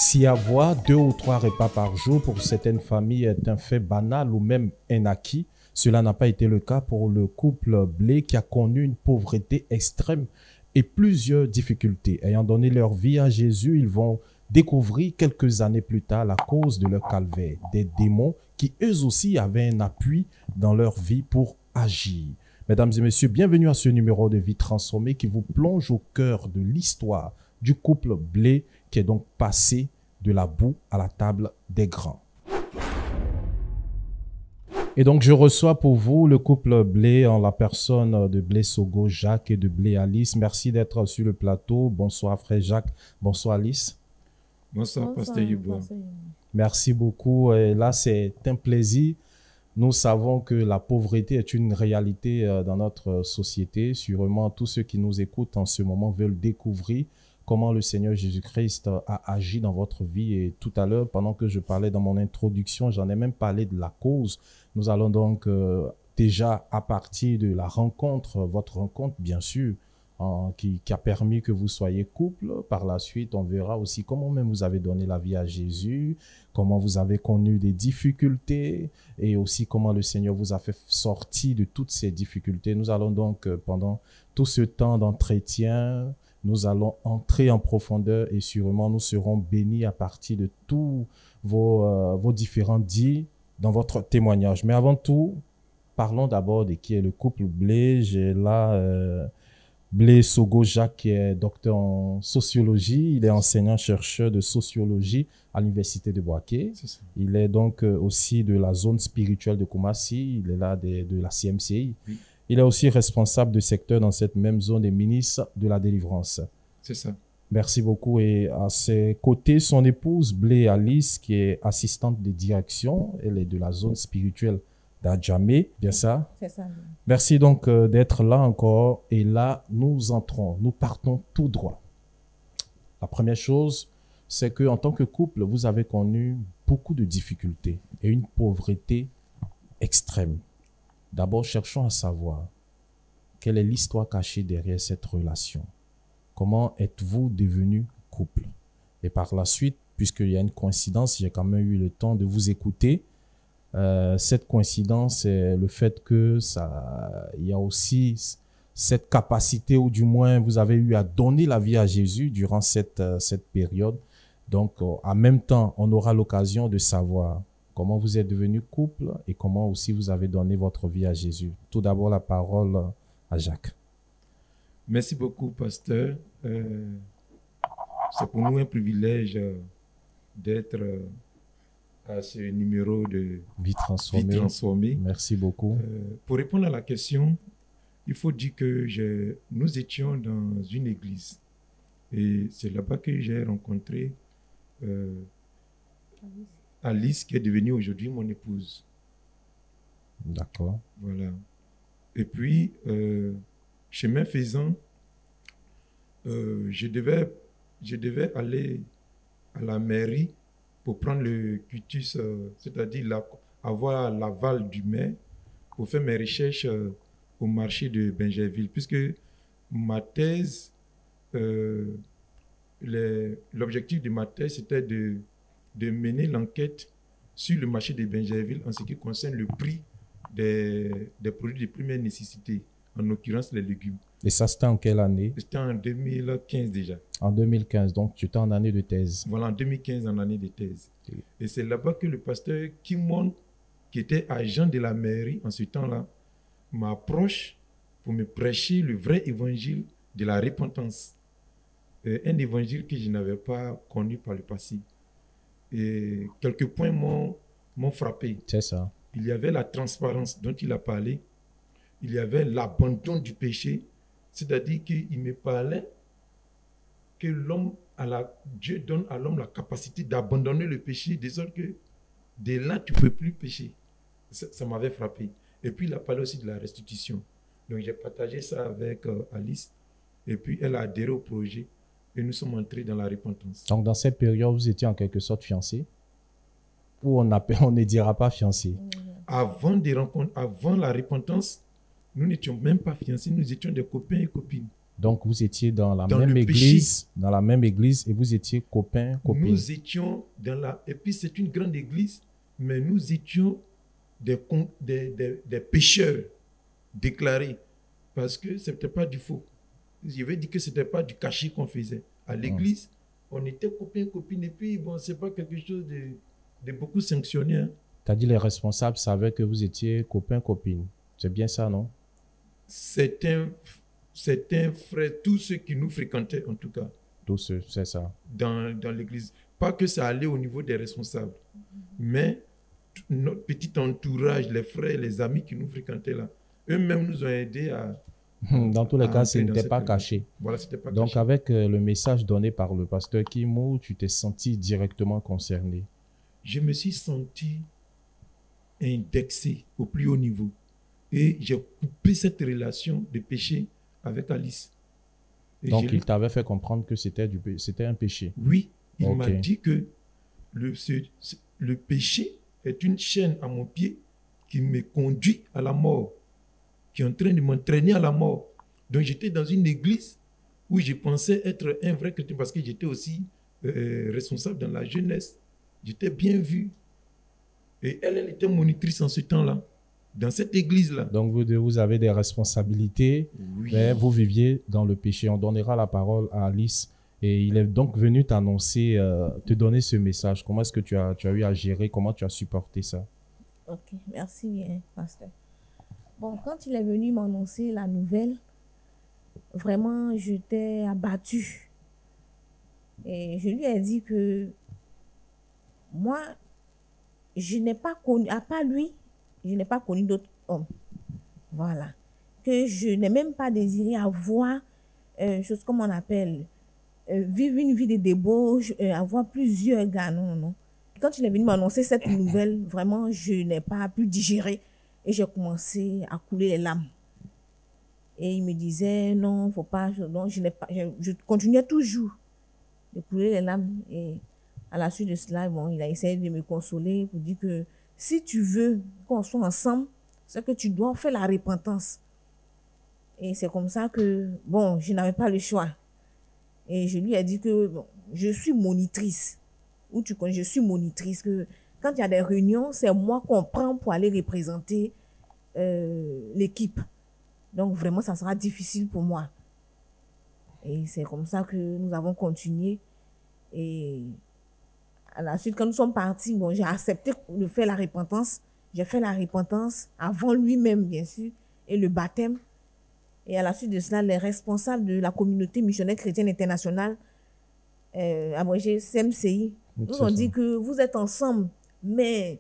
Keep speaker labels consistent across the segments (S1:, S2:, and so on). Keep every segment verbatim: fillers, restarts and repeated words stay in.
S1: Si avoir deux ou trois repas par jour pour certaines familles est un fait banal ou même un acquis, cela n'a pas été le cas pour le couple Blé qui a connu une pauvreté extrême et plusieurs difficultés. Ayant donné leur vie à Jésus, ils vont découvrir quelques années plus tard la cause de leur calvaire, des démons qui eux aussi avaient un appui dans leur vie pour agir. Mesdames et messieurs, bienvenue à ce numéro de Vie Transformée qui vous plonge au cœur de l'histoire du couple Blé qui est donc passé de la boue à la table des grands. Et donc, je reçois pour vous le couple Blé en la personne de Blé Sogo Jacques et de Blé Alice. Merci d'être sur le plateau. Bonsoir, frère Jacques. Bonsoir, Alice.
S2: Bonsoir, Pasteur Yubo.
S1: Merci beaucoup. Et là, c'est un plaisir. Nous savons que la pauvreté est une réalité dans notre société. Sûrement, tous ceux qui nous écoutent en ce moment veulent découvrir comment le Seigneur Jésus-Christ a agi dans votre vie. Et tout à l'heure, pendant que je parlais dans mon introduction, j'en ai même parlé de la cause. Nous allons donc euh, déjà, à partir de la rencontre, votre rencontre, bien sûr, hein, qui, qui a permis que vous soyez couple. Par la suite, on verra aussi comment même vous avez donné la vie à Jésus, comment vous avez connu des difficultés et aussi comment le Seigneur vous a fait sortir de toutes ces difficultés. Nous allons donc, euh, pendant tout ce temps d'entretien, nous allons entrer en profondeur et sûrement nous serons bénis à partir de tous vos, euh, vos différents dits dans votre témoignage. Mais avant tout, parlons d'abord de qui est le couple Blé. J'ai là euh, Blé Sogo Jacques qui est docteur en sociologie. Il est enseignant-chercheur de sociologie à l'université de Bouaké. Il est donc euh, aussi de la zone spirituelle de Koumassi. Il est là de, de la C M C I. Oui. Il est aussi responsable de secteur dans cette même zone des ministres de la délivrance.
S2: C'est ça.
S1: Merci beaucoup. Et à ses côtés, son épouse Blé Alice, qui est assistante de direction. Elle est de la zone spirituelle d'Adjamé, bien ça?
S3: C'est ça.
S1: Merci donc euh, d'être là encore. Et là, nous entrons, nous partons tout droit. La première chose, c'est que en tant que couple, vous avez connu beaucoup de difficultés et une pauvreté extrême. D'abord, cherchons à savoir quelle est l'histoire cachée derrière cette relation. Comment êtes-vous devenu couple? Et par la suite, puisqu'il y a une coïncidence, j'ai quand même eu le temps de vous écouter. Euh, cette coïncidence, c'est le fait que ça, il y a aussi cette capacité, ou du moins vous avez eu à donner la vie à Jésus durant cette, cette période. Donc, en même temps, on aura l'occasion de savoir comment vous êtes devenu couple et comment aussi vous avez donné votre vie à Jésus. Tout d'abord, la parole à Jacques.
S2: Merci beaucoup, pasteur. Euh, c'est pour nous un privilège d'être à ce numéro de
S1: Vie transformée.
S2: Vie transformée.
S1: Merci beaucoup.
S2: Euh, pour répondre à la question, il faut dire que je, nous étions dans une église. Et c'est là-bas que j'ai rencontré euh, Alice, qui est devenue aujourd'hui mon épouse.
S1: D'accord.
S2: Voilà. Et puis, euh, chemin faisant, euh, je, devais, je devais aller à la mairie pour prendre le quitus, euh, c'est-à-dire la, avoir l'aval du maire pour faire mes recherches euh, au marché de Bingerville, puisque ma thèse, euh, les, l'objectif de ma thèse, c'était de de mener l'enquête sur le marché de Bingerville en ce qui concerne le prix des, des produits de première nécessité, en l'occurrence les légumes.
S1: Et ça, c'était en quelle année?
S2: C'était en deux mille quinze déjà.
S1: En deux mille quinze, donc tu étais en année de thèse.
S2: Voilà, en deux mille quinze, en année de thèse. Oui. Et c'est là-bas que le pasteur Kimon, qui était agent de la mairie en ce temps-là, m'approche pour me prêcher le vrai évangile de la repentance. Euh, un évangile que je n'avais pas connu par le passé. Et quelques points m'ont, m'ont frappé.
S1: C'est ça.
S2: Il y avait la transparence dont il a parlé. Il y avait l'abandon du péché. C'est-à-dire qu'il me parlait que l'homme a la, Dieu donne à l'homme la capacité d'abandonner le péché, de sorte que de là, tu ne peux plus pécher. Ça, ça m'avait frappé. Et puis, il a parlé aussi de la restitution. Donc, j'ai partagé ça avec euh, Alice. Et puis, elle a adhéré au projet. Et nous sommes entrés dans la repentance.
S1: Donc, dans cette période, vous étiez en quelque sorte fiancés? Ou on, appelle, on ne dira pas fiancés?
S2: Avant, des rencontres, avant la repentance, nous n'étions même pas fiancés. Nous étions des copains et copines.
S1: Donc, vous étiez dans la
S2: Dans
S1: même
S2: le
S1: église,
S2: péché.
S1: dans la même église, et vous étiez copains, copines.
S2: Nous étions dans la... Et puis, c'est une grande église, mais nous étions des, con- des, des, des pécheurs déclarés, parce que ce n'était pas du faux. Je vais dire que ce n'était pas du cachet qu'on faisait. À l'église, on était copains, copines, et puis, bon, ce n'est pas quelque chose de, de beaucoup sanctionné. Hein.
S1: Tu as dit les responsables savaient que vous étiez copains, copines. C'est bien ça, non?
S2: Certains, certains frères, tous ceux qui nous fréquentaient, en tout cas,
S1: Tout ce, c'est ça.
S2: dans, dans l'église. Pas que ça allait au niveau des responsables, mais t- notre petit entourage, les frères, les amis qui nous fréquentaient là, eux-mêmes nous ont aidés à...
S1: Dans tous les
S2: à
S1: cas, ce
S2: entrer dans
S1: n'était
S2: cette
S1: pas
S2: église.
S1: caché.
S2: Voilà, c'était pas
S1: Donc,
S2: caché.
S1: avec euh, le message donné par le pasteur Kimou, tu t'es senti directement concerné.
S2: Je me suis senti indexé au plus haut niveau. Et j'ai coupé cette relation de péché avec Alice. Et
S1: Donc,
S2: je-
S1: il t'avait fait comprendre que c'était du pé- c'était un péché.
S2: Oui, il m'a
S1: Ok.
S2: dit que le, ce- ce- le péché est une chaîne à mon pied qui me conduit à la mort, qui est en train de m'entraîner à la mort. Donc j'étais dans une église où je pensais être un vrai chrétien parce que j'étais aussi euh, responsable dans la jeunesse. J'étais bien vu. Et elle, elle était monitrice en ce temps-là, dans cette église-là.
S1: Donc, vous, deux, vous avez des responsabilités,
S2: Oui.
S1: mais vous viviez dans le péché. On donnera la parole à Alice. Et il est donc venu t'annoncer, euh, te donner ce message. Comment est-ce que tu as, tu as eu à gérer? Comment tu as supporté ça?
S3: Ok, merci bien, pasteur. Bon, quand il est venu m'annoncer la nouvelle, vraiment, j'étais abattue. Et je lui ai dit que moi, je n'ai pas connu, à part lui, je n'ai pas connu d'autres hommes. Voilà. Que je n'ai même pas désiré avoir, euh, chose comme on appelle, euh, vivre une vie de débauche, euh, avoir plusieurs gars, non, non. Quand il est venu m'annoncer cette nouvelle, vraiment, je n'ai pas pu digérer et j'ai commencé à couler les larmes. Et il me disait, non, faut pas, je, non, je n'ai pas, je, je continuais toujours de couler les larmes. Et à la suite de cela, bon, il a essayé de me consoler pour dire que si tu veux qu'on soit ensemble, c'est que tu dois faire la repentance. Et c'est comme ça que, bon, je n'avais pas le choix. Et je lui ai dit que bon, je suis monitrice. Où tu connais, je suis monitrice. Que quand il y a des réunions, c'est moi qu'on prend pour aller représenter euh, l'équipe. Donc vraiment, ça sera difficile pour moi. Et c'est comme ça que nous avons continué. Et à la suite, quand nous sommes partis, bon, j'ai accepté de faire la repentance. J'ai fait la repentance avant lui-même, bien sûr, et le baptême. Et à la suite de cela, les responsables de la communauté missionnaire chrétienne internationale, euh, abrégé C M C I, nous
S1: C'est
S3: ont
S1: ça.
S3: dit que vous êtes ensemble, mais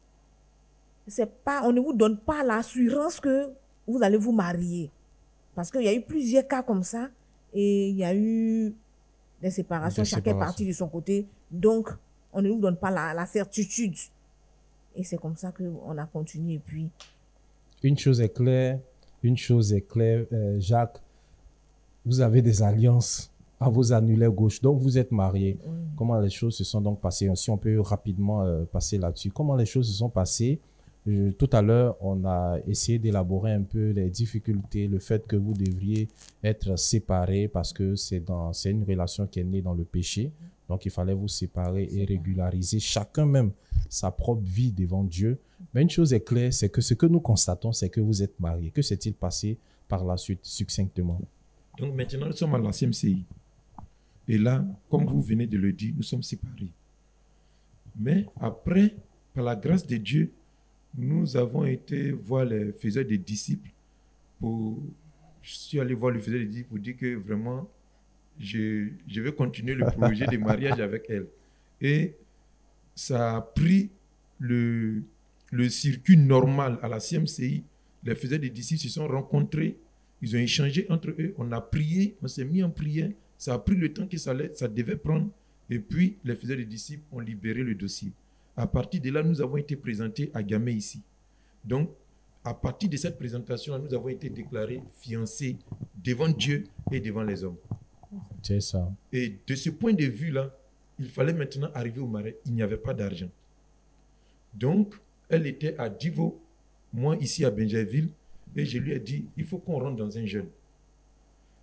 S3: c'est pas, on ne vous donne pas l'assurance que vous allez vous marier. Parce qu'il y a eu plusieurs cas comme ça, et il y a eu des séparations,
S1: Des
S3: chacun est
S1: séparations.
S3: parti de son côté. Donc, on ne nous donne pas la, la certitude. Et c'est comme ça qu'on a continué. Et puis,
S1: Une chose est claire, une chose est claire, euh, Jacques, vous avez des alliances à vos annulaires gauche, donc vous êtes mariés.
S3: oui.
S1: Comment les choses se sont donc passées? Si on peut rapidement euh, passer là-dessus. Comment les choses se sont passées? Je- tout à l'heure, on a essayé d'élaborer un peu les difficultés, le fait que vous devriez être séparés parce que c'est dans, c'est une relation qui est née dans le péché. Donc, il fallait vous séparer et régulariser chacun même sa propre vie devant Dieu. Mais une chose est claire, c'est que ce que nous constatons, c'est que vous êtes mariés. Que s'est-il passé par la suite, succinctement?
S2: Donc maintenant, nous sommes à la C M C I. Et là, comme vous venez de le dire, nous sommes séparés. Mais après, par la grâce de Dieu, nous avons été voir les faiseurs des disciples. Pour, je suis allé voir le faiseur des disciples pour dire que vraiment, je, je vais continuer le projet de mariage avec elle. Et ça a pris le, le circuit normal à la C M C I. Les faiseurs des disciples se sont rencontrés, ils ont échangé entre eux, on a prié, on s'est mis en prière. Ça a pris le temps que ça, allait- ça devait prendre. Et puis, les faiseurs des disciples ont libéré le dossier. À partir de là, nous avons été présentés à Gamay ici. Donc, à partir de cette présentation-là, nous avons été déclarés fiancés devant Dieu et devant les hommes.
S1: C'est ça.
S2: Et de ce point de vue-là, il fallait maintenant arriver au marais. Il n'y avait pas d'argent. Donc, elle était à Divo, moi ici à Benjerville, et je lui ai dit, il faut qu'on rentre dans un jeûne.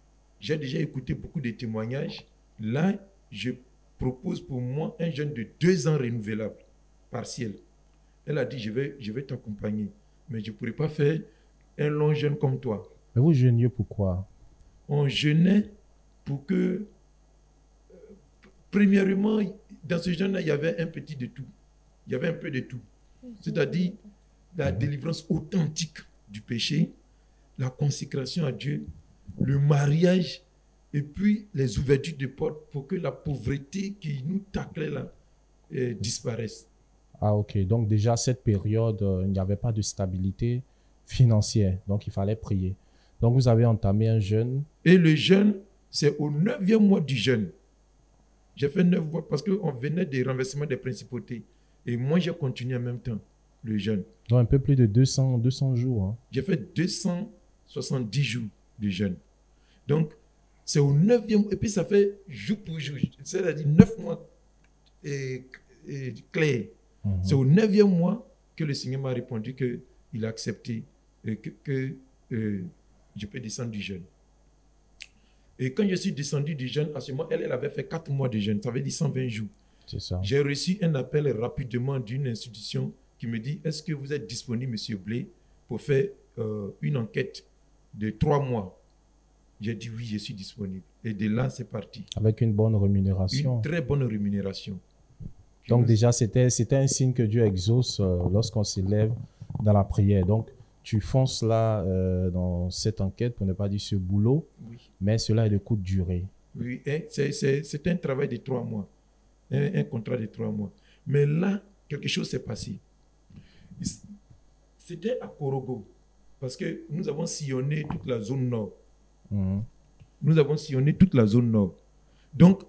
S2: j'ai déjà écouté beaucoup de témoignages. Là, je propose pour moi un jeûne de deux ans renouvelable, partiel. Elle a dit, je vais, je vais t'accompagner, mais je ne pourrais pas faire un long jeûne comme toi.
S1: Mais vous jeûniez pourquoi?
S2: On jeûnait pour que, euh, premièrement, dans ce jeûne-là, il y avait un petit de tout. Il y avait un peu de tout. C'est-à-dire la délivrance authentique du péché, la consécration à Dieu, le mariage, et puis les ouvertures de portes pour que la pauvreté qui nous taclait là euh, disparaisse.
S1: Ah, ok. Donc, déjà, cette période, euh, il n'y avait pas de stabilité financière. Donc, il fallait prier. Donc, vous avez entamé un jeûne.
S2: Et le jeûne, c'est au neuvième mois du jeûne. J'ai fait neuf mois parce qu'on venait des renversements des principautés. Et moi, j'ai continué en même temps le jeûne.
S1: Donc, un peu plus de deux cents, deux cents jours. Hein.
S2: J'ai fait deux cent soixante-dix jours de jeûne. Donc, c'est au neuvième, et puis ça fait jour pour jour, c'est-à-dire neuf mois et, et clair. Mm-hmm. C'est au neuvième mois que le Seigneur m'a répondu qu'il a accepté et que, que euh, je peux descendre du jeûne. Et quand je suis descendu du jeûne, à ce moment, elle, elle avait fait quatre mois de jeûne, ça veut dire cent vingt jours.
S1: C'est ça.
S2: J'ai reçu un appel rapidement d'une institution qui me dit, est-ce que vous êtes disponible, Monsieur Blé, pour faire euh, une enquête de trois mois? J'ai dit oui, je suis disponible. Et de là, c'est parti.
S1: Avec une bonne rémunération.
S2: Une très bonne rémunération.
S1: Donc déjà, c'était, c'était un signe que Dieu exauce euh, lorsqu'on s'élève dans la prière. Donc, tu fonces là euh, dans cette enquête, pour ne pas dire ce boulot,
S2: oui.
S1: Mais cela est de courte durée.
S2: Oui, c'est, c'est, c'est un travail de trois mois, un, un contrat de trois mois. Mais là, quelque chose s'est passé. C'était à Korogo, parce que nous avons sillonné toute la zone nord. Mmh. Nous avons sillonné toute la zone nord. Donc,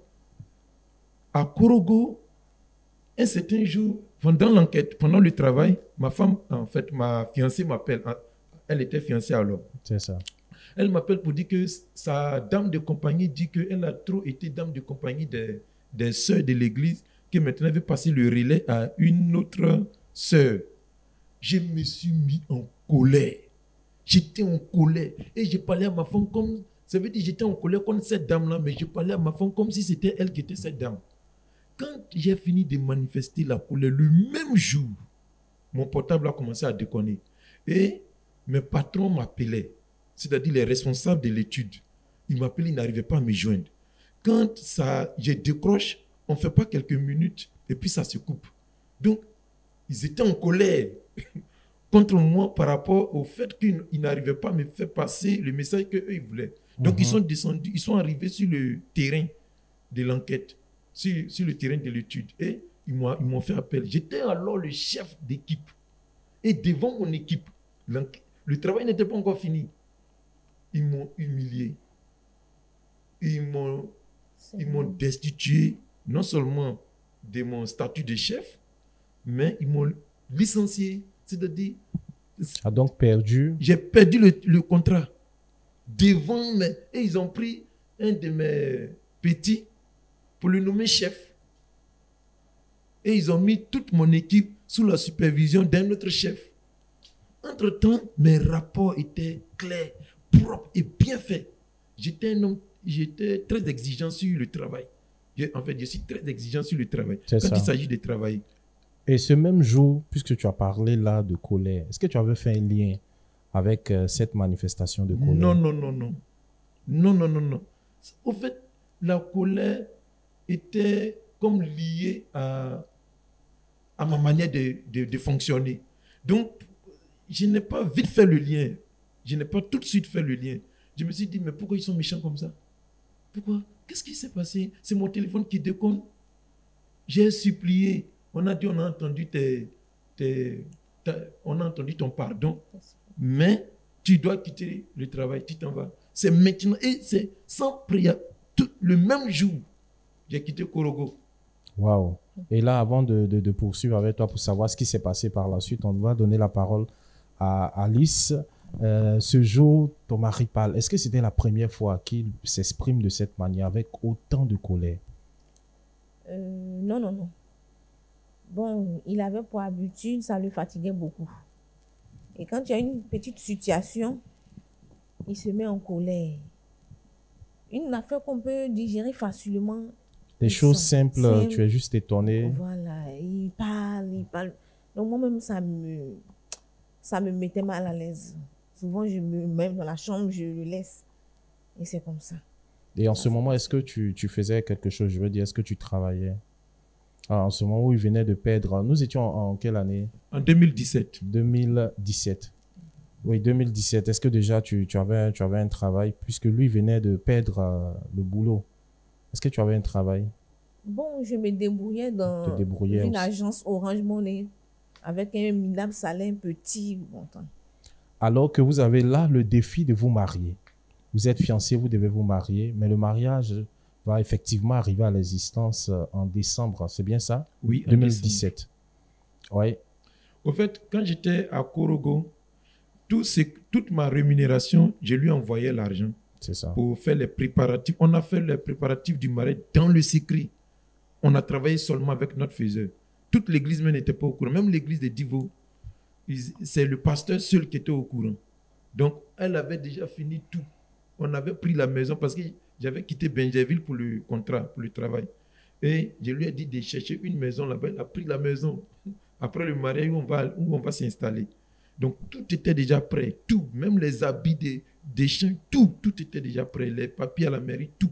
S2: à Korogo, un certain jour, pendant l'enquête, pendant le travail, ma femme, en fait, ma fiancée m'appelle. Elle était fiancée alors.
S1: C'est ça.
S2: Elle m'appelle pour dire que sa dame de compagnie dit qu'elle a trop été dame de compagnie des, des sœurs de l'église, que maintenant elle veut passer le relais à une autre sœur. Je me suis mis en colère. J'étais en colère et j'ai parlé à ma femme comme, ça veut dire j'étais en colère contre cette dame-là, mais je parlais à ma femme comme si c'était elle qui était cette dame. Quand j'ai fini de manifester la colère, le même jour, mon portable a commencé à déconner. Et mes patrons m'appelaient, c'est-à-dire les responsables de l'étude. Ils m'appelaient, ils n'arrivaient pas à me joindre. Quand ça, je décroche, on ne fait pas quelques minutes et puis ça se coupe. Donc, ils étaient en colère contre moi par rapport au fait qu'ils n'arrivaient pas à me faire passer le message qu'eux, ils voulaient. Donc, mm-hmm. ils sont descendus, ils sont arrivés sur le terrain de l'enquête, sur, sur le terrain de l'étude. Et ils m'ont, ils m'ont fait appel. J'étais alors le chef d'équipe. Et devant mon équipe, le travail n'était pas encore fini. Ils m'ont humilié. Ils m'ont, ils m'ont destitué non seulement de mon statut de chef, mais ils m'ont licencié. C'est-à-dire...
S1: A donc perdu...
S2: J'ai perdu le, le contrat. Devant mes... Et ils ont pris un de mes petits pour le nommer chef. Et ils ont mis toute mon équipe sous la supervision d'un autre chef. Entre-temps, mes rapports étaient clairs, propres et bien faits. J'étais un homme, j'étais très exigeant sur le travail. Je, en fait, je suis très exigeant sur le travail.
S1: C'est
S2: quand
S1: ça.
S2: il s'agit de travailler.
S1: Et ce même jour, puisque tu as parlé là de colère, est-ce que tu avais fait un lien avec euh, cette manifestation de colère?
S2: Non, non, non, non. Non, non, non, non. Au fait, la colère était comme liée à, à ma manière de, de, de fonctionner. Donc, je n'ai pas vite fait le lien. Je n'ai pas tout de suite fait le lien. Je me suis dit, mais pourquoi ils sont méchants comme ça? Pourquoi? Qu'est-ce qui s'est passé? C'est mon téléphone qui déconne. J'ai supplié. On a dit, on a entendu tes, tes, tes, on a entendu ton pardon, mais tu dois quitter le travail, tu t'en vas. C'est maintenant, et c'est sans prière. Tout, le même jour, j'ai quitté Korogo.
S1: Waouh. Et là, avant de, de, de poursuivre avec toi pour savoir ce qui s'est passé par la suite, on va donner la parole à Alice. Euh, ce jour, ton mari parle. Est-ce que c'était la première fois qu'il s'exprime de cette manière, avec autant de colère?
S3: euh, Non, non, non. Bon, il avait pour habitude, ça le fatiguait beaucoup. Et quand il y a une petite situation, il se met en colère. une affaire qu'on peut digérer facilement.
S1: Des
S3: Ils
S1: choses
S3: sont
S1: simples,
S3: simples.
S1: tu es juste étonné.
S3: Voilà, il parle, il parle. Donc moi-même, ça me, ça me mettait mal à l'aise. Souvent, je me même dans la chambre, je le laisse. Et c'est comme ça.
S1: Et en ce
S3: c'est
S1: moment,
S3: comme
S1: est-ce que tu, tu faisais quelque chose? Je veux dire, est-ce que tu travaillais? Ah, en ce moment où il venait de perdre, nous étions en, en quelle année?
S2: En deux mille dix-sept.
S1: deux mille dix-sept. Oui, deux mille dix-sept. Est-ce que déjà tu, tu avais, tu avais un travail puisque lui venait de perdre euh, le boulot? Est-ce que tu avais un travail?
S3: Bon, je me débrouillais
S1: Te
S3: dans
S1: débrouillais
S3: une
S1: aussi.
S3: agence Orange Money avec un minable salaire petit montant.
S1: Alors que vous avez là le défi de vous marier. Vous êtes fiancé, vous devez vous marier, mais le mariage va effectivement arriver à l'existence euh, en décembre, c'est bien ça?
S2: Oui, en
S1: deux mille
S2: décembre.
S1: dix-sept. Oui,
S2: Au fait, quand j'étais à Korogo, tout ce- toute ma rémunération, je lui envoyais l'argent
S1: c'est ça.
S2: pour faire les préparatifs. On a fait les préparatifs du mariage dans le secret. On a travaillé seulement avec notre faiseur. Toute l'église même n'était pas au courant. Même l'église de Divo, ils- c'est le pasteur seul qui était au courant. Donc, elle avait déjà fini tout. On avait pris la maison parce que j'avais quitté Benjerville pour le contrat, pour le travail. Et je lui ai dit de chercher une maison là-bas. Elle a pris la maison. Après le mariage, où on va, où on va s'installer. Donc, tout était déjà prêt. Tout, même les habits des, des chiens, tout, tout était déjà prêt. Les papiers à la mairie, tout.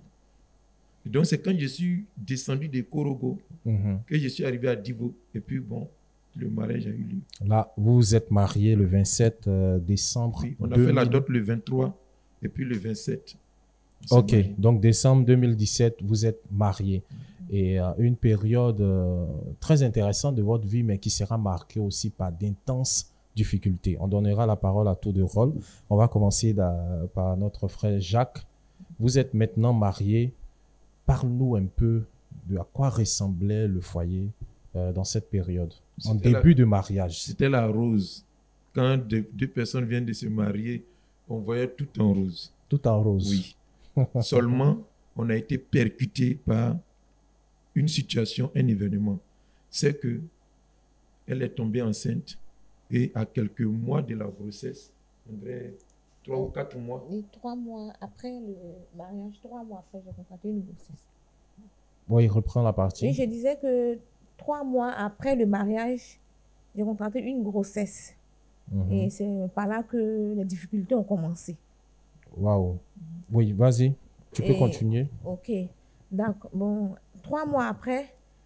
S2: Et donc, c'est quand je suis descendu de Korogo
S1: Mhm.
S2: que je suis arrivé à Divo. Et puis, bon, le mariage a eu lieu.
S1: Là, vous vous êtes marié le vingt-sept euh, décembre
S2: Oui, on a
S1: deux
S2: fait la
S1: mille.
S2: dot le vingt-trois et puis le vingt-sept. on s'est
S1: Ok,
S2: marié.
S1: donc décembre deux mille dix-sept, vous êtes marié. Et euh, une période euh, très intéressante de votre vie, mais qui sera marquée aussi par d'intenses difficultés. On donnera la parole à tour de rôle. On va commencer da- par notre frère Jacques. Vous êtes maintenant marié. Parle-nous un peu de à quoi ressemblait le foyer euh, dans cette période, en
S2: C'était la-
S1: début de mariage.
S2: C'était la rose. Quand deux, deux personnes viennent de se marier, on voyait tout en rose.
S1: Tout en rose.
S2: Oui. Seulement, on a été percuté par une situation, un événement. C'est que elle est tombée enceinte et à quelques mois de la grossesse, on dirait trois ou quatre mois,
S3: Et trois mois après le mariage, trois mois après, j'ai contracté une grossesse.
S1: Oui, reprend la partie.
S3: Et je disais que trois mois après le mariage, j'ai contracté une grossesse.
S1: Mhm.
S3: Et c'est par là que les difficultés ont commencé.
S1: Waouh. Oui, vas-y. Tu peux
S3: Et-
S1: continuer.
S3: Ok. D'accord. Bon, trois mois après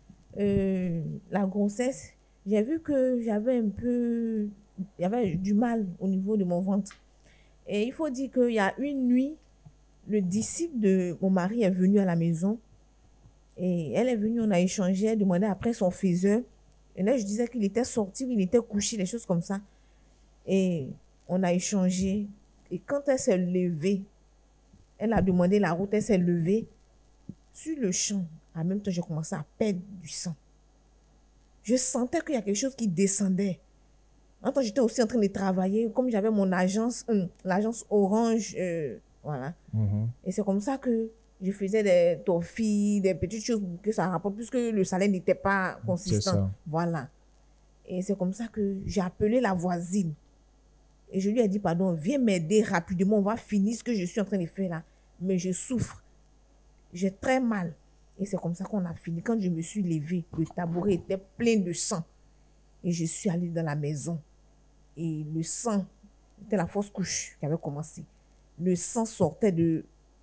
S3: euh, la grossesse, j'ai vu que j'avais un peu, il y avait du mal au niveau de mon ventre. Et il faut dire qu'il y a une nuit, le disciple de mon mari est venu à la maison. Et elle est venue, on a échangé, elle demandait après son faiseur. Et là, je disais qu'il était sorti, il était couché, des choses comme ça. Et on a échangé. Et quand elle s'est levée, elle a demandé la route, elle s'est levée. Sur le champ, en même temps, j'ai commencé à perdre du sang. Je sentais qu'il y a quelque chose qui descendait. En même temps, j'étais aussi en train de travailler. Comme j'avais mon agence, hum, l'agence Orange, euh, voilà.
S1: Mhm.
S3: Et c'est comme ça que je faisais des toffees, des petites choses pour que ça rapporte, puisque le salaire n'était pas
S1: C'est
S3: consistant.
S1: ça.
S3: Voilà. Et c'est comme ça que j'ai appelé la voisine. Et je lui ai dit, pardon, viens m'aider rapidement, on va finir ce que je suis en train de faire là. Mais je souffre. J'ai très mal. Et c'est comme ça qu'on a fini. Quand je me suis levée, le tabouret était plein de sang. Et je suis allée dans la maison. Et le sang, c'était la fausse couche qui avait commencé. Le sang sortait de,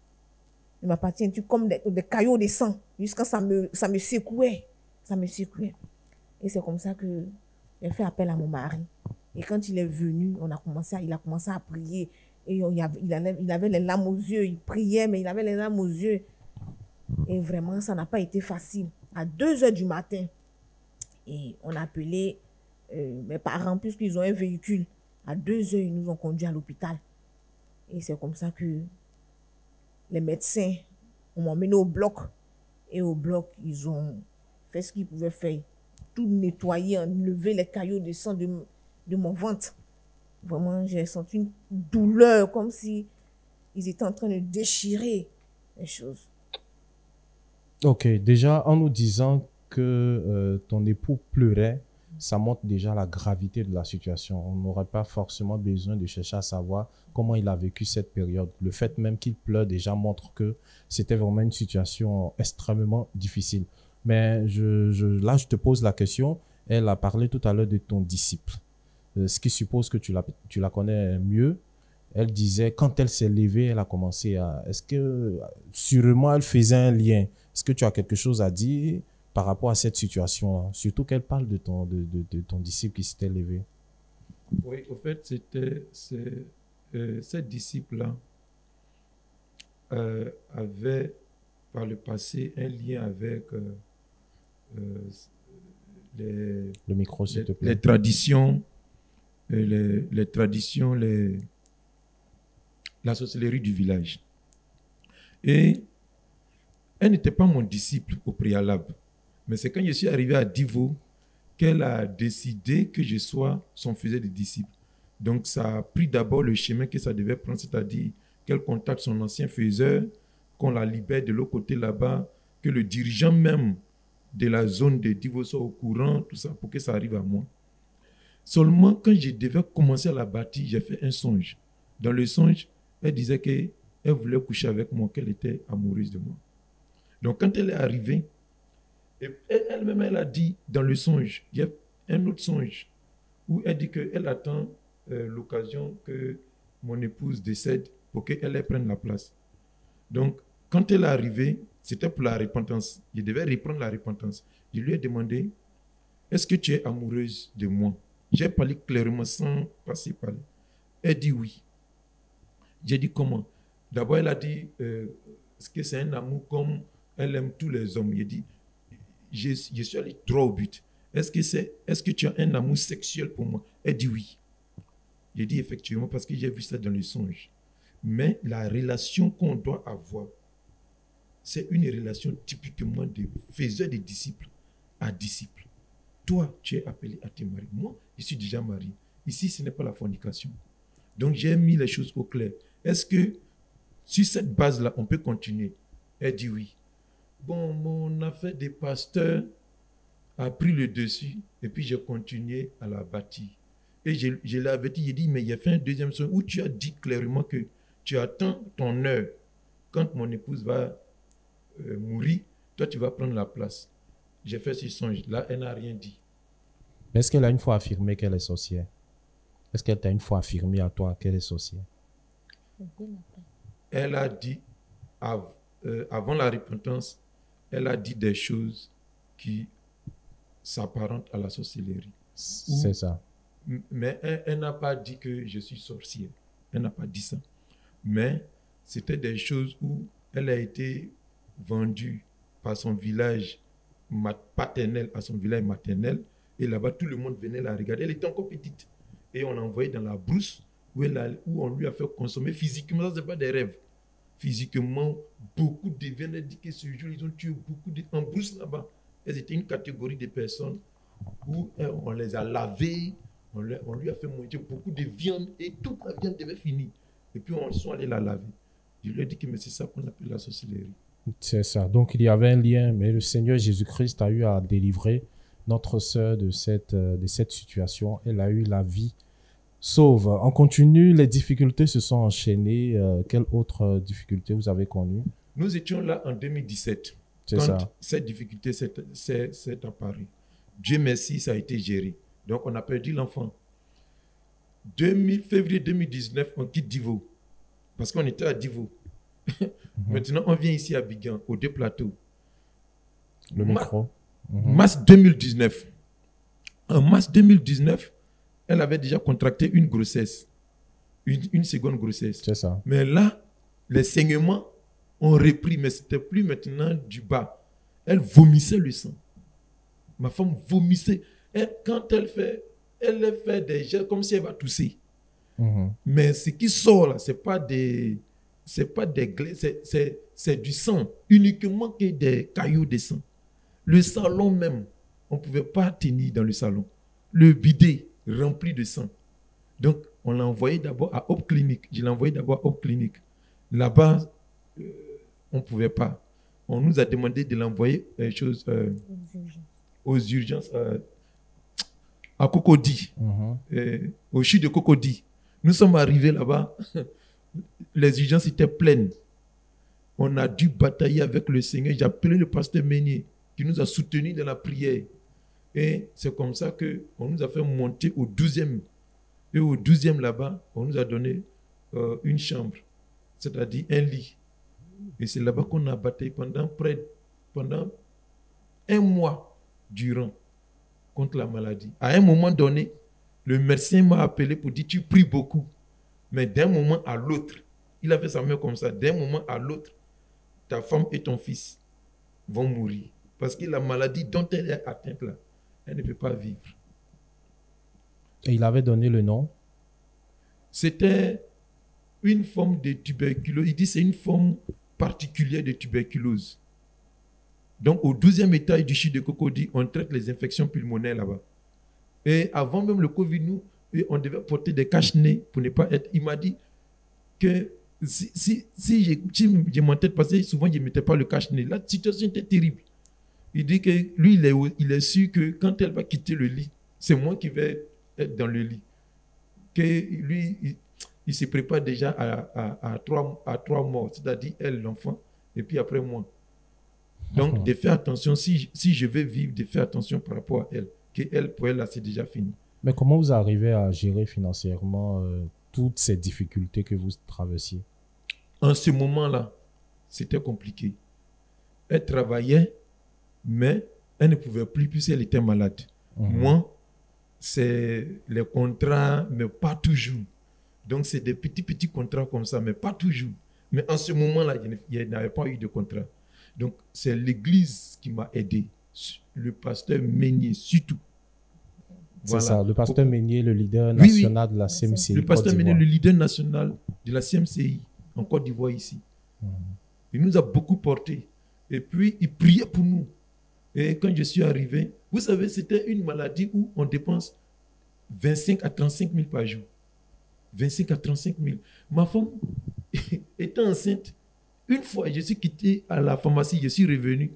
S3: de ma partie intime comme des, des caillots de sang. Jusqu'à ça me, ça me secouait. Ça me secouait. Et c'est comme ça que j'ai fait appel à mon mari. Et quand il est venu, on a commencé à, il a commencé à prier. Et on- il, avait, il, avait, il avait les larmes aux yeux. Il priait, mais il avait les larmes aux yeux. Et vraiment, ça n'a pas été facile. À deux heures du matin, et on a appelé euh, mes parents, puisqu'ils ont un véhicule. À deux heures, ils nous ont conduits à l'hôpital. Et c'est comme ça que les médecins m'ont emmené au bloc. Et au bloc, ils ont fait ce qu'ils pouvaient faire. Tout nettoyer, enlever les caillots de sang de, de mon ventre. Vraiment, j'ai senti une douleur, comme si ils étaient en train de déchirer les choses.
S1: Ok, déjà en nous disant que euh, ton époux pleurait, ça montre déjà la gravité de la situation. On n'aurait pas forcément besoin de chercher à savoir comment il a vécu cette période. Le fait même qu'il pleure déjà montre que c'était vraiment une situation extrêmement difficile. Mais je, je, là, je te pose la question. Elle a parlé tout à l'heure de ton disciple, euh, ce qui suppose que tu la, tu la connais mieux. Elle disait, quand elle s'est levée, elle a commencé à... Est-ce que, sûrement, elle faisait un lien? Est-ce que tu as quelque chose à dire par rapport à cette situation-là? Surtout qu'elle parle de ton, de, de, de ton disciple qui s'était levé.
S2: Oui, au fait, c'était... C'est, euh, cette disciple-là euh, avait, par le passé, un lien avec euh, euh, les...
S1: Le micro, s'il
S2: les,
S1: te plaît.
S2: les traditions, euh, les, les traditions, les... la sorcellerie du village. Et elle n'était pas mon disciple au préalable. Mais c'est quand je suis arrivé à Divo qu'elle a décidé que je sois son faiseur de disciple. Donc ça a pris d'abord le chemin que ça devait prendre, c'est-à-dire qu'elle contacte son ancien faiseur, qu'on la libère de l'autre côté là-bas, que le dirigeant même de la zone de Divo soit au courant, tout ça, pour que ça arrive à moi. Seulement, quand je devais commencer à la bâtir, j'ai fait un songe. Dans le songe, elle disait qu'elle voulait coucher avec moi, qu'elle était amoureuse de moi. Donc, quand elle est arrivée, elle-même, elle a dit dans le songe, il y a un autre songe, où elle dit qu'elle attend euh, l'occasion que mon épouse décède pour qu'elle prenne la place. Donc, quand elle est arrivée, c'était pour la repentance. Je devais reprendre la repentance. Je lui ai demandé, est-ce que tu es amoureuse de moi? J'ai parlé clairement sans passer par là. Elle dit oui. J'ai dit comment? D'abord, elle a dit, euh, est-ce que c'est un amour comme elle aime tous les hommes? J'ai dit, je, je suis allé droit au but. Est-ce que, c'est, est-ce que tu as un amour sexuel pour moi? Elle dit oui. J'ai dit effectivement parce que j'ai vu ça dans le songe. Mais la relation qu'on doit avoir, c'est une relation typiquement de faiseur de disciples à disciple. Toi, tu es appelé à te marier. Moi, je suis déjà marié. Ici, ce n'est pas la fornication. Donc, j'ai mis les choses au clair. Est-ce que sur cette base-là, on peut continuer? Elle dit oui. Bon, mon affaire de pasteur a pris le dessus et puis j'ai continué à la bâtir. Et je, je l'avais dit, j'ai dit, mais il a fait un deuxième songe où tu as dit clairement que tu attends ton heure. Quand mon épouse va euh, mourir, toi, tu vas prendre la place. J'ai fait ce songe. Là, elle n'a rien dit.
S1: Mais est-ce qu'elle a une fois affirmé qu'elle est sorcière? Est-ce qu'elle t'a une fois affirmé à toi qu'elle est sorcière?
S2: Elle a dit, av, euh, avant la repentance, elle a dit des choses qui s'apparentent à la sorcellerie.
S1: C'est Ou, ça.
S2: Mais elle, elle n'a pas dit que je suis sorcière. Elle n'a pas dit ça. Mais c'était des choses où elle a été vendue par son village paternel à son village maternel. Et là-bas, tout le monde venait la regarder. Elle était encore petite. Et on l'a envoyée dans la brousse où, elle a, où on lui a fait consommer physiquement. Ça, ce n'est pas des rêves. Physiquement, beaucoup de viennent dire que ce jour, ils ont tué beaucoup de... En brousse là-bas, elles étaient une catégorie de personnes où on les a lavées, on, les, on lui a fait manger beaucoup de viande et toute la viande devait finir. Et puis, on sont allés la laver. Je lui ai dit que mais c'est ça qu'on appelle la sorcellerie. C'est
S1: ça. Donc, il y avait un lien, mais le Seigneur Jésus-Christ a eu à délivrer notre sœur de cette, de cette situation. Elle a eu la vie sauve. On continue, les difficultés se sont enchaînées. Euh, quelles autres difficultés vous avez connues?
S2: Nous étions là en deux mille dix-sept. C'est quand ça. Cette difficulté s'est apparue. Dieu merci, ça a été géré. Donc, on a perdu l'enfant. février deux mille dix-neuf, on quitte Divo. Parce qu'on était à Divo. Mm-hmm. Maintenant, on vient ici à Bigan, aux deux plateaux.
S1: Le micro.
S2: Mm-hmm. Mars deux mille dix-neuf. En mars deux mille dix-neuf, elle avait déjà contracté une grossesse. Une, une seconde grossesse.
S1: C'est ça.
S2: Mais là, les saignements ont repris, mais ce n'était plus maintenant du bas. Elle vomissait le sang. Ma femme vomissait. Elle, quand elle fait, elle fait des gestes comme si elle va tousser. Mm-hmm. Mais ce qui sort là, ce n'est pas des... C'est pas des glaises, c'est, c'est, c'est du sang. Uniquement que des cailloux de sang. Le salon même, on ne pouvait pas tenir dans le salon. Le bidet rempli de sang. Donc, on l'a envoyé d'abord à Hope Clinic. Je l'ai envoyé d'abord à Hope Clinic. Là-bas, euh, on ne pouvait pas. On nous a demandé de l'envoyer euh, chose, euh, aux urgences. Euh, à Cocody,
S1: Mhm.
S2: euh, au CHU de Cocody. Nous sommes arrivés là-bas, les urgences étaient pleines. On a dû batailler avec le Seigneur. J'ai appelé le pasteur Meunier qui nous a soutenus dans la prière. Et c'est comme ça qu'on nous a fait monter au douzième. Et au douzième là-bas, on nous a donné euh, une chambre, c'est-à-dire un lit. Et c'est là-bas qu'on a bataillé pendant près, pendant un mois durant contre la maladie. À un moment donné, le médecin m'a appelé pour dire tu pries beaucoup. Mais d'un moment à l'autre, il a fait sa main comme ça, d'un moment à l'autre, ta femme et ton fils vont mourir. Parce que la maladie dont elle est atteinte là, elle ne peut pas vivre.
S1: Et il avait donné le nom?
S2: C'était une forme de tuberculose. Il dit que c'est une forme particulière de tuberculose. Donc, au douzième étage du CHU de Cocody, on traite les infections pulmonaires là-bas. Et avant même le Covid, nous, on devait porter des cache-nez pour ne pas être... Il m'a dit que si, si, si j'ai si j'ai mon tête passée, souvent je ne mettais pas le cache-nez. La situation était terrible. Il dit que lui, il est, il est sûr que quand elle va quitter le lit, c'est moi qui vais être dans le lit. Que lui, il, il se prépare déjà à, à, à, trois, à trois morts, c'est-à-dire elle, l'enfant, et puis après moi. Donc, mmh. de faire attention, si, si je vais vivre, de faire attention par rapport à elle, qu'elle, pour elle, là, c'est déjà fini.
S1: Mais comment vous arrivez à gérer financièrement euh, toutes ces difficultés que vous traversiez?
S2: En ce moment-là, c'était compliqué. Elle travaillait, mais elle ne pouvait plus puisqu'elle était malade. Mmh. Moi, c'est les contrats, mais pas toujours. Donc, c'est des petits, petits contrats comme ça, mais pas toujours. Mais en ce moment-là, il n'y avait pas eu de contrat. Donc, c'est l'église qui m'a aidé. Le pasteur Meunier, surtout.
S1: C'est voilà. Ça, le pasteur Meunier, le leader national oui, oui. de la C M C I.
S2: Le pasteur Meunier, le leader national de la C M C I, en Côte d'Ivoire ici. Mmh. Il nous a beaucoup porté. Et puis, il priait pour nous. Et quand je suis arrivé, vous savez, c'était une maladie où on dépense vingt-cinq à trente-cinq mille par jour. vingt-cinq à trente-cinq mille. Ma femme était enceinte. Une fois, je suis quitté à la pharmacie, je suis revenu.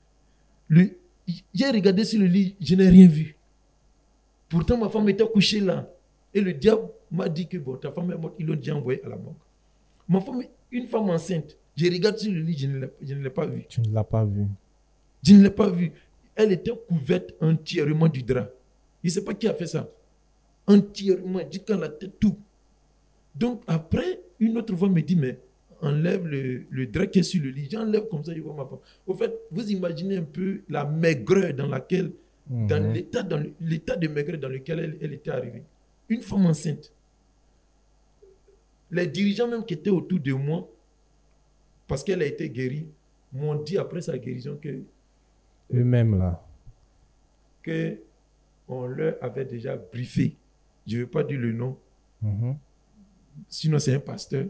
S2: Le, j'ai regardé sur le lit, je n'ai rien vu. Pourtant, ma femme était couchée là. Et le diable m'a dit que bon, ta femme est morte, ils l'ont déjà envoyée à la banque. Ma femme, une femme enceinte, je regarde sur le lit, je ne l'ai, je ne l'ai pas vue.
S1: Tu ne l'as pas vue.
S2: Je ne l'ai pas vue. Elle était couverte entièrement du drap. Je ne sais pas qui a fait ça. Entièrement, jusqu'à la tête, tout. Donc après, une autre fois me dit, mais enlève le, le drap qui est sur le lit. J'enlève comme ça, je vois ma femme. Au fait, vous imaginez un peu la maigreur dans laquelle, mmh. dans l'état, dans le, l'état de maigreur dans lequel elle, elle était arrivée. Une femme enceinte. Les dirigeants même qui étaient autour de moi, parce qu'elle a été guérie, m'ont dit après sa guérison que...
S1: Eux-mêmes là.
S2: Que on leur avait déjà briefé. Je ne veux pas dire le nom. Mmh. Sinon, c'est un pasteur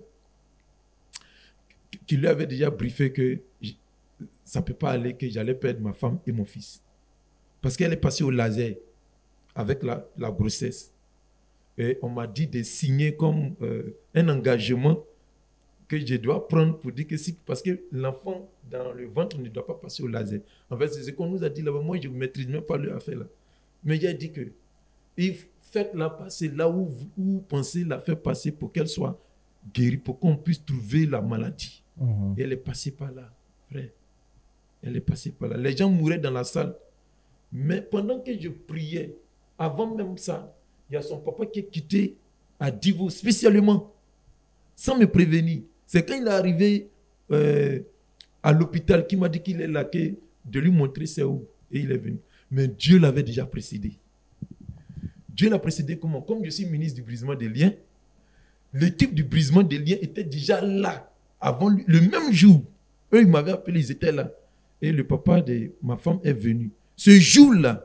S2: qui lui avait déjà briefé que ça ne peut pas aller, que j'allais perdre ma femme et mon fils. Parce qu'elle est passée au laser avec la, la grossesse. Et on m'a dit de signer comme euh, un engagement que je dois prendre pour dire que si, parce que l'enfant dans le ventre ne doit pas passer au laser. En fait, c'est ce qu'on nous a dit là-bas. Moi, je ne maîtrise même pas l'affaire là. Mais j'ai dit que il faites-la passer là où vous, où vous pensez la faire passer pour qu'elle soit guérie, pour qu'on puisse trouver la maladie. Mmh. Et elle est passée par là, frère. Elle est passée par là. Les gens mouraient dans la salle. Mais pendant que je priais, avant même ça, il y a son papa qui est quitté à Divo, spécialement, sans me prévenir. C'est quand il est arrivé euh, à l'hôpital qu'il m'a dit qu'il est là, que de lui montrer c'est où. Et il est venu. Mais Dieu l'avait déjà précédé. Dieu l'a précédé comment? Comme je suis ministre du brisement des liens, l'équipe du brisement des liens était déjà là, avant lui, le même jour. Eux, ils m'avaient appelé, ils étaient là. Et le papa de ma femme est venu. Ce jour-là,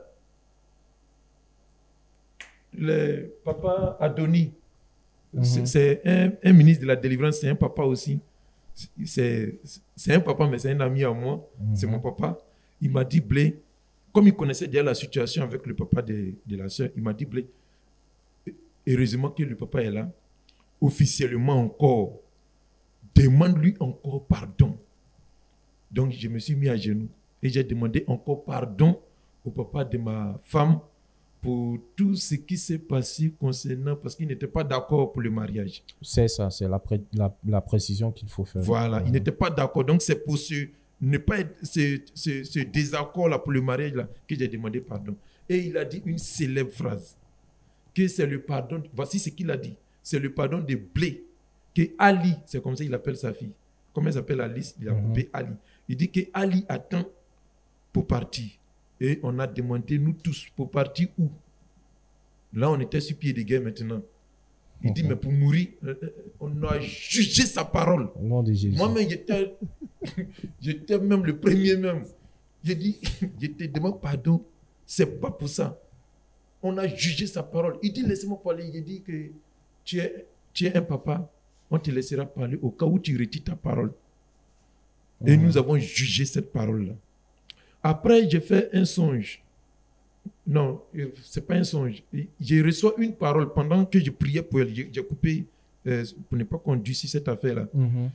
S2: le papa Adoni, mm-hmm. c'est, c'est un, un ministre de la délivrance, c'est un papa aussi. C'est, c'est un papa, mais c'est un ami à moi. Mm-hmm. C'est mon papa. Il m'a dit, Blé, comme il connaissait déjà la situation avec le papa de, de la soeur, il m'a dit, Blé, heureusement que le papa est là, officiellement encore, demande-lui encore pardon. Donc, je me suis mis à genoux et j'ai demandé encore pardon au papa de ma femme pour tout ce qui s'est passé concernant, parce qu'il n'était pas d'accord pour le mariage.
S1: C'est ça, c'est la, pré la, la précision qu'il faut faire.
S2: Voilà,
S1: mmh.
S2: il n'était pas d'accord. Donc, c'est pour ce, ne pas être, ce, ce, ce désaccord-là pour le mariage-là que j'ai demandé pardon. Et il a dit une célèbre phrase, que c'est le pardon, voici ce qu'il a dit, c'est le pardon de blé, que Ali, c'est comme ça qu'il appelle sa fille. Comment elle s'appelle Alice? Il a coupé mmh. Ali. Il dit que Ali attend pour partir. Et on a demandé, nous tous, pour partir où? Là, on était sur pied de guerre maintenant. Il mmh. dit, mais pour mourir, on a jugé sa parole.
S1: Au nom de Jésus.
S2: Moi-même, j'étais, j'étais même le premier même. J'ai dit, je te demande pardon, c'est pas pour ça. On a jugé sa parole. Il dit, laissez-moi parler. Il dit que tu es, tu es un papa, on te laissera parler au cas où tu retires ta parole. Mmh. Et nous avons jugé cette parole-là. Après, j'ai fait un songe. Non, ce n'est pas un songe. Je reçois une parole pendant que je priais pour elle. J'ai coupé euh, pour ne pas conduire sur cette affaire-là. Mmh.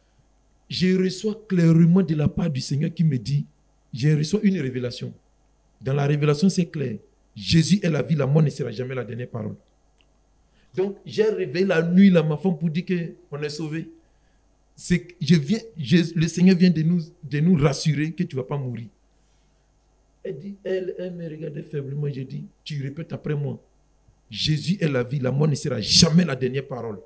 S2: Je reçois clairement de la part du Seigneur qui me dit, je reçois une révélation. Dans la révélation, c'est clair. Jésus est la vie, la mort ne sera jamais la dernière parole. Donc, j'ai réveillé la nuit, là, ma femme, pour dire qu'on est sauvé. C'est que je viens, je, le Seigneur vient de nous, de nous rassurer que tu ne vas pas mourir. Elle dit, elle, elle me regardait faiblement. J'ai dit, tu répètes après moi. Jésus est la vie, la mort ne sera jamais la dernière parole.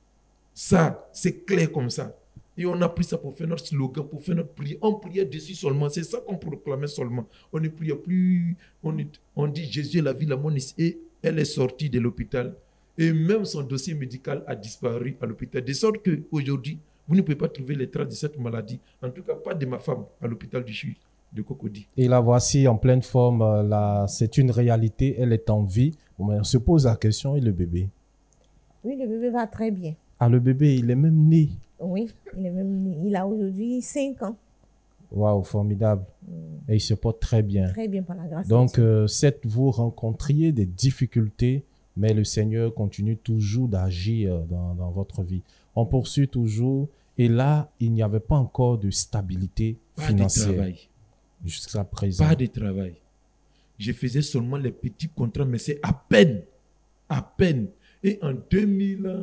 S2: Ça, c'est clair comme ça. Et on a pris ça pour faire notre slogan, pour faire notre prière. On priait dessus seulement. C'est ça qu'on proclamait seulement. On ne priait plus. On, est, on dit Jésus est la vie, la mort ne sera. Et elle est sortie de l'hôpital. Et même son dossier médical a disparu à l'hôpital. De sorte qu'aujourd'hui, vous ne pouvez pas trouver les traces de cette maladie. En tout cas, pas de ma femme à l'hôpital du Chui de Cocody.
S1: Et la voici en pleine forme. Là, c'est une réalité. Elle est en vie. On se pose la question, et le bébé?
S3: Oui, le bébé va très bien.
S1: Ah, le bébé, il est même né.
S3: Oui, il est même né. Il a aujourd'hui cinq ans.
S1: Waouh, formidable. Mm. Et il se porte très bien.
S3: Très bien, par la grâce.
S1: Donc, euh, certes, vous rencontriez des difficultés, mais le Seigneur continue toujours d'agir dans, dans votre vie. On poursuit toujours. Et là, il n'y avait pas encore de stabilité
S2: pas
S1: financière.
S2: De travail.
S1: Jusqu'à présent.
S2: Pas de travail. Je faisais seulement les petits contrats, mais c'est à peine. À peine. Et en deux mille,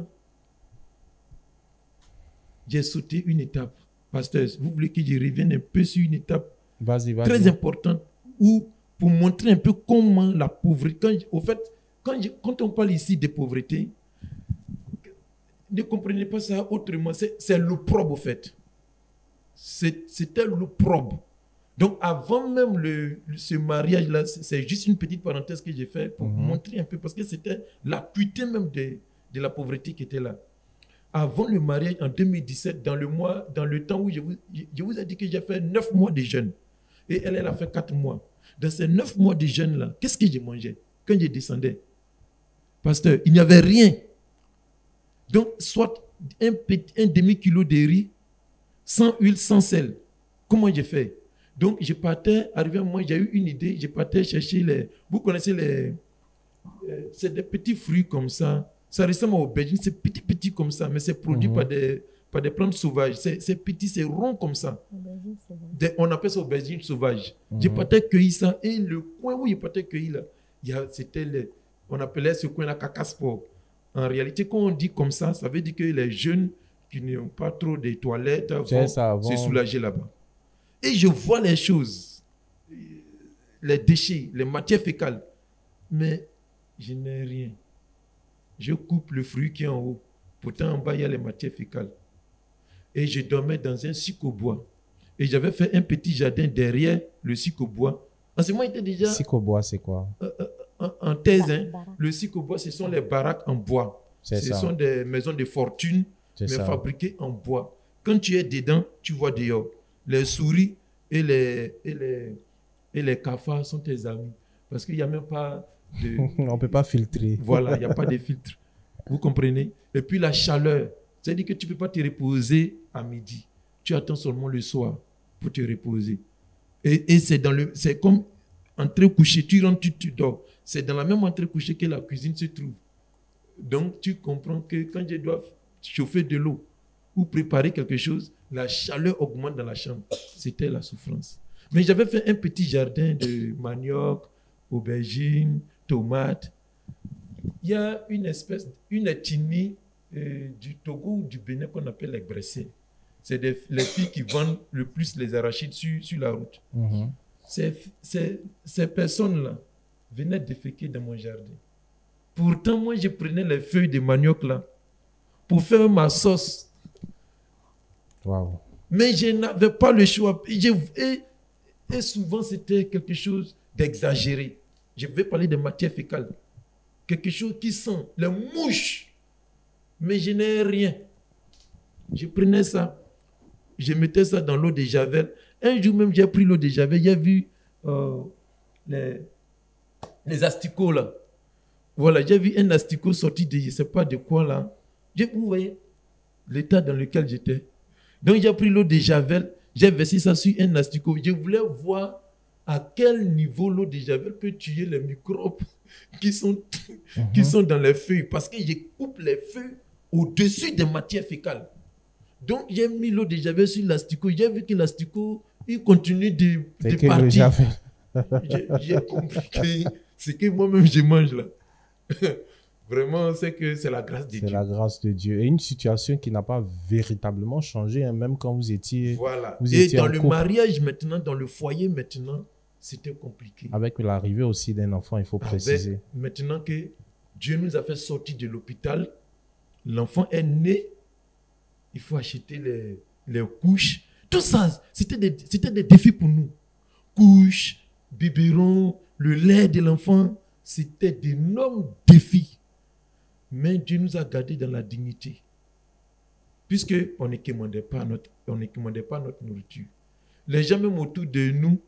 S2: j'ai sauté une étape. Pasteur, vous voulez que je revienne un peu sur une étape
S1: vas-y, vas-y.
S2: très importante où, pour montrer un peu comment la pauvreté, quand, au fait, quand, je, quand on parle ici de pauvreté, ne comprenez pas ça autrement, c'est l'opprobre au fait. C'était l'opprobre. Donc avant même le, ce mariage-là, c'est juste une petite parenthèse que j'ai fait pour mmh. montrer un peu, parce que c'était l'acuité même de, de la pauvreté qui était là. Avant le mariage, en deux mille dix-sept, dans le mois, dans le temps où je vous, je vous ai dit que j'ai fait neuf mois de jeûne, et elle, elle a fait quatre mois. Dans ces neuf mois de jeûne-là, qu'est-ce que j'ai mangé quand je descendais? Pasteur, il n'y avait rien. Donc, soit un, petit, un demi-kilo de riz, sans huile, sans sel. Comment j'ai fait? Donc, je partais, arrivé à moi, j'ai eu une idée, je partais chercher les... Vous connaissez les... Euh, c'est des petits fruits comme ça. Ça ressemble aux aubergines, c'est petit, petit comme ça, mais c'est produit mmh. par, des, par des plantes sauvages. C'est petit, c'est rond comme ça. Des, on appelle ça aubergines sauvages. Mmh. Je partais cueillir ça, et le coin où je partais cueillir là, c'était le... On appelait ce coin-là Cacasport. En réalité, quand on dit comme ça, ça veut dire que les jeunes qui n'ont pas trop de toilettes vont se soulager là-bas. Et je vois les choses, les déchets, les matières fécales, mais je n'ai rien. Je coupe le fruit qui est en haut. Pourtant, en bas, il y a les matières fécales. Et je dormais dans un sycobois. Et j'avais fait un petit jardin derrière le sycobois. En ce moment, il était déjà...
S1: Sycobois, c'est quoi?
S2: euh, euh, en, en thèse, hein, le sycobois, ce sont les baraques en bois. Ce ça. sont des maisons de fortune, mais ça. fabriquées en bois. Quand tu es dedans, tu vois dehors. Les souris et les, et les, et les cafards sont tes amis. Parce qu'il n'y a même pas de...
S1: On ne peut pas filtrer.
S2: Voilà, il n'y a pas de filtre. Vous comprenez? Et puis la chaleur. C'est-à-dire que tu ne peux pas te reposer à midi. Tu attends seulement le soir pour te reposer. Et, et c'est, dans le, c'est comme entrer-coucher. Tu rentres, tu, tu dors. C'est dans la même entrer-coucher que la cuisine se trouve. Donc, tu comprends que quand je dois chauffer de l'eau ou préparer quelque chose, la chaleur augmente dans la chambre. C'était la souffrance. Mais j'avais fait un petit jardin de manioc, aubergines, tomates. Il y a une espèce, une ethnie euh, du Togo ou du Bénin qu'on appelle les Bressés. C'est des, les filles qui vendent le plus les arachides sur, sur la route.
S1: Mhm.
S2: Ces, ces, ces personnes-là venaient déféquer dans mon jardin. Pourtant, moi, je prenais les feuilles de manioc là pour faire ma sauce.
S1: Wow.
S2: Mais je n'avais pas le choix. Je, et, et souvent, c'était quelque chose d'exagéré. Je vais parler de matière fécale. Quelque chose qui sent les mouches. Mais je n'ai rien. Je prenais ça. Je mettais ça dans l'eau de Javel. Un jour même, j'ai pris l'eau de Javel. J'ai vu euh, les, les asticots là. Voilà, j'ai vu un asticot sorti de je ne sais pas de quoi là. J'ai, vous voyez l'état dans lequel j'étais. Donc j'ai pris l'eau de Javel. J'ai versé ça sur un asticot. Je voulais voir à quel niveau l'eau de Javel peut tuer les microbes qui sont, mm-hmm. qui sont dans les feuilles. Parce que je coupe les feuilles au-dessus des matières fécales. Donc, j'ai mis l'eau de Javel sur l'asticot. J'ai vu que l'asticot, il continue de, de partir. j'ai, j'ai compris que c'est que moi-même, je mange là. Vraiment, c'est que c'est la grâce de
S1: c'est
S2: Dieu.
S1: C'est la grâce de Dieu. Et une situation qui n'a pas véritablement changé, hein, même quand vous étiez.
S2: Voilà.
S1: Vous
S2: Et
S1: étiez
S2: dans le
S1: couple.
S2: mariage maintenant, dans le foyer maintenant, c'était compliqué.
S1: Avec l'arrivée aussi d'un enfant, il faut
S2: Avec,
S1: préciser.
S2: Maintenant que Dieu nous a fait sortir de l'hôpital, l'enfant est né, il faut acheter les, les couches. Tout ça, c'était des, c'était des défis pour nous. Couches, biberons, le lait de l'enfant, c'était d'énormes défis. Mais Dieu nous a gardés dans la dignité. Puisqu'on ne commandait pas notre, on ne commandait pas notre nourriture. Les gens même autour de nous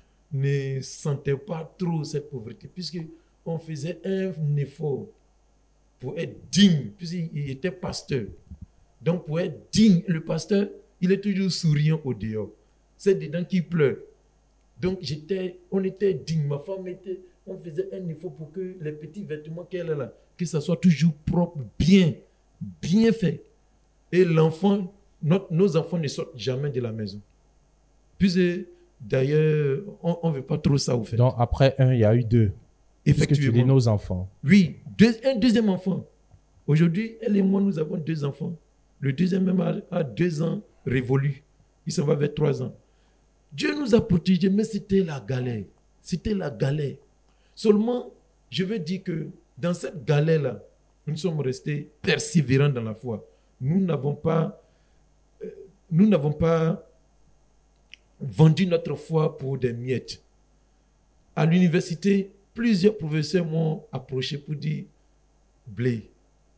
S2: ne sentaient pas trop cette pauvreté. Puisqu'on faisait un effort pour être digne. Puisqu'il était pasteur. Donc pour être digne, le pasteur, il est toujours souriant au dehors. C'est dedans qu'il pleure. Donc j'étais, on était digne. Ma femme était, on faisait un effort pour que les petits vêtements qu'elle a là, que ça soit toujours propre, bien, bien fait. Et l'enfant, notre, nos enfants ne sortent jamais de la maison. Puis d'ailleurs, on ne veut pas trop ça au fait.
S1: Donc après un, il y a eu deux. Effectivement. Puisque tu dis nos enfants.
S2: Oui, deux, un deuxième enfant. Aujourd'hui, elle et moi, nous avons deux enfants. Le deuxième même a, a deux ans révolu. Il s'en va vers trois ans. Dieu nous a protégés, mais c'était la galère. C'était la galère. Seulement, je veux dire que dans cette galère-là, nous sommes restés persévérants dans la foi. Nous n'avons pas, euh, nous n'avons pas vendu notre foi pour des miettes. À l'université, plusieurs professeurs m'ont approché pour dire « Blé,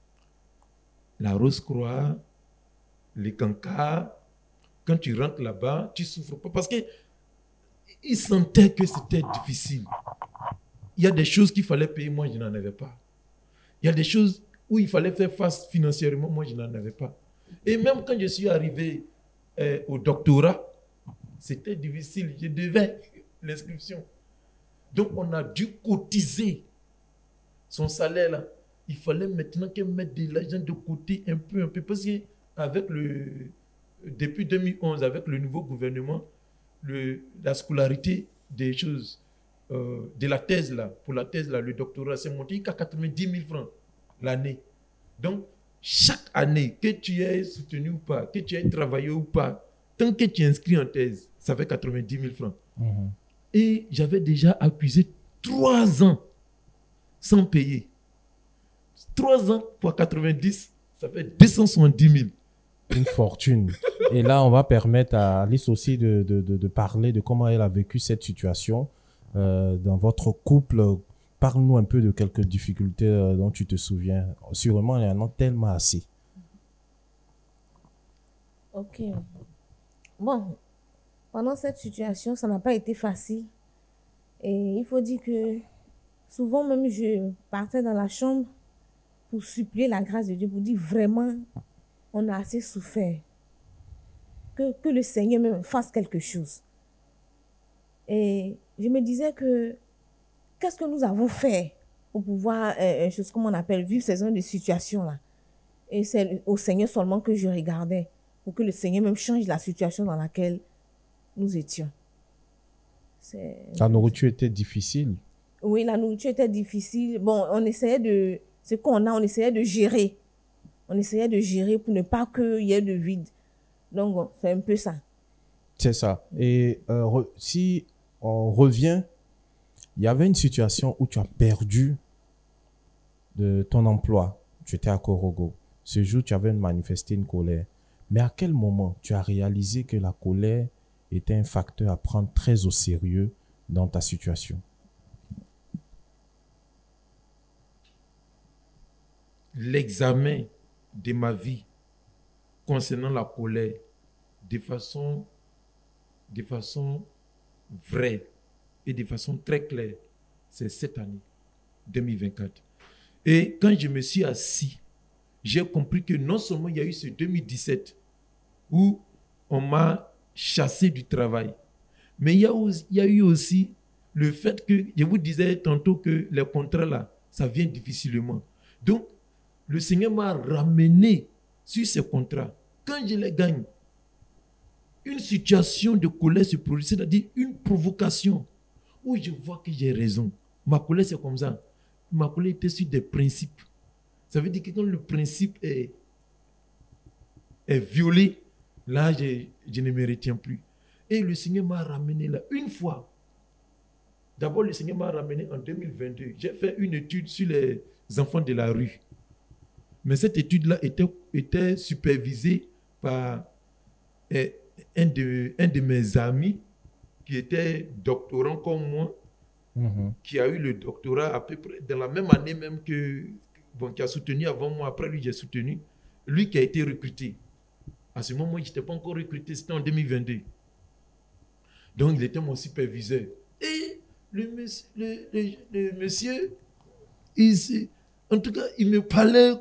S2: la Rose-Croix, les cancars, quand tu rentres là-bas, tu ne souffres pas. » Parce qu'ils sentaient que c'était difficile. Il y a des choses qu'il fallait payer, moi je n'en avais pas. Il y a des choses où il fallait faire face financièrement, moi je n'en avais pas. Et même quand je suis arrivé euh, au doctorat, c'était difficile, je devais l'inscription. Donc on a dû cotiser son salaire là. Il fallait maintenant qu'elle mette de l'argent de côté un peu, un peu. Parce qu'avec le, depuis deux mille onze, avec le nouveau gouvernement, le, la scolarité des choses, euh, de la thèse là, pour la thèse là, le doctorat, c'est monté qu'à quatre-vingt-dix mille francs l'année. Donc, chaque année, que tu aies soutenu ou pas, que tu aies travaillé ou pas, tant que tu es inscrit en thèse, ça fait quatre-vingt-dix mille francs. Mmh. Et j'avais déjà accusé trois ans sans payer. Trois ans pour quatre-vingt-dix, ça fait deux cent soixante-dix mille.
S1: Une fortune. Et là, on va permettre à Alice aussi de, de, de, de parler de comment elle a vécu cette situation euh, dans votre couple. Parle-nous un peu de quelques difficultés euh, dont tu te souviens. Sûrement, il y en a tellement assez.
S3: Ok. Bon, pendant cette situation, ça n'a pas été facile. Et il faut dire que souvent même, je partais dans la chambre pour supplier la grâce de Dieu, pour dire vraiment, on a assez souffert. Que, que le Seigneur même fasse quelque chose. Et je me disais que qu'est-ce que nous avons fait pour pouvoir, euh, une chose comme on appelle, vivre ces zones de situation-là. Et c'est au Seigneur seulement que je regardais, pour que le Seigneur même change la situation dans laquelle nous étions.
S1: C'est... La nourriture était difficile.
S3: Oui, la nourriture était difficile. Bon, on essayait de... Ce qu'on a, on essayait de gérer. On essayait de gérer pour ne pas qu'il y ait de vide. Donc, bon, c'est un peu ça.
S1: C'est ça. Et euh, re- si on revient, il y avait une situation où tu as perdu de ton emploi. Tu étais à Korogo. Ce jour, tu avais manifesté une colère. Mais à quel moment tu as réalisé que la colère était un facteur à prendre très au sérieux dans ta situation?
S2: L'examen de ma vie concernant la colère de façon, de façon vraie et de façon très claire, c'est cette année, deux mille vingt-quatre. Et quand je me suis assis, j'ai compris que non seulement il y a eu ce deux mille dix-sept où on m'a chassé du travail, mais il y a, aussi, il y a eu aussi le fait que, je vous disais tantôt que les contrats là, ça vient difficilement. Donc, le Seigneur m'a ramené sur ces contrats. Quand je les gagne, une situation de colère se produit, c'est-à-dire une provocation où je vois que j'ai raison. Ma colère, c'est comme ça. Ma colère était sur des principes. Ça veut dire que quand le principe est, est violé, là, je, je ne me retiens plus. Et le Seigneur m'a ramené là une fois. D'abord, le Seigneur m'a ramené en deux mille vingt-deux. J'ai fait une étude sur les enfants de la rue. Mais cette étude-là était, était supervisée par eh, un, de, un de mes amis qui était doctorant comme moi, mm-hmm. qui a eu le doctorat à peu près dans la même année même que, bon, qui a soutenu avant moi, après lui j'ai soutenu, lui qui a été recruté. À ce moment, je n'étais pas encore recruté, c'était en deux mille vingt-deux. Donc, il était mon superviseur. Et le monsieur, le, le, le monsieur il, en tout cas, il me parlait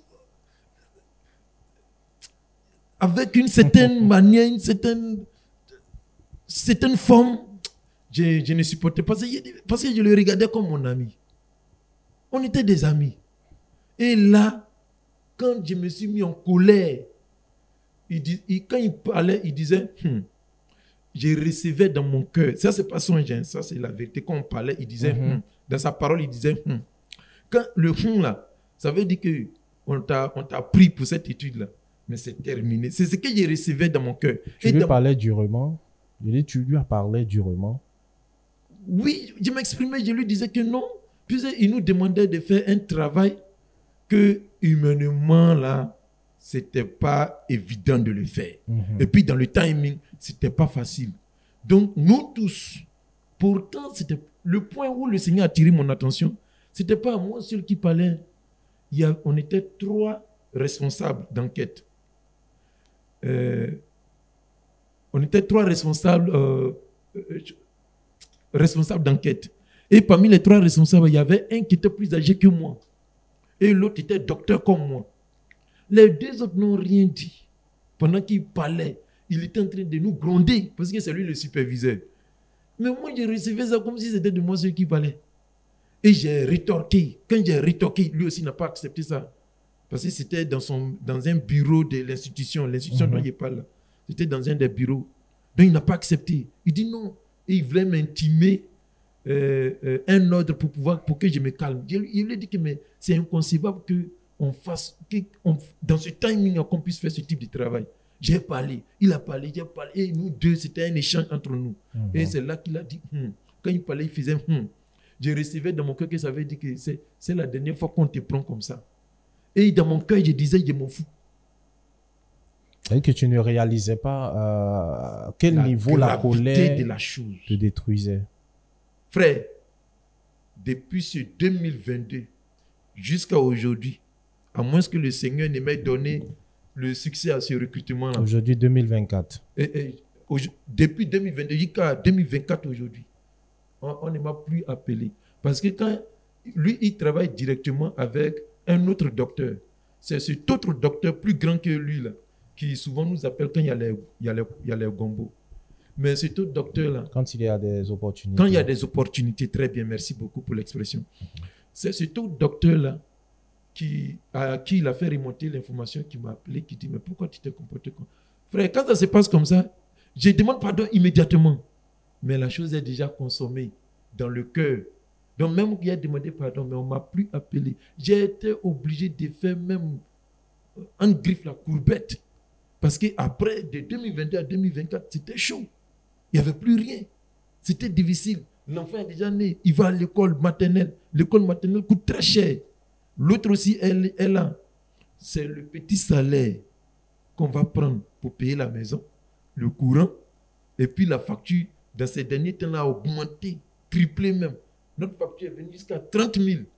S2: avec une certaine manière, une certaine, certaine forme. Je, je ne supportais pas ça parce que je le regardais comme mon ami. On était des amis. Et là, quand je me suis mis en colère, il dit, il, quand il parlait, il disait, hm, je recevais dans mon cœur. Ça, c'est pas son gêne, ça, c'est la vérité. Quand on parlait, il disait, mm-hmm. hm, dans sa parole, il disait, hm. Quand le hum là, ça veut dire qu'on t'a, on t'a pris pour cette étude-là. Mais c'est terminé. C'est ce que je recevais dans mon cœur.
S1: Tu
S2: Et
S1: lui
S2: dans...
S1: parlais durement? Je dis, tu lui as parlé durement?
S2: Oui, je m'exprimais, je lui disais que non. Puis il nous demandait de faire un travail que, humainement, là, c'était pas évident de le faire. Mm-hmm. Et puis, dans le timing, c'était pas facile. Donc, nous tous, pourtant, c'était le point où le Seigneur a attiré mon attention. C'était pas moi seul qui parlait. Il y a, on était trois responsables d'enquête. Euh, on était trois responsables, euh, euh, responsables d'enquête. Et parmi les trois responsables, il y avait un qui était plus âgé que moi. Et l'autre était docteur comme moi. Les deux autres n'ont rien dit. Pendant qu'il parlait, il était en train de nous gronder parce que c'est lui le superviseur. Mais moi, je recevais ça comme si c'était de moi seul qui parlait. Et j'ai rétorqué. Quand j'ai rétorqué, lui aussi n'a pas accepté ça. Parce que c'était dans, son, dans un bureau de l'institution. L'institution mm-hmm. dont il parle. C'était dans un des bureaux. Donc il n'a pas accepté. Il dit non. Et il voulait m'intimer euh, euh, un ordre pour, pouvoir, pour que je me calme. Il, il lui a dit que mais c'est inconcevable qu'on fasse, que on, dans ce timing, qu'on puisse faire ce type de travail. J'ai parlé. Il a parlé, j'ai parlé. Et nous deux, c'était un échange entre nous. Mm-hmm. Et c'est là qu'il a dit, hm. Quand il parlait, il faisait hm. Je recevais dans mon cœur que ça veut dire que c'est, c'est la dernière fois qu'on te prend comme ça. Et dans mon cœur, je disais, je m'en fous.
S1: Et que tu ne réalisais pas à euh, quel la niveau la colère
S2: de la chose
S1: te détruisait.
S2: Frère, depuis ce deux mille vingt-deux jusqu'à aujourd'hui, à moins que le Seigneur ne m'ait donné le succès à ce recrutement-là.
S1: Aujourd'hui, deux mille vingt-quatre.
S2: Et, et, au, depuis deux mille vingt-deux jusqu'à deux mille vingt-quatre aujourd'hui. On, on ne m'a plus appelé. Parce que quand lui, il travaille directement avec un autre docteur. C'est cet autre docteur plus grand que lui, là, qui souvent nous appelle quand il y a les, il y a les, il y a les gombos. Mais cet autre docteur-là...
S1: Quand il y a des opportunités.
S2: Quand il y a des opportunités, très bien, merci beaucoup pour l'expression. Mm-hmm. C'est cet autre docteur-là qui, à qui il a fait remonter l'information, qui m'a appelé, qui dit, mais pourquoi tu t'es comporté comme... Frère, quand ça se passe comme ça, je demande pardon immédiatement. Mais la chose est déjà consommée dans le cœur Donc même qu'il a demandé pardon, mais on ne m'a plus appelé. J'ai été obligé de faire même en griffe la courbette. Parce qu'après, de deux mille vingt-deux à deux mille vingt-quatre, c'était chaud. Il n'y avait plus rien. C'était difficile. L'enfant est déjà né. Il va à l'école maternelle. L'école maternelle coûte très cher. L'autre aussi, elle est là. C'est le petit salaire qu'on va prendre pour payer la maison, le courant, et puis la facture, dans ces derniers temps-là, a augmenté, triplé même. Notre facture est venue jusqu'à trente mille.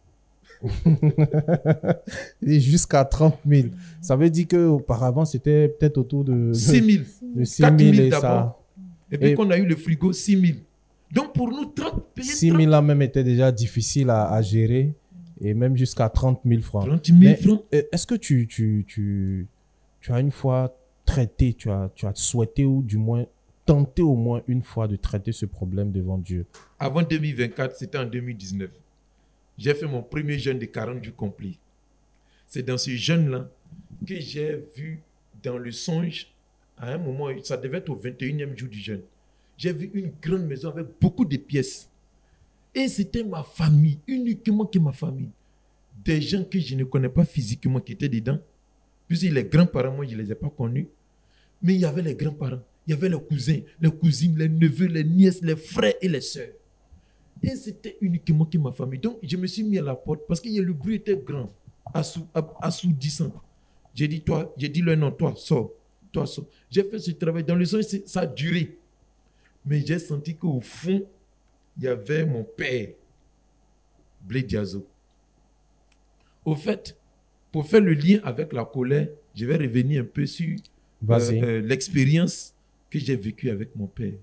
S1: Jusqu'à trente mille. Ça veut dire qu'auparavant, c'était peut-être autour de
S2: six mille.
S1: De six mille et
S2: d'abord.
S1: Ça...
S2: Et puis, et qu'on a eu le frigo, six mille. Donc, pour nous, trente, payer
S1: six mille là même était déjà difficile à, à gérer. Et même jusqu'à trente mille francs.
S2: trente mille francs.
S1: Est-ce que tu, tu, tu, tu as une fois traité, tu as, tu as souhaité ou du moins tenté au moins une fois de traiter ce problème devant Dieu?
S2: Avant deux mille vingt-quatre, c'était en deux mille dix-neuf. J'ai fait mon premier jeûne de quarante jours complet. C'est dans ce jeûne-là que j'ai vu dans le songe, à un moment, ça devait être au vingt et unième jour du jeûne, j'ai vu une grande maison avec beaucoup de pièces. Et c'était ma famille, uniquement que ma famille. Des gens que je ne connais pas physiquement qui étaient dedans. Puisque les grands-parents, moi, je ne les ai pas connus. Mais il y avait les grands-parents, il y avait les cousins, les cousines, les neveux, les nièces, les frères et les sœurs. Et c'était uniquement que ma famille. Donc, je me suis mis à la porte parce que le bruit était grand, assou, assourdissant. J'ai dit, toi, j'ai dit le nom, toi, sors, toi, sors. J'ai fait ce travail. Dans le sens, ça a duré. Mais j'ai senti qu'au fond, il y avait mon père, Blé Diazo. Au fait, pour faire le lien avec la colère, je vais revenir un peu sur euh, euh, l'expérience que j'ai vécue avec mon père.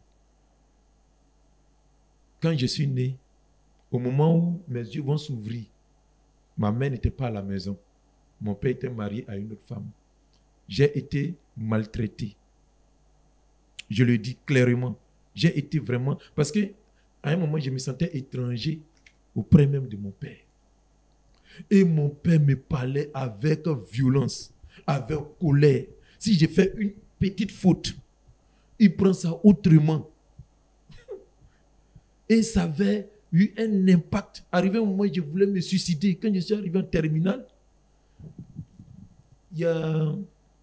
S2: Quand je suis né, au moment où mes yeux vont s'ouvrir, ma mère n'était pas à la maison. Mon père était marié à une autre femme. J'ai été maltraité. Je le dis clairement. J'ai été vraiment... Parce que à un moment, je me sentais étranger auprès même de mon père. Et mon père me parlait avec violence, avec colère. Si j'ai fait une petite faute, il prend ça autrement. Et ça avait eu un impact. Arrivé au moment où je voulais me suicider, quand je suis arrivé en terminale, il y a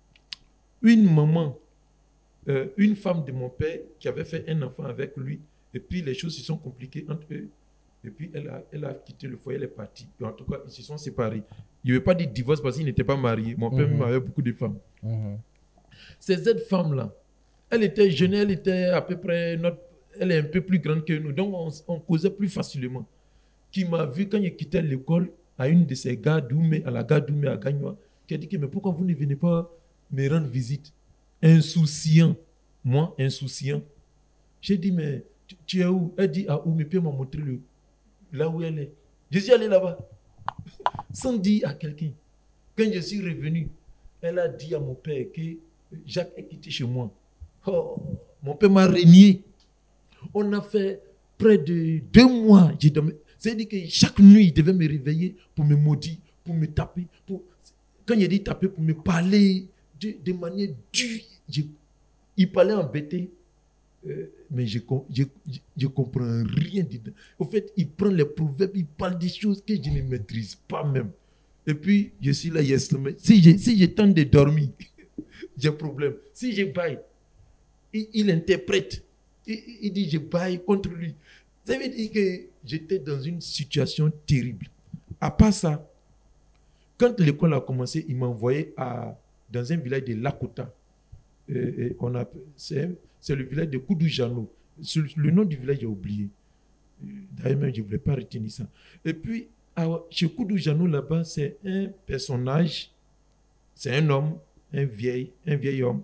S2: une maman, euh, une femme de mon père qui avait fait un enfant avec lui. Et puis les choses se sont compliquées entre eux. Et puis elle a, elle a quitté le foyer, elle est partie. Et en tout cas, ils se sont séparés. Il ne veut pas dire divorce parce qu'ils n'étaient pas mariés. Mon père mm-hmm. avait beaucoup de femmes. Mm-hmm. C'est cette femme-là. Elle était jeune, elle était à peu près, notre, elle est un peu plus grande que nous. Donc on, on causait plus facilement. Qui m'a vu quand il quittait l'école à une de ses gares d'Oumé, à la gare d'Oumé à Gagnoa, qui a dit que mais pourquoi vous ne venez pas me rendre visite? Insouciant. Moi, insouciant. J'ai dit mais tu, tu es où? Elle dit à Oumé, puis elle m'a montré le, là où elle est. Je suis allé là-bas. Sans dire à quelqu'un. Quand je suis revenu, elle a dit à mon père que Jacques est quitté chez moi. Oh, mon père m'a régné. On a fait près de deux mois. C'est-à-dire que chaque nuit, il devait me réveiller pour me maudire, pour me taper. Pour... Quand il dit taper, pour me parler de, de manière dure. Je... Il parlait embêté. Euh, mais je ne comprends rien dedans. Au fait, il prend les proverbes, il parle des choses que je ne maîtrise pas même. Et puis, je suis là, yes, si je, si je tente de dormir, j'ai un problème. Si je baille, il, il interprète. Il, il dit, je baille contre lui. Ça veut dire que j'étais dans une situation terrible. À part ça, quand l'école a commencé, il m'a envoyé à, dans un village de Lakota. Et, et on a, c'est, c'est le village de Koudoujano. Le nom du village, j'ai oublié. D'ailleurs, même, je ne voulais pas retenir ça. Et puis, chez Koudoujano, là-bas, c'est un personnage, c'est un homme, un vieil, un vieil homme.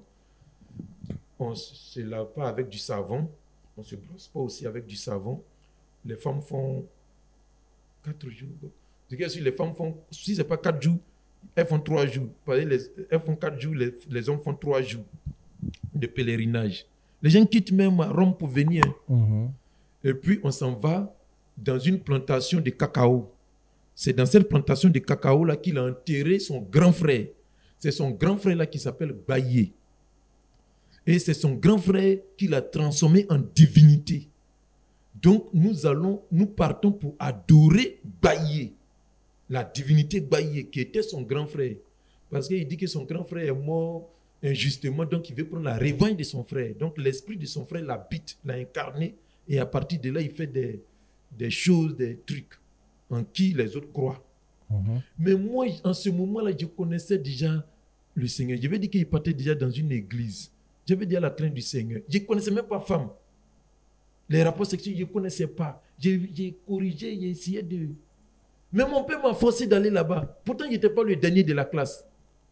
S2: On ne se lave pas avec du savon, on ne se brosse pas aussi avec du savon. Les femmes font quatre jours. Si les femmes font, si ce n'est pas quatre jours, elles font trois jours. Elles font quatre jours, les, les hommes font trois jours de pèlerinage. Les gens quittent même Rome pour venir. Mm-hmm. Et puis, on s'en va dans une plantation de cacao. C'est dans cette plantation de cacao-là qu'il a enterré son grand frère. C'est son grand frère-là qui s'appelle Baye. Et c'est son grand frère qui l'a transformé en divinité. Donc, nous allons, nous partons pour adorer Baye, la divinité Baye, qui était son grand frère. Parce qu'il dit que son grand frère est mort injustement, donc il veut prendre la revanche de son frère. Donc, l'esprit de son frère l'habite, l'a incarné, et à partir de là, il fait des, des choses, des trucs en qui les autres croient. Mm-hmm. Mais moi, en ce moment-là, je connaissais déjà le Seigneur. Je vais dire qu'il partait déjà dans une église. Je vais dire la crainte du Seigneur. Je ne connaissais même pas femme. Les rapports sexuels, je ne connaissais pas. J'ai, j'ai corrigé, j'ai essayé de... Mais mon père m'a forcé d'aller là-bas. Pourtant, je n'étais pas le dernier de la classe.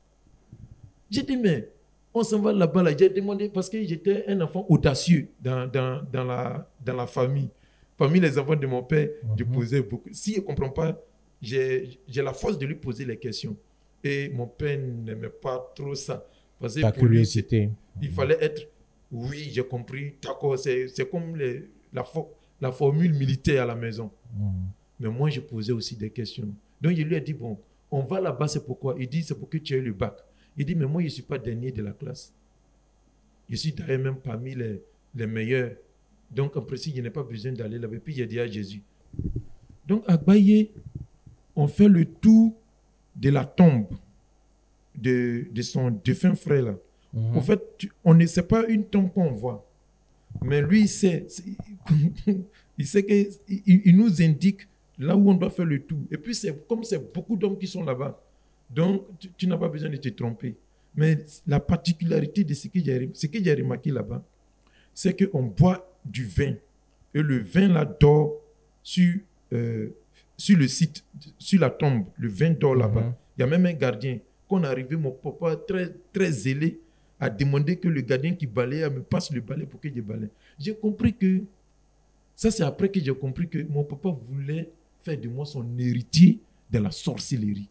S2: J'ai dit, mais on s'en va là-bas. Là. J'ai demandé, parce que j'étais un enfant audacieux dans, dans, dans, la, dans la famille. Parmi les enfants de mon père, mm-hmm. je posais beaucoup. Si je ne comprends pas, j'ai, j'ai la force de lui poser les questions. Et mon père n'aimait pas trop ça. Parce que
S1: Ta
S2: pour
S1: curiosité.
S2: Lui, il mm-hmm. fallait être... Oui, j'ai compris. D'accord, c'est, c'est comme les, la, fo- la formule militaire à la maison. Mmh. Mais moi, je posais aussi des questions. Donc, je lui ai dit, bon, on va là-bas, c'est pourquoi? Il dit, c'est pour que tu aies le bac. Il dit, mais moi, je ne suis pas dernier de la classe. Je suis d'ailleurs même parmi les, les meilleurs. Donc, en principe, je n'ai pas besoin d'aller là-bas. Puis, j'ai dit à Jésus. Donc, à Baye, on fait le tour de la tombe de, de son défunt frère, là. Mmh. En fait, tu, on ne sait pas une tombe qu'on voit. Mais lui, il sait. Il sait qu'il il nous indique là où on doit faire le tour. Et puis, c'est, comme c'est beaucoup d'hommes qui sont là-bas, donc tu, tu n'as pas besoin de te tromper. Mais la particularité de ce que j'ai, ce que j'ai remarqué là-bas, c'est qu'on boit du vin. Et le vin là dort sur, euh, sur le site, sur la tombe. Le vin dort mmh. là-bas. Il y a même un gardien. Quand on est arrivé, mon papa, très, très zélé, a demandé que le gardien qui balaye me passe le balai pour que je balaye. J'ai compris que, ça c'est après que j'ai compris que mon papa voulait faire de moi son héritier de la sorcellerie.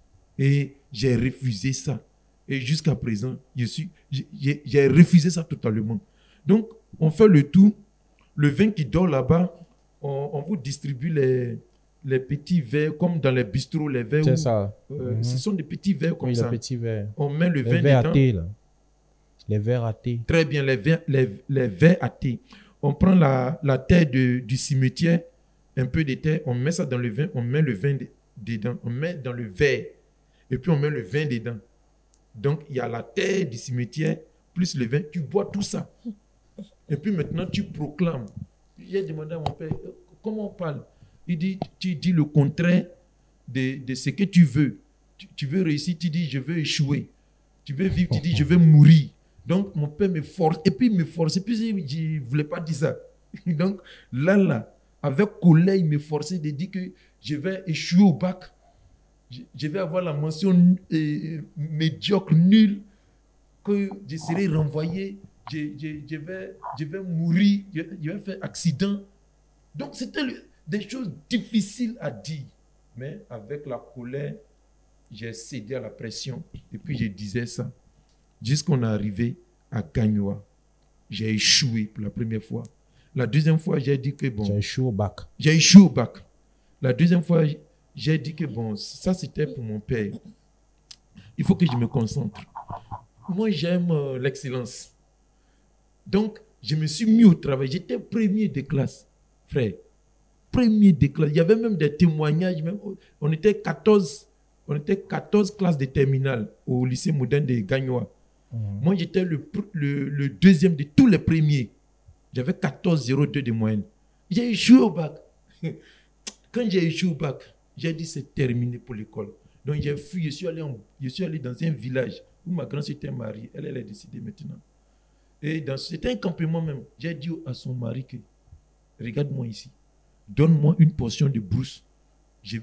S2: Et j'ai refusé ça. Et jusqu'à présent, je suis, j'ai, j'ai refusé ça totalement. Donc, on fait le tout. Le vin qui dort là-bas, on, on vous distribue les, les petits verres, comme dans les bistrots, les verres.
S1: C'est
S2: où,
S1: ça.
S2: Euh,
S1: mm-hmm.
S2: Ce sont des petits verres comme
S1: oui,
S2: ça.
S1: Les petits verres.
S2: On met le
S1: les
S2: vin
S1: verres
S2: dedans.
S1: À thé, là. Les verres à thé.
S2: Très bien, les verres, les, les verres à thé. On prend la, la terre de, du cimetière, un peu de terre, on met ça dans le vin, on met le vin de, dedans, on met dans le verre, et puis on met le vin dedans. Donc, il y a la terre du cimetière, plus le vin, tu bois tout ça. Et puis maintenant, tu proclames. J'ai demandé à mon père, comment on parle? Il dit, tu dis le contraire de, de ce que tu veux. Tu, tu veux réussir, tu dis, je veux échouer. Tu veux vivre, tu dis, je veux mourir. Donc, mon père me force, et puis il me force, et puis je ne voulais pas dire ça. Donc, là, là, avec colère, il me forçait de dire que je vais échouer au bac, je, je vais avoir la mention euh, médiocre, nulle, que je serai renvoyé, je, je, je, vais, je vais mourir, je, je vais faire accident. Donc, c'était le, des choses difficiles à dire. Mais avec la colère, j'ai cédé à la pression, et puis je disais ça. Jusqu'on est arrivé à Gagnoa. J'ai échoué pour la première fois. La deuxième fois, j'ai dit que bon...
S1: J'ai échoué au bac.
S2: J'ai échoué au bac. La deuxième fois, j'ai dit que bon, ça c'était pour mon père. Il faut que je me concentre. Moi, j'aime euh, l'excellence. Donc, je me suis mis au travail. J'étais premier de classe, frère. Premier de classe. Il y avait même des témoignages. Même, on était quatorze, on était quatorze classes de terminale au lycée moderne de Gagnoa. Mmh. Moi, j'étais le, le, le deuxième de tous les premiers. J'avais quatorze virgule zéro deux de moyenne. J'ai échoué au bac. Quand j'ai échoué au bac, j'ai dit c'est terminé pour l'école. Donc j'ai fui, je suis allé, en, je suis allé dans un village où ma grand-sœur était mariée. Elle, elle est décédée maintenant. Et dans, c'était un campement même. J'ai dit à son mari que, regarde-moi ici, donne-moi une portion de brousse. Je,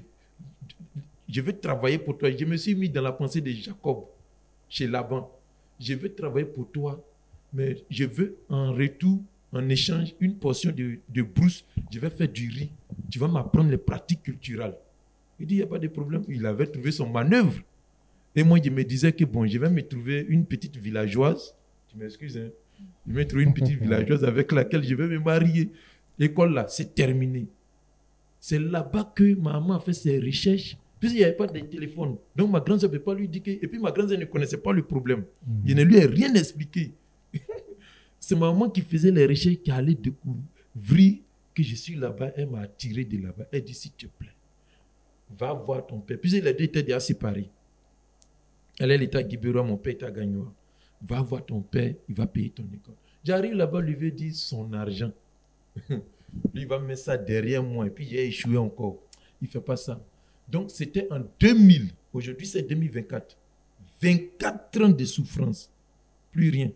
S2: je veux travailler pour toi. Je me suis mis dans la pensée de Jacob, chez Laban. Je veux travailler pour toi, mais je veux en retour, en échange, une portion de, de brousse. Je vais faire du riz. Tu vas m'apprendre les pratiques culturelles. Il dit, il n'y a pas de problème. Il avait trouvé son manœuvre. Et moi, je me disais que bon, je vais me trouver une petite villageoise. Tu m'excuses, hein? Je vais me trouver une petite villageoise avec laquelle je vais me marier. L'école là, c'est terminé. C'est là-bas que ma maman a fait ses recherches. Puisqu'il n'y avait pas de téléphone. Donc ma grand-sœur ne peut pas lui dire que... Et puis ma grand-sœur ne connaissait pas le problème. Mmh. Je ne lui ai rien expliqué. C'est ma maman qui faisait les recherches, qui allait découvrir que je suis là-bas, elle m'a attiré de là-bas. Elle dit, s'il te plaît, va voir ton père. Puis les deux étaient déjà séparés. Elle, elle était à Guibérois, mon père était à Gagnoa. Va voir ton père, il va payer ton école. J'arrive là-bas, lui veut dire son argent. Lui, il va mettre ça derrière moi et puis j'ai échoué encore. Il ne fait pas ça. Donc, c'était en deux mille. Aujourd'hui, c'est deux mille vingt-quatre. vingt-quatre ans de souffrance. Plus rien.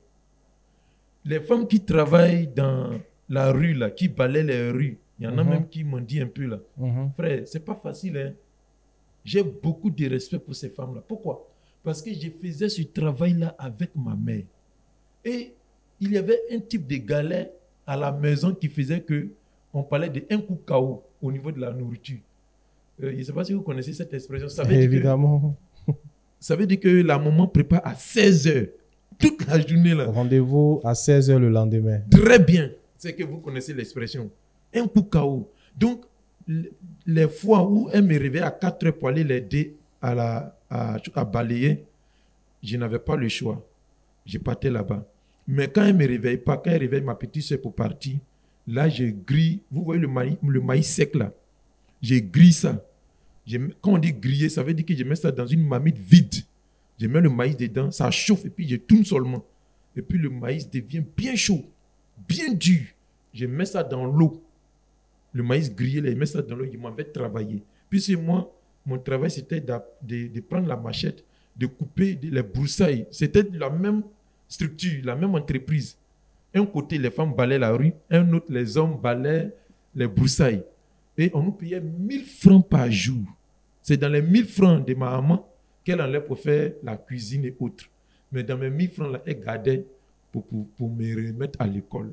S2: Les femmes qui travaillent dans la rue, là, qui balaient les rues, il y en a
S1: Mhm.
S2: même qui m'ont dit un peu là.
S1: Mhm.
S2: Frère, c'est pas facile. Hein? J'ai beaucoup de respect pour ces femmes-là. Pourquoi? Parce que je faisais ce travail-là avec ma mère. Et il y avait un type de galère à la maison qui faisait que on parlait de un coup K O au niveau de la nourriture. Euh, je ne sais pas si vous connaissez cette expression. Ça veut dire que-
S1: Évidemment.
S2: ça veut dire que la maman prépare à seize heures. Toute la journée là.
S1: Rendez-vous à seize heures le lendemain.
S2: Très bien. C'est que vous connaissez l'expression. Un coup K O. Donc, l- les fois où elle me réveillait à quatre heures pour aller l'aider à, la, à, à balayer, je n'avais pas le choix. Je partais là-bas. Mais quand elle ne me réveille pas, quand elle réveille ma petite soeur pour partir, là, je grille. Vous voyez le maïs, le maïs sec là? Je grille ça. Je mets- quand on dit griller, ça veut dire que je mets ça dans une marmite vide. Je mets le maïs dedans, ça chauffe et puis je tourne seulement. Et puis le maïs devient bien chaud, bien dur. Je mets ça dans l'eau. Le maïs grillé, là, je mets ça dans l'eau, je m'en vais travailler. Puis c'est moi, mon travail, c'était d'a- de, de prendre la machette, de couper de- les broussailles. C'était la même structure, la même entreprise. Un côté, les femmes balaient la rue, un autre, les hommes balaient les broussailles. Et on nous payait mille francs par jour. C'est dans les mille francs de ma maman qu'elle enlève pour faire la cuisine et autres. Mais dans mes mille francs, là, elle gardait pour, pour, pour me remettre à l'école.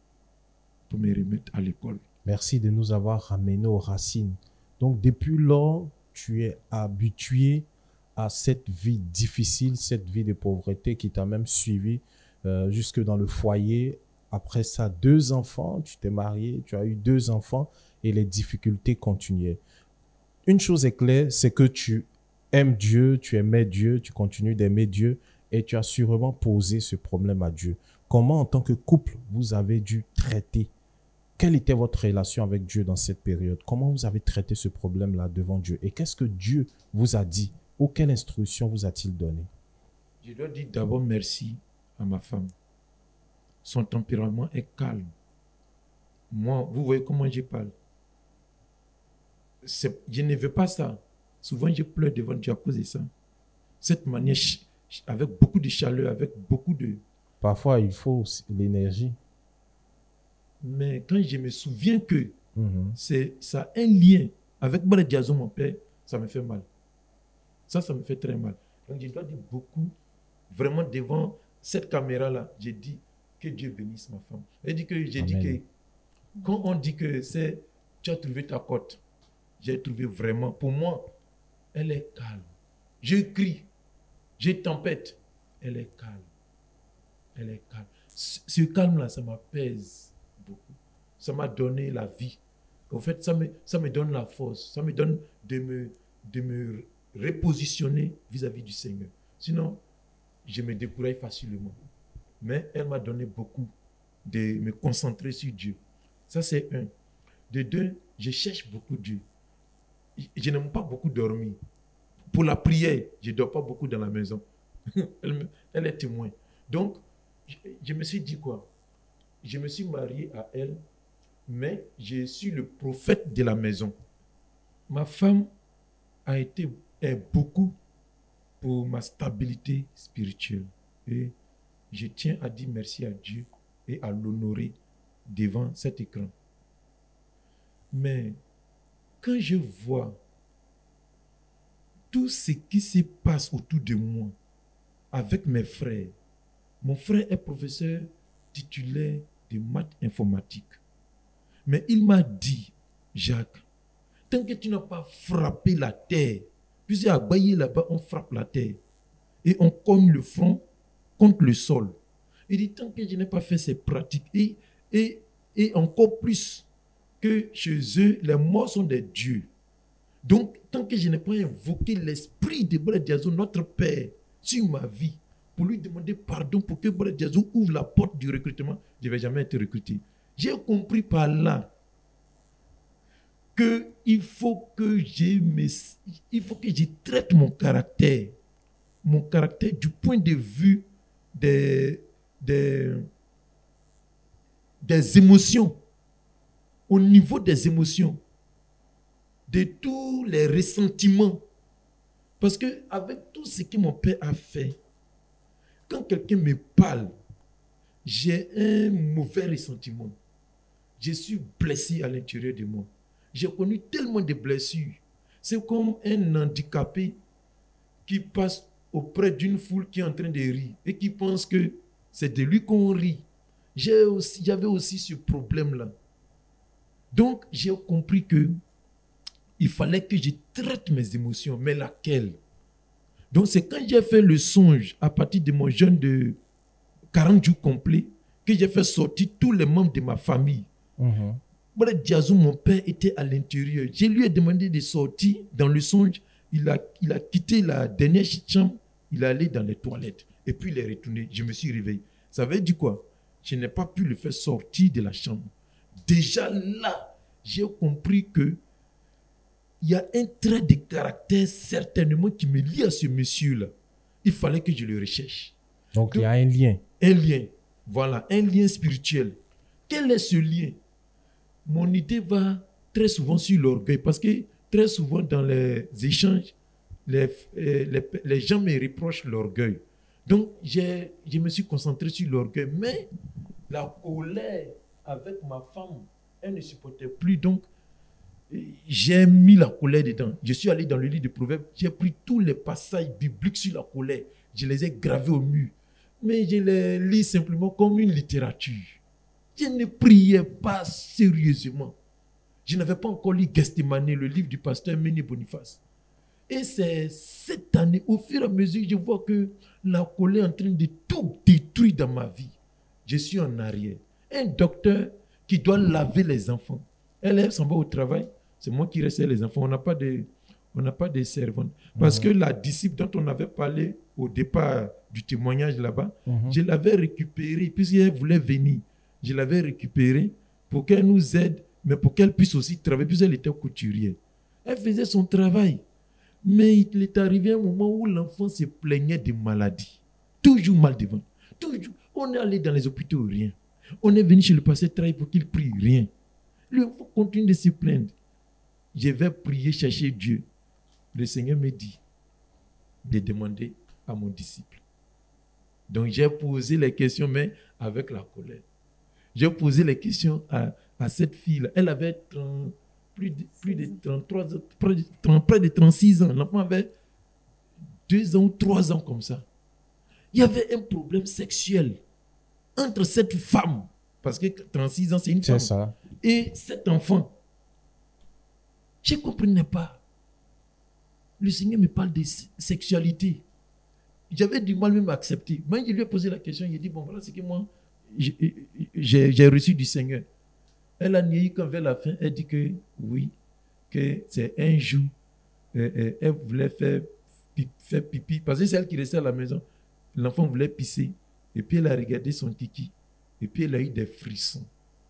S2: Pour me remettre à l'école.
S1: Merci de nous avoir ramenés aux racines. Donc, depuis lors, tu es habitué à cette vie difficile, cette vie de pauvreté qui t'a même suivi euh, jusque dans le foyer. Après ça, deux enfants, tu t'es marié, tu as eu deux enfants et les difficultés continuaient. Une chose est claire, c'est que tu aimes Dieu, tu aimais Dieu, tu continues d'aimer Dieu et tu as sûrement posé ce problème à Dieu. Comment, en tant que couple, vous avez dû traiter? Quelle était votre relation avec Dieu dans cette période? Comment vous avez traité ce problème-là devant Dieu? Et qu'est-ce que Dieu vous a dit? Ou quelle instruction vous a-t-il donné?
S2: Je dois dire d'abord merci à ma femme. Son tempérament est calme. Moi, vous voyez comment je parle. C'est- je ne veux pas ça. Souvent, je pleure devant Dieu à cause de ça. Cette manière, ch- ch- avec beaucoup de chaleur, avec beaucoup de...
S1: Parfois, il faut aussi l'énergie.
S2: Mais quand je me souviens que
S1: Mhm.
S2: c'est, ça a un lien avec Brother Diazo, mon père, ça me fait mal. Ça, ça me fait très mal. Donc, je dois dire beaucoup, vraiment devant cette caméra-là, j'ai dit que Dieu bénisse ma femme. J'ai dit que, j'ai dit
S1: Amen.
S2: que quand on dit que c'est tu as trouvé ta cote, j'ai trouvé vraiment, pour moi, elle est calme. Je crie, je tempête, elle est calme. Elle est calme. Ce ce calme-là, ça m'apaise beaucoup. Ça m'a donné la vie. En fait, ça me, ça me donne la force. Ça me donne de me, de me repositionner vis-à-vis du Seigneur. Sinon, je me décourage facilement. Mais elle m'a donné beaucoup de me concentrer sur Dieu. Ça, c'est un. De deux, je cherche beaucoup Dieu. Je, je n'aime pas beaucoup dormir. Pour la prière, je ne dors pas beaucoup dans la maison. elle, me- elle est témoin. Donc, je, je me suis dit quoi? Je me suis marié à elle, mais je suis le prophète de la maison. Ma femme a été est beaucoup pour ma stabilité spirituelle. Et je tiens à dire merci à Dieu et à l'honorer devant cet écran. Mais quand je vois tout ce qui se passe autour de moi avec mes frères, mon frère est professeur titulaire de maths informatique. Mais il m'a dit, Jacques, tant que tu n'as pas frappé la terre, puisque à Baye là-bas, on frappe la terre et on cogne le front contre le sol. Il dit, tant que je n'ai pas fait ces pratiques, et, et, et encore plus que chez eux, les morts sont des dieux. Donc, tant que je n'ai pas invoqué l'esprit de Brother Diazo, notre Père, sur ma vie, pour lui demander pardon pour que Brother Diazo ouvre la porte du recrutement, je ne vais jamais être recruté. J'ai compris par là que il faut que j'ai mes, il faut que je traite mon caractère, mon caractère du point de vue des, des, des émotions, au niveau des émotions, de tous les ressentiments. Parce que avec tout ce que mon père a fait, quand quelqu'un me parle, j'ai un mauvais ressentiment. Je suis blessé à l'intérieur de moi. J'ai connu tellement de blessures. C'est comme un handicapé qui passe auprès d'une foule qui est en train de rire et qui pense que c'est de lui qu'on rit. J'ai aussi, j'avais aussi ce problème-là. Donc, j'ai compris que il fallait que je traite mes émotions, mais laquelle? Donc, c'est quand j'ai fait le songe, à partir de mon jeûne de quarante jours complets, que j'ai fait sortir tous les membres de ma famille.
S1: Mhm.
S2: Diazou, mon père, était à l'intérieur. Je lui ai demandé de sortir dans le songe. Il a, il a quitté la dernière chambre. Il est allé dans les toilettes. Et puis, il est retourné. Je me suis réveillé. Ça veut dire quoi? Je n'ai pas pu le faire sortir de la chambre. Déjà là, j'ai compris que il y a un trait de caractère certainement qui me lie à ce monsieur-là. Il fallait que je le recherche.
S1: Donc, il y a un lien.
S2: Un lien. Voilà, un lien spirituel. Quel est ce lien? Mon idée va très souvent sur l'orgueil parce que très souvent dans les échanges, les, les, les gens me reprochent l'orgueil. Donc, j'ai, je me suis concentré sur l'orgueil. Mais la colère avec ma femme, elle ne supportait plus. Donc, j'ai mis la colère dedans. Je suis allé dans le livre de Proverbes. J'ai pris tous les passages bibliques sur la colère. Je les ai gravés au mur. Mais je les lis simplement comme une littérature. Je ne priais pas sérieusement. Je n'avais pas encore lu Gethsemane, le livre du pasteur Méné Boniface. Et c'est cette année, au fur et à mesure, je vois que la colère est en train de tout détruire dans ma vie. Je suis en arrière. Un docteur qui doit laver les enfants. Elle s'en va au travail. C'est moi qui reste les enfants. On n'a pas de, on n'a pas de servante. Parce mmh. que la disciple dont on avait parlé au départ du témoignage là-bas, mmh. je l'avais récupérée puisqu'elle voulait venir. Je l'avais récupérée pour qu'elle nous aide, mais pour qu'elle puisse aussi travailler, puisqu'elle était couturière. Elle faisait son travail. Mais il est arrivé un moment où l'enfant se plaignait de maladie. Toujours mal devant. Toujours. On est allé dans les hôpitaux, rien. On est venu chez le pasteur travailler pour qu'il prie, rien. L'enfant continue de se plaindre. Je vais prier, chercher Dieu. Le Seigneur me dit de demander à mon disciple. Donc j'ai posé les questions, mais avec la colère. J'ai posé les questions à, à cette fille-là. Elle avait trente, plus, de, plus de trente-trois ans, près de, trente, près de trente-six ans. L'enfant avait deux ans ou trois ans comme ça. Il y avait un problème sexuel entre cette femme, parce que trente-six ans, c'est une femme,
S1: c'est ça.
S2: Et cet enfant. Je ne comprenais pas. Le Seigneur me parle de sexualité. J'avais du mal même à accepter. Moi, je lui ai posé la question, il a dit, bon, voilà, c'est que moi, j'ai, j'ai reçu du Seigneur. Elle a nié quand vers la fin, elle dit que oui, que c'est un jour, euh, elle voulait faire pipi, faire pipi, parce que c'est elle qui restait à la maison. L'enfant voulait pisser, et puis elle a regardé son kiki, et puis elle a eu des frissons.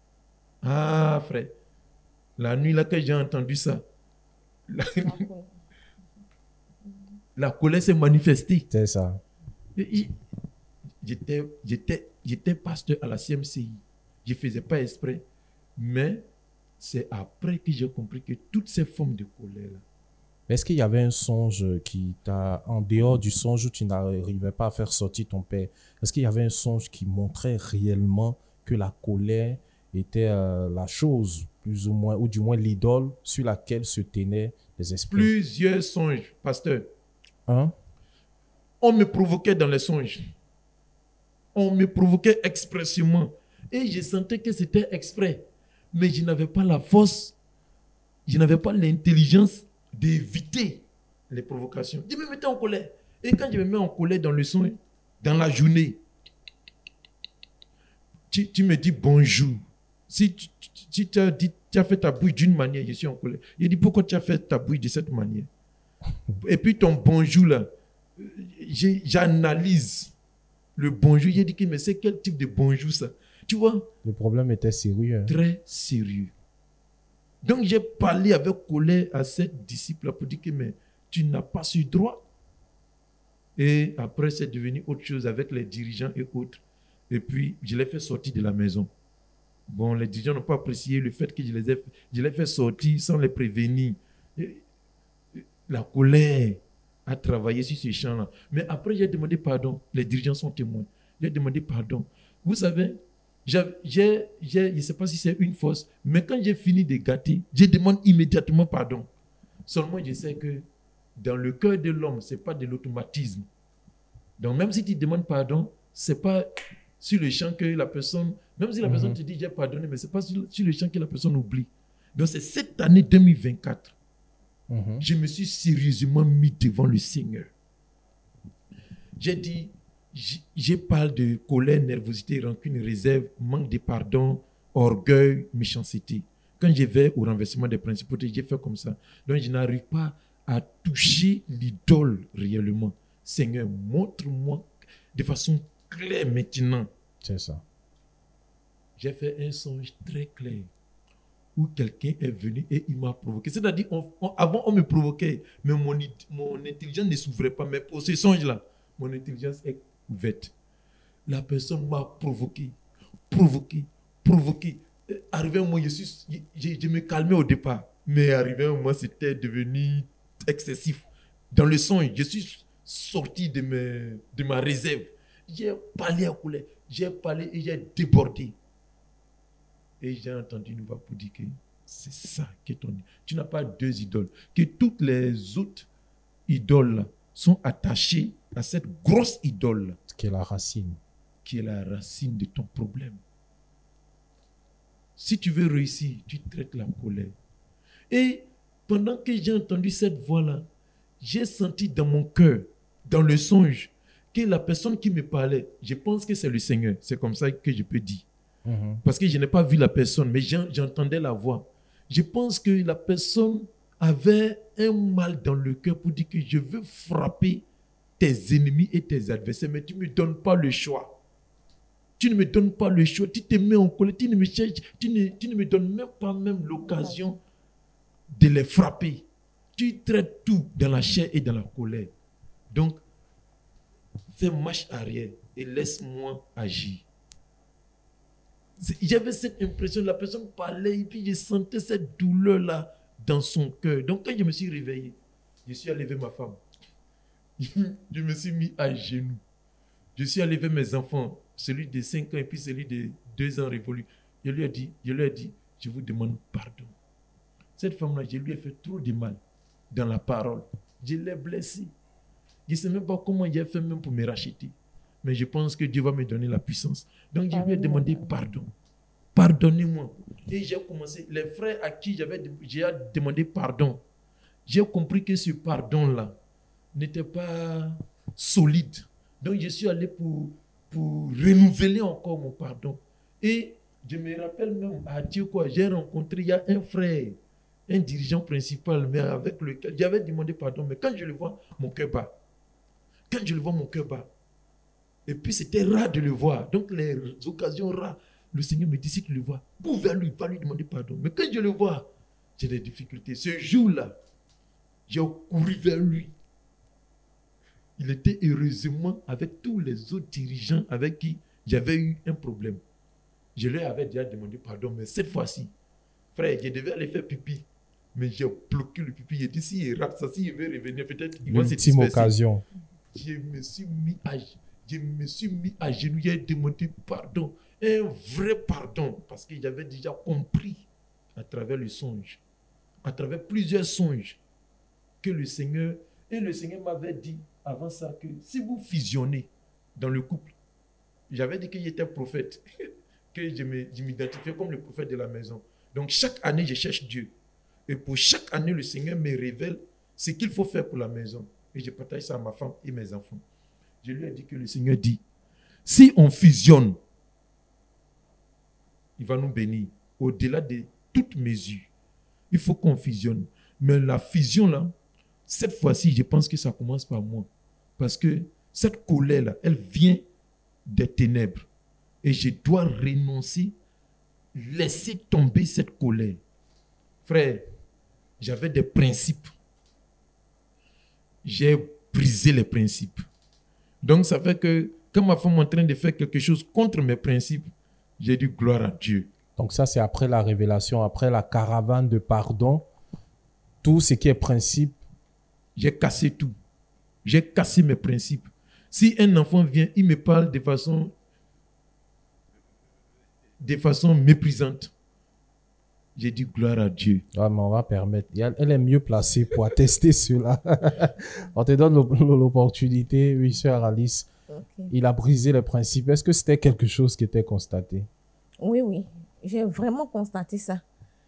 S2: Ah, frère, la nuit là que j'ai entendu ça, la, la colère s'est manifestée.
S1: C'est ça.
S2: J'étais, j'étais, j'étais pasteur à la C M C I. Je ne faisais pas exprès. Mais c'est après que j'ai compris que toutes ces formes de colère-là.
S1: Est-ce qu'il y avait un songe qui t'a, en dehors du songe où tu n'arrivais pas à faire sortir ton père, est-ce qu'il y avait un songe qui montrait réellement que la colère était euh, la chose, plus ou moins, ou du moins l'idole sur laquelle se tenaient les esprits?
S2: Plusieurs songes, pasteur.
S1: Hein?
S2: On me provoquait dans les songes. On me provoquait expressément. Et je sentais que c'était exprès. Mais je n'avais pas la force, je n'avais pas l'intelligence d'éviter les provocations. Je me mettais en colère. Et quand je me mets en colère dans le songe, dans la journée, tu, tu me dis bonjour. Si tu, tu, tu, tu, as dit, tu as fait ta bouche d'une manière, je suis en colère. Je dis pourquoi tu as fait ta bouche de cette manière? Et puis ton bonjour là, j'analyse le bonjour. J'ai dit que mais c'est quel type de bonjour ça? Tu vois?
S1: Le problème était sérieux.
S2: Très sérieux. Donc, j'ai parlé avec colère à cette disciple pour dire que mais, tu n'as pas ce droit. Et après, c'est devenu autre chose avec les dirigeants et autres. Et puis, je l'ai fait sortir de la maison. Bon, les dirigeants n'ont pas apprécié le fait que je les ai, je l'ai fait sortir sans les prévenir. Et la colère a travaillé sur ce champ-là. Mais après, j'ai demandé pardon. Les dirigeants sont témoins. J'ai demandé pardon. Vous savez, j'ai, j'ai, j'ai, je ne sais pas si c'est une force, mais quand j'ai fini de gâter, je demande immédiatement pardon. Seulement, je sais que dans le cœur de l'homme, ce n'est pas de l'automatisme. Donc, même si tu demandes pardon, ce n'est pas sur le champ que la personne, même si la mm-hmm. personne te dit j'ai pardonné, mais ce n'est pas sur, sur le champ que la personne oublie. Donc, c'est cette année deux mille vingt-quatre, mm-hmm. je me suis sérieusement mis devant le Seigneur. J'ai dit, je parle de colère, nervosité, rancune, réserve, manque de pardon, orgueil, méchanceté. Quand je vais au renversement des principautés, j'ai fait comme ça. Donc, je n'arrive pas à toucher l'idole réellement. Seigneur, montre-moi de façon claire maintenant.
S1: C'est ça.
S2: J'ai fait un songe très clair où quelqu'un est venu et il m'a provoqué. C'est-à-dire, on, on, avant, on me provoquait, mais mon, mon intelligence ne s'ouvrait pas. Mais pour ce songe-là, mon intelligence est ouverte. La personne m'a provoqué, provoqué, provoqué. Arrivé un moment, je, suis, je, je me calmais au départ. Mais arrivé un moment, c'était devenu excessif. Dans le songe, je suis sorti de, mes, de ma réserve. J'ai parlé à colère, j'ai parlé et j'ai débordé. Et j'ai entendu une voix pour dire que c'est ça qui est ton... Tu n'as pas deux idoles. Que toutes les autres idoles sont attachées à cette grosse idole.
S1: Qui est la racine.
S2: Qui est la racine de ton problème. Si tu veux réussir, tu traites la colère. Et pendant que j'ai entendu cette voix-là, j'ai senti dans mon cœur, dans le songe, que la personne qui me parlait, je pense que c'est le Seigneur. C'est comme ça que je peux dire. Mm-hmm. Parce que je n'ai pas vu la personne, mais j'entendais la voix. Je pense que la personne avait un mal dans le cœur pour dire que je veux frapper tes ennemis et tes adversaires, mais tu ne me donnes pas le choix. Tu ne me donnes pas le choix. Tu te mets en colère, tu ne me cherches, tu ne, tu ne me donnes même pas même l'occasion de les frapper. Tu traites tout dans la chair et dans la colère. Donc, fais marche arrière et laisse-moi agir. J'avais cette impression, la personne parlait et puis je sentais cette douleur-là dans son cœur. Donc, quand je me suis réveillé, je suis allé vers ma femme. Je me suis mis à genoux. Je suis allé vers mes enfants, celui de cinq ans et puis celui de deux ans révolu. Je lui ai dit, je lui ai dit, je vous demande pardon. Cette femme-là, je lui ai fait trop de mal dans la parole. Je l'ai blessée. Je ne sais même pas comment il a fait même pour me racheter. Mais je pense que Dieu va me donner la puissance. Donc, je lui ai demandé pardon. Pardonnez-moi. Et j'ai commencé, les frères à qui j'avais j'ai demandé pardon, j'ai compris que ce pardon-là n'était pas solide. Donc, je suis allé pour, pour renouveler encore mon pardon. Et je me rappelle même à Dieu quoi, j'ai rencontré, il y a un frère, un dirigeant principal, mais avec lequel j'avais demandé pardon. Mais quand je le vois, mon cœur bat. Quand je le vois, mon cœur bat. Et puis, c'était rare de le voir. Donc, les occasions rares, le Seigneur me dit, si tu le vois, cours vers lui, va lui demander pardon. Mais quand je le vois, j'ai des difficultés. Ce jour-là, j'ai couru vers lui. Il était heureusement avec tous les autres dirigeants avec qui j'avais eu un problème. Je leur avais déjà demandé pardon, mais cette fois-ci, frère, je devais aller faire pipi. Mais j'ai bloqué le pipi. J'ai dit, s'il rate ça, s'il veut revenir, peut-être il va se disperser.
S1: L'ultime occasion.
S2: Je me suis mis à, je me suis mis à genoux, j'ai demandé pardon. Un vrai pardon, parce que j'avais déjà compris à travers le songe, à travers plusieurs songes, que le Seigneur, et le Seigneur m'avait dit avant ça que si vous fusionnez dans le couple, j'avais dit que j'étais prophète, que je m'identifiais comme le prophète de la maison. Donc chaque année, je cherche Dieu. Et pour chaque année, le Seigneur me révèle ce qu'il faut faire pour la maison. Et je partage ça à ma femme et mes enfants. Je lui ai dit que le Seigneur dit, si on fusionne, il va nous bénir au-delà de toute mesure. Il faut qu'on fusionne. Mais la fusion là, cette fois-ci, je pense que ça commence par moi. Parce que cette colère-là, elle vient des ténèbres. Et je dois renoncer, laisser tomber cette colère. frère, j'avais des principes. J'ai brisé les principes. Donc, ça fait que quand ma femme est en train de faire quelque chose contre mes principes, j'ai dit gloire à Dieu.
S1: Donc ça, c'est après la révélation, après la caravane de pardon. Tout ce qui est principe.
S2: J'ai cassé tout. J'ai cassé mes principes. Si un enfant vient, il me parle de façon, de façon méprisante. J'ai dit gloire à Dieu.
S1: Ouais, mais on va permettre. Elle est mieux placée pour attester cela. On te donne l'opportunité, oui, sœur Alice. Okay. Il a brisé les principes. Est-ce que c'était quelque chose qui était constaté?
S3: Oui, oui. J'ai vraiment constaté ça.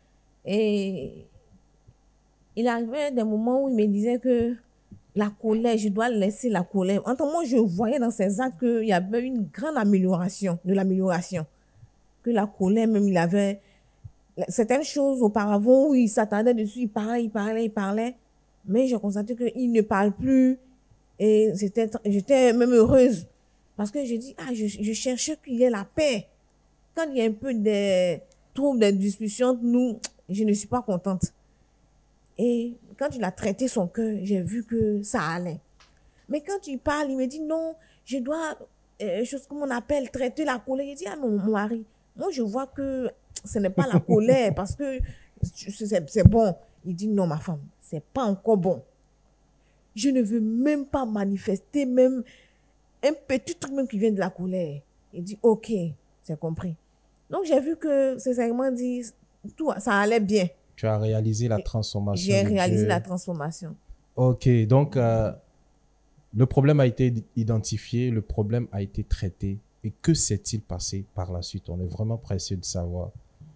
S3: Et il arrivait des moments où il me disait que la colère, je dois laisser la colère. En tant que moi, je voyais dans ses actes qu'il y avait une grande amélioration, de l'amélioration. Que la colère, même, il avait certaines choses auparavant où il s'attardait dessus, il parlait, il parlait, il parlait. Mais j'ai constaté qu'il ne parle plus. Et c'était, j'étais même heureuse. Parce que j'ai dit, ah, je, je cherchais qu'il y ait la paix. Quand il y a un peu de troubles, de discussions entre nous, je ne suis pas contente. Et quand il a traité son cœur, j'ai vu que ça allait. Mais quand il parle, il me dit non, je dois, euh, chose comme on appelle, traiter la colère. Je dis, ah non, mon mari, moi je vois que ce n'est pas la colère parce que c'est, c'est bon. Il dit non, ma femme, c'est pas encore bon. Je ne veux même pas manifester même un petit truc même qui vient de la colère. Il dit ok, c'est compris. Donc j'ai vu que, sincèrement dit, tout, ça allait bien.
S1: Tu as réalisé la transformation.
S3: J'ai réalisé la transformation.
S1: Ok, donc euh, le problème a été identifié, le problème a été traité. Et que s'est-il passé par la suite? On est vraiment pressé de savoir.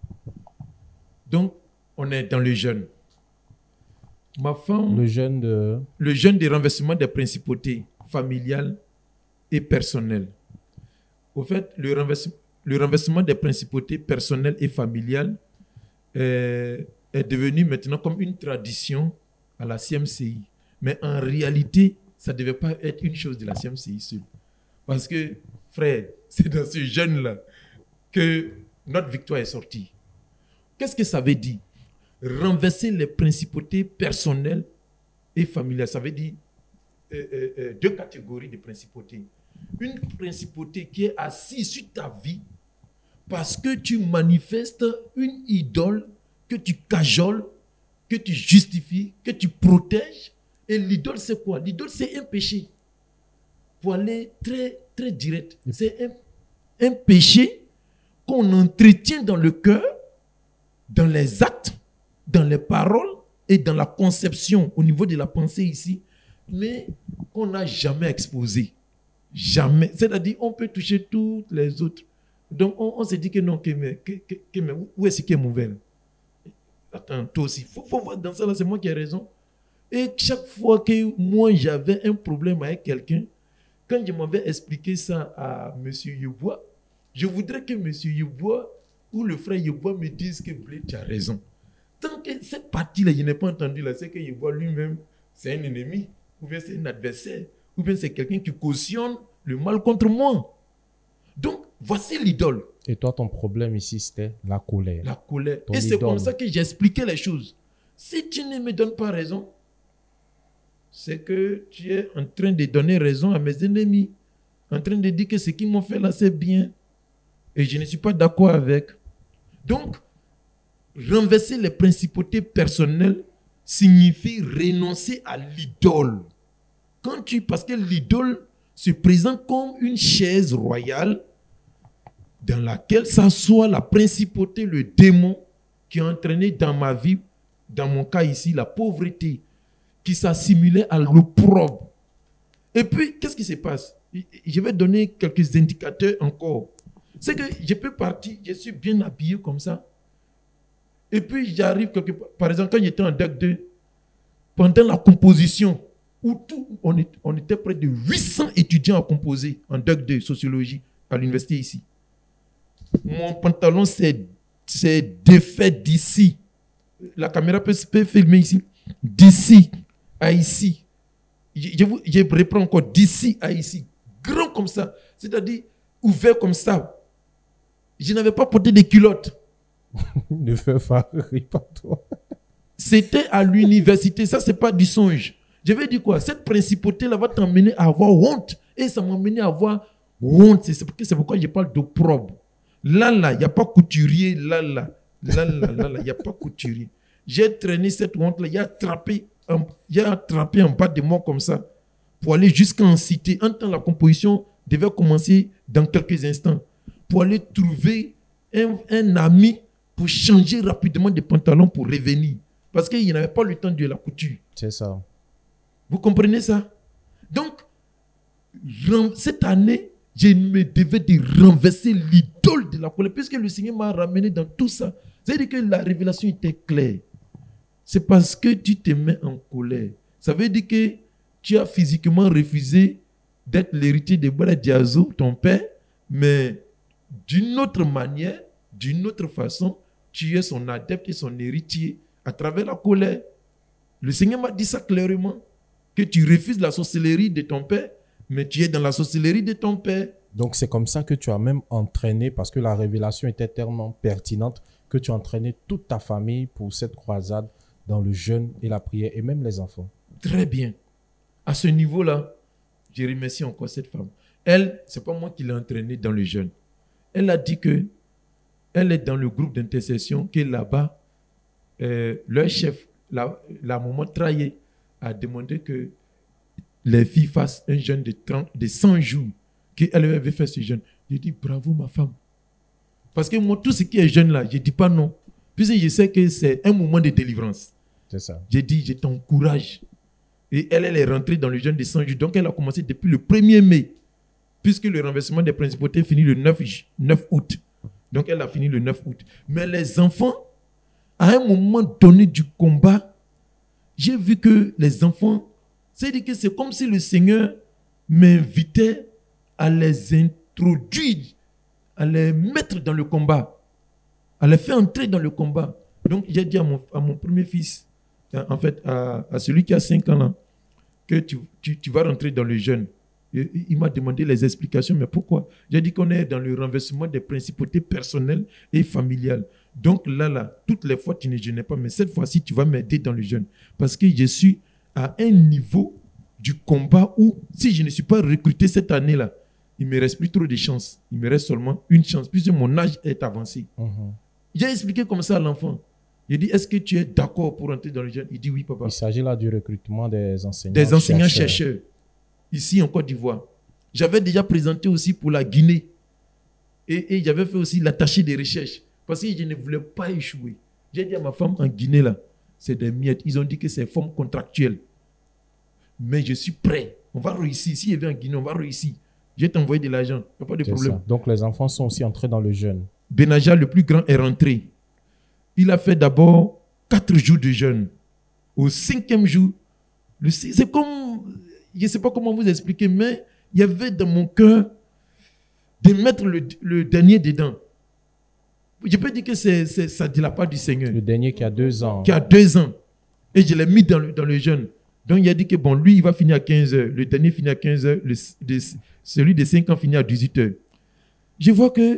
S2: Donc, on est dans le jeûne. Ma femme...
S1: Le jeûne de...
S2: Le jeûne de renversement des principautés familiales et personnelles. Au fait, le renversement, le renversement des principautés personnelles et familiales est, est devenu maintenant comme une tradition à la C M C I. Mais en réalité, ça ne devait pas être une chose de la C M C I seule. Parce que, frère, c'est dans ce jeûne-là que notre victoire est sortie. Qu'est-ce que ça veut dire? Renverser les principautés personnelles et familiales. Ça veut dire euh, euh, euh, deux catégories de principautés. Une principauté qui est assise sur ta vie parce que tu manifestes une idole que tu cajoles, que tu justifies, que tu protèges. Et l'idole, c'est quoi? L'idole, c'est un péché. Pour aller très, très direct, c'est un, un péché qu'on entretient dans le cœur, dans les actes, dans les paroles et dans la conception au niveau de la pensée ici, mais qu'on n'a jamais exposé. Jamais. C'est-à-dire, on peut toucher toutes les autres. Donc, on, on se dit que non, que, mais, que, que, que, mais où est-ce qui est mauvais? Attends, toi aussi. Il faut, faut voir dans ça, là, c'est moi qui ai raison. Et chaque fois que moi, j'avais un problème avec quelqu'un, quand je m'avais expliqué ça à M. Yeboah, je voudrais que M. Yeboah ou le frère Yeboah me dise que Blé, tu as raison. Tant que cette partie-là, je n'ai pas entendu, là, c'est que Yeboah lui-même, c'est un ennemi, ou bien c'est un adversaire, ou bien c'est quelqu'un qui cautionne le mal contre moi. Donc, voici l'idole.
S1: Et toi, ton problème ici, c'était la colère.
S2: La colère.
S1: Ton
S2: Et
S1: idole.
S2: C'est comme ça que j'ai expliqué les choses. Si tu ne me donnes pas raison, c'est que tu es en train de donner raison à mes ennemis, en train de dire que ce qu'ils m'ont fait là, c'est bien. Et je ne suis pas d'accord avec. Donc, renverser les principautés personnelles signifie renoncer à l'idole. Quand tu, parce que l'idole se présente comme une chaise royale dans laquelle s'assoit la principauté, le démon qui a entraîné dans ma vie, dans mon cas ici, la pauvreté, qui s'assimilait à l'opprobre. Et puis, qu'est-ce qui se passe? Je vais donner quelques indicateurs encore. C'est que je peux partir, je suis bien habillé comme ça. Et puis, j'arrive quelque part. Par exemple, quand j'étais en D E C deux, pendant la composition, où tout, on, est, on était près de huit cents étudiants à composer en D E C deux, sociologie, à l'université ici. Mon pantalon s'est défait d'ici. La caméra peut, peut filmer ici. D'ici à ici. Je, je, vous, je reprends encore d'ici à ici. Grand comme ça. C'est-à-dire ouvert comme ça. Je n'avais pas porté de culottes.
S1: Ne fais pas rire par toi.
S2: C'était à l'université. Ça, c'est pas du songe. Je vais dire quoi? Cette principauté-là va t'emmener à avoir honte. Et ça m'a amené à avoir honte. C'est pourquoi, c'est pourquoi je parle d'opprobre. Là, là, il n'y a pas couturier. Là, là. Là, là, là, là, il n'y a pas couturier. J'ai traîné cette honte-là. Il a attrapé, un, il a attrapé en bas de moi comme ça pour aller jusqu'en cité. Un temps, la composition devait commencer dans quelques instants. Pour aller trouver un, un ami pour changer rapidement de pantalon pour revenir. Parce qu'il n'avait pas le temps de la couture.
S1: C'est ça.
S2: Vous comprenez ça? Donc, cette année, je me devais de renverser l'idole de la colère, puisque le Seigneur m'a ramené dans tout ça. C'est-à-dire que la révélation était claire. C'est parce que tu te mets en colère. Ça veut dire que tu as physiquement refusé d'être l'héritier de Bala Diazo, ton père, mais d'une autre manière, d'une autre façon, tu es son adepte et son héritier à travers la colère. Le Seigneur m'a dit ça clairement, que tu refuses la sorcellerie de ton père, mais tu es dans la sorcellerie de ton père.
S1: Donc c'est comme ça que tu as même entraîné, parce que la révélation était tellement pertinente, que tu as entraîné toute ta famille pour cette croisade dans le jeûne et la prière, et même les enfants.
S2: Très bien. À ce niveau-là, je remercie encore cette femme. Elle, ce n'est pas moi qui l'ai entraînée dans le jeûne. Elle a dit que elle est dans le groupe d'intercession, que là-bas, euh, leur chef, la, la maman Traillé, a demandé que les filles fassent un jeûne de, trente, de cent jours, qu'elle avait fait ce jeûne. J'ai dit bravo ma femme. Parce que moi, tout ce qui est jeûne là, je ne dis pas non. Puisque je sais que c'est un moment de délivrance.
S1: C'est ça.
S2: J'ai dit, je t'encourage. Et elle, elle est rentrée dans le jeûne de cent jours. Donc, elle a commencé depuis le premier mai. Puisque le renversement des principautés finit le neuf août. Donc, elle a fini le neuf août. Mais les enfants, à un moment donné du combat, j'ai vu que les enfants, c'est-à-dire que c'est comme si le Seigneur m'invitait à les introduire, à les mettre dans le combat, à les faire entrer dans le combat. Donc, j'ai dit à mon, à mon premier fils, en fait, à, à celui qui a cinq ans, là, que tu, tu, tu vas rentrer dans le jeûne. Et il m'a demandé les explications, mais pourquoi? J'ai dit qu'on est dans le renversement des principautés personnelles et familiales. Donc là, là, toutes les fois, tu ne jeûnais pas, mais cette fois-ci, tu vas m'aider dans le jeûne. Parce que je suis à un niveau du combat où, si je ne suis pas recruté cette année-là, il ne me reste plus trop de chance. Il me reste seulement une chance, puisque mon âge est avancé. Mm-hmm. J'ai expliqué comme ça à l'enfant. J'ai dit, est-ce que tu es d'accord pour entrer dans le jeûne? Il dit oui, papa.
S1: Il s'agit là du recrutement des enseignants
S2: Des enseignants chercheurs. chercheurs, ici en Côte d'Ivoire. J'avais déjà présenté aussi pour la Guinée. Et, et j'avais fait aussi l'attaché des recherches. Parce que je ne voulais pas échouer. J'ai dit à ma femme en Guinée, là, c'est des miettes. Ils ont dit que c'est forme contractuelle. Mais je suis prêt. On va réussir. Si je vais en Guinée, on va réussir. Je vais t'envoyer de l'argent. Il n'y a pas de problème.
S1: Ça. Donc les enfants sont aussi entrés dans le jeûne.
S2: Benaja, le plus grand, est rentré. Il a fait d'abord quatre jours de jeûne. Au cinquième jour, le, c'est comme, je ne sais pas comment vous expliquer, mais il y avait dans mon cœur de mettre le, le dernier dedans. Je peux dire que c'est, c'est, ça de la part du Seigneur.
S1: Le dernier qui a deux ans.
S2: Qui a deux ans. Et je l'ai mis dans le, dans le jeûne. Donc il a dit que bon, lui, il va finir à quinze heures. Le dernier finit à quinze heures. Le, de, celui de cinq ans finit à dix-huit heures. Je vois que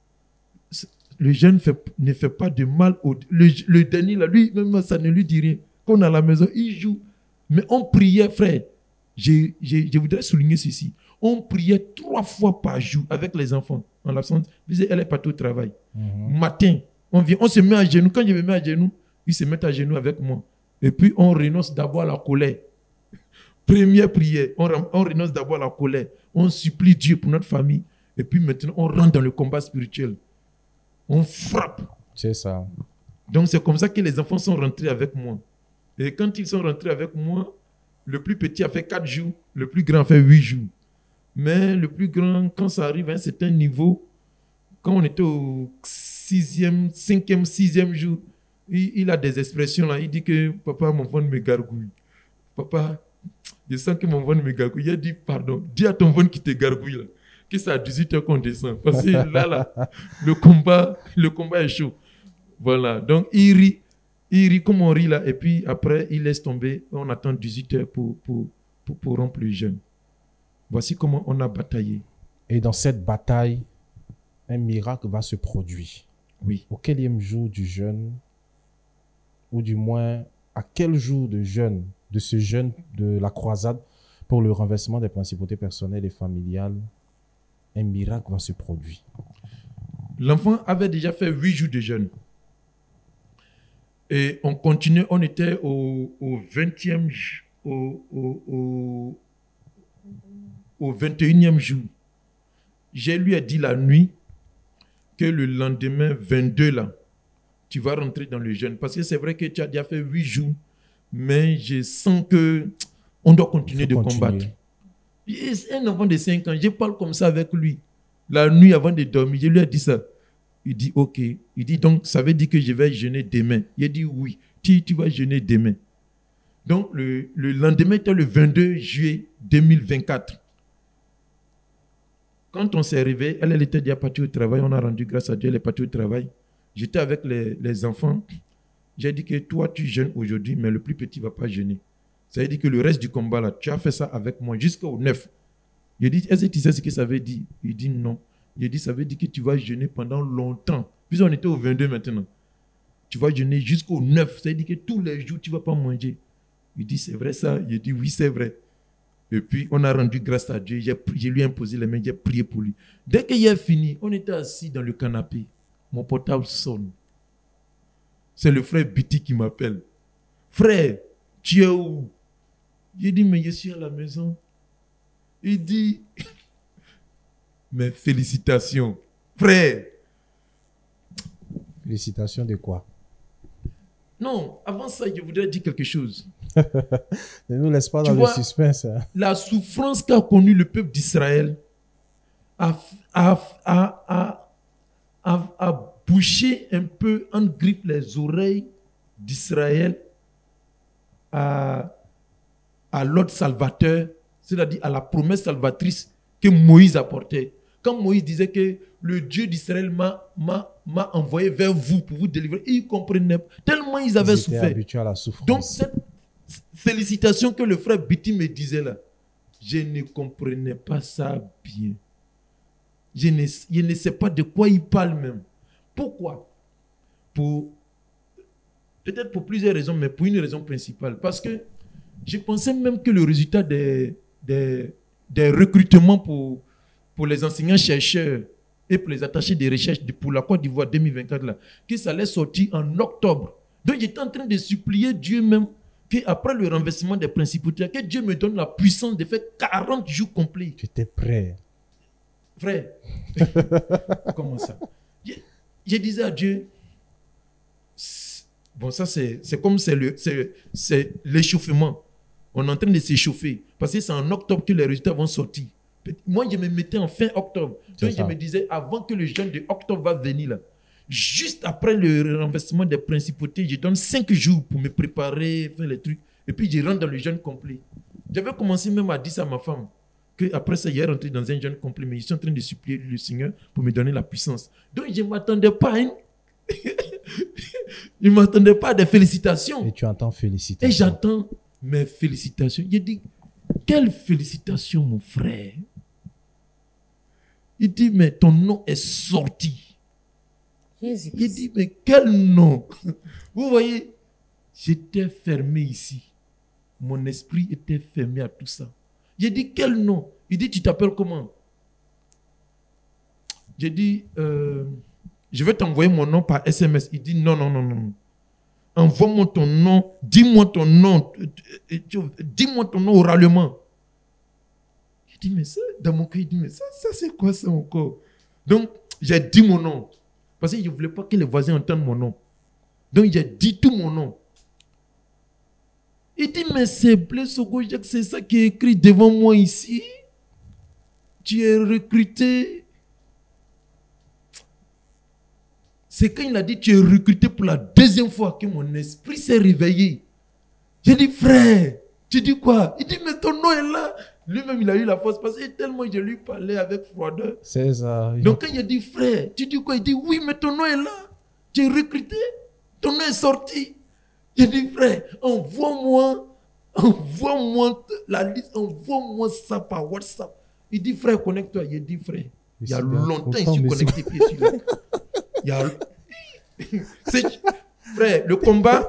S2: le jeûne fait, ne fait pas de mal. Au, le, le dernier, là, lui, même ça ne lui dit rien. Quand on est à la maison, il joue. Mais on priait, frère. Je, je, je voudrais souligner ceci. On priait trois fois par jour avec les enfants. En l'absence, elle est partie au travail. Mm-hmm. Matin, on vient, on se met à genoux. Quand je me mets à genoux, ils se mettent à genoux avec moi. Et puis, on renonce d'abord à la colère. Première prière, on, on renonce d'abord à la colère. On supplie Dieu pour notre famille. Et puis maintenant, on rentre dans le combat spirituel. On frappe.
S1: C'est ça.
S2: Donc, c'est comme ça que les enfants sont rentrés avec moi. Et quand ils sont rentrés avec moi, le plus petit a fait quatre jours, le plus grand a fait huit jours. Mais le plus grand, quand ça arrive à un certain niveau, quand on était au sixième, cinquième, sixième jour, il, il a des expressions là. Il dit que papa, mon ventre me gargouille. Papa, je sens que mon ventre me gargouille. Il a dit pardon, dis à ton ventre qui te gargouille là, que c'est à dix-huit heures qu'on descend. Parce que là, là, le combat, le combat est chaud. Voilà. Donc il rit, il rit comme on rit là, et puis après il laisse tomber. On attend dix-huit heures pour, pour, pour, pour rompre le jeûne. Voici comment on a bataillé.
S1: Et dans cette bataille, un miracle va se produire.
S2: Oui.
S1: Au quatrième jour du jeûne, ou du moins à quel jour de jeûne, de ce jeûne de la croisade pour le renversement des principautés personnelles et familiales, un miracle va se produire?
S2: L'enfant avait déjà fait huit jours de jeûne. Et on continuait, on était au, au vingtième, au, au, au, au vingt et unième jour. Je lui ai dit la nuit que le lendemain vingt-deux, là, tu vas rentrer dans le jeûne. Parce que c'est vrai que tu as déjà fait huit jours, mais je sens que on doit continuer de continuer. combattre. C'est un enfant de cinq ans, je parle comme ça avec lui. La nuit avant de dormir, je lui ai dit ça. Il dit ok. Il dit donc, ça veut dire que je vais jeûner demain. Il a dit oui, tu, tu vas jeûner demain. Donc, le, le lendemain était le vingt-deux juillet deux mille vingt-quatre. Quand on s'est réveillé, elle, elle était déjà partie au travail. On a rendu grâce à Dieu, elle est partie au travail. J'étais avec les, les enfants. J'ai dit que toi, tu jeûnes aujourd'hui, mais le plus petit ne va pas jeûner. Ça veut dire que le reste du combat, là, tu as fait ça avec moi jusqu'au neuf. Il dit, est-ce que tu sais ce que ça veut dire? Il dit non. Il dit, ça veut dire que tu vas jeûner pendant longtemps. Puis on était au vingt-deux maintenant. Tu vas jeûner jusqu'au neuf. Ça veut dire que tous les jours, tu ne vas pas manger. Il dit, c'est vrai ça? Il dit, oui, c'est vrai. Et puis, on a rendu grâce à Dieu. J'ai, j'ai lui imposé les mains, j'ai prié pour lui. Dès qu'il a fini, on était assis dans le canapé. Mon portable sonne. C'est le frère Biti qui m'appelle. Frère, tu es où? J'ai dit, mais je suis à la maison. Il dit, mais félicitations. Frère.
S1: Félicitations de quoi?
S2: Non, avant ça, je voudrais dire quelque chose.
S1: Ne nous laisse pas dans le suspense. Hein.
S2: La souffrance qu'a connue le peuple d'Israël a, a, a, a, a, a bouché un peu, en grippe les oreilles d'Israël à, à l'ordre salvateur, c'est-à-dire à la promesse salvatrice que Moïse apportait. Quand Moïse disait que le Dieu d'Israël m'a, m'a, m'a envoyé vers vous pour vous délivrer, ils comprenaient tellement ils avaient
S1: ils
S2: souffert.
S1: Habitués à la souffrance.
S2: Donc cette félicitation que le frère Biti me disait là, je ne comprenais pas ça bien. Je ne, je ne sais pas de quoi il parle même. Pourquoi? Pour, peut-être pour plusieurs raisons, mais pour une raison principale. Parce que je pensais même que le résultat des, des, des recrutements pour, pour les enseignants-chercheurs et pour les attachés de recherche pour la Côte d'Ivoire deux mille vingt-quatre, là, que ça allait sortir en octobre. Donc j'étais en train de supplier Dieu même qu'après le renversement des principautés, que Dieu me donne la puissance de faire quarante jours complets.
S1: Tu étais prêt.
S2: Frère, comment ça? Je, je disais à Dieu, bon ça c'est, c'est comme c'est, le, c'est, c'est l'échauffement. On est en train de s'échauffer. Parce que c'est en octobre que les résultats vont sortir. Moi, je me mettais en fin octobre. Donc, je me disais, avant que le jeûne de octobre va venir, là, juste après le renversement des principautés, je donne cinq jours pour me préparer, faire les trucs. Et puis, je rentre dans le jeûne complet. J'avais commencé même à dire ça à ma femme. Qu'après ça, il est rentré dans un jeûne complet. Mais je suis en train de supplier le Seigneur pour me donner la puissance. Donc, je ne m'attendais pas à une... je ne m'attendais pas à des félicitations.
S1: Et tu entends félicitations.
S2: Et j'entends mes félicitations. Je dis, quelle félicitation, mon frère. Il dit, mais ton nom est sorti.
S3: Jésus.
S2: Il dit, mais quel nom? Vous voyez, j'étais fermé ici. Mon esprit était fermé à tout ça. J'ai dit, quel nom? Il dit, tu t'appelles comment? J'ai dit, euh, je vais t'envoyer mon nom par S M S. Il dit, non, non, non, non. Envoie-moi ton nom, dis-moi ton nom, dis-moi ton nom oralement. Il dit, mais ça, dans mon cœur, il dit, mais ça, ça c'est quoi ça encore? Donc, j'ai dit mon nom. Parce que je ne voulais pas que les voisins entendent mon nom. Donc, j'ai dit tout mon nom. Il dit, mais c'est Blaise Sogo Jacques, c'est ça qui est écrit devant moi ici. Tu es recruté. C'est quand il a dit, tu es recruté pour la deuxième fois que mon esprit s'est réveillé. J'ai dit, frère, tu dis quoi? Il dit, mais ton nom est là. Lui-même, il a eu la force parce que tellement je lui parlais avec froideur.
S1: C'est ça.
S2: Donc, quand il a dit, frère, tu dis quoi? Il dit, oui, mais ton nom est là. Tu es recruté. Ton nom est sorti. J'ai dit, frère, envoie-moi, envoie-moi la liste, envoie-moi ça par WhatsApp. Il dit, frère, connecte-toi. Il dit, frère, il y a longtemps, je suis connecté. Puis, il y a... C'est... Frère, le combat,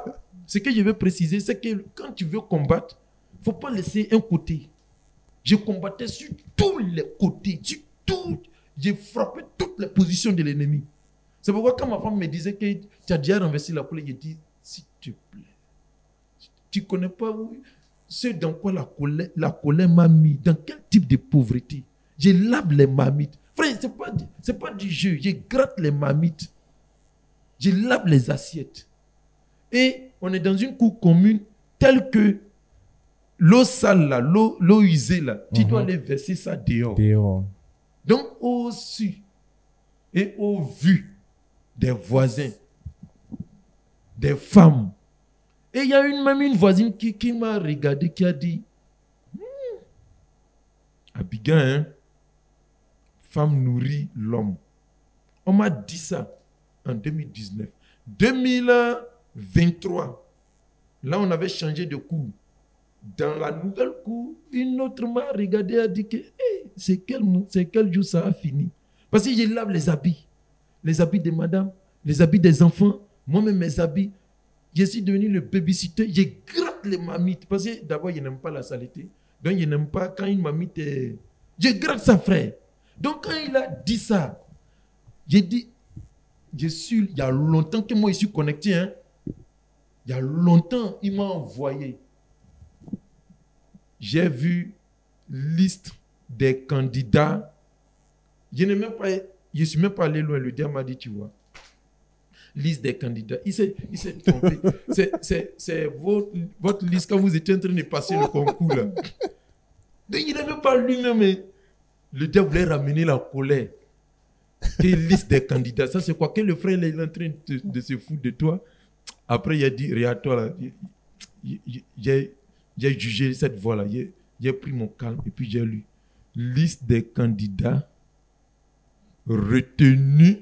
S2: Ce que je veux préciser, c'est que quand tu veux combattre, il ne faut pas laisser un côté. Je combattais sur tous les côtés, sur tout. J'ai frappé toutes les positions de l'ennemi. C'est pourquoi quand ma femme me disait que tu as déjà renversé la colère, j'ai dit, s'il te plaît, tu ne connais pas où, ce dans quoi la colère, la colère m'a mis, dans quel type de pauvreté. Je lave les marmites. Frère, ce n'est pas, c'est pas du jeu, je gratte les marmites. Je lave les assiettes. Et on est dans une cour commune telle que l'eau sale, là, l'eau, l'eau usée, là, tu mm-hmm. dois aller verser ça dehors. dehors. Donc, au su et au vu des voisins, des femmes. Et il y a une, même une voisine qui, qui m'a regardé, qui a dit, hm, Abigail, hein, femme nourrit l'homme. On m'a dit ça en deux mille dix-neuf. deux mille vingt-trois, là, on avait changé de cour. Dans la nouvelle cour, une autre m'a regardé et a dit que hey, c'est quel, c'est quel jour ça a fini. Parce que je lave les habits. Les habits de madame, les habits des enfants, moi-même mes habits. Je suis devenu le babysitter. Je gratte les mamites. Parce que d'abord, je n'aime pas la saleté. Donc, je n'aime pas quand une mamite est... Je gratte sa frère. Donc, quand il a dit ça, j'ai dit, je suis, il y a longtemps que moi, je suis connecté. Hein. Il y a longtemps, il m'a envoyé. J'ai vu liste des candidats. Je ne même pas, je suis même pas allé loin. Le diable m'a dit, tu vois, liste des candidats. Il s'est, il s'est trompé. c'est, c'est, c'est votre, votre liste quand vous étiez en train de passer le concours là. Donc, il n'a même pas lui-même. Mais le diable voulait ramener la colère. Quelle liste des candidats? Ça c'est quoi? Que le frère là, il est en train de, de se foutre de toi. Après il a dit, regarde-toi là. J'ai J'ai jugé cette voix-là. J'ai, j'ai pris mon calme et puis j'ai lu liste des candidats retenus,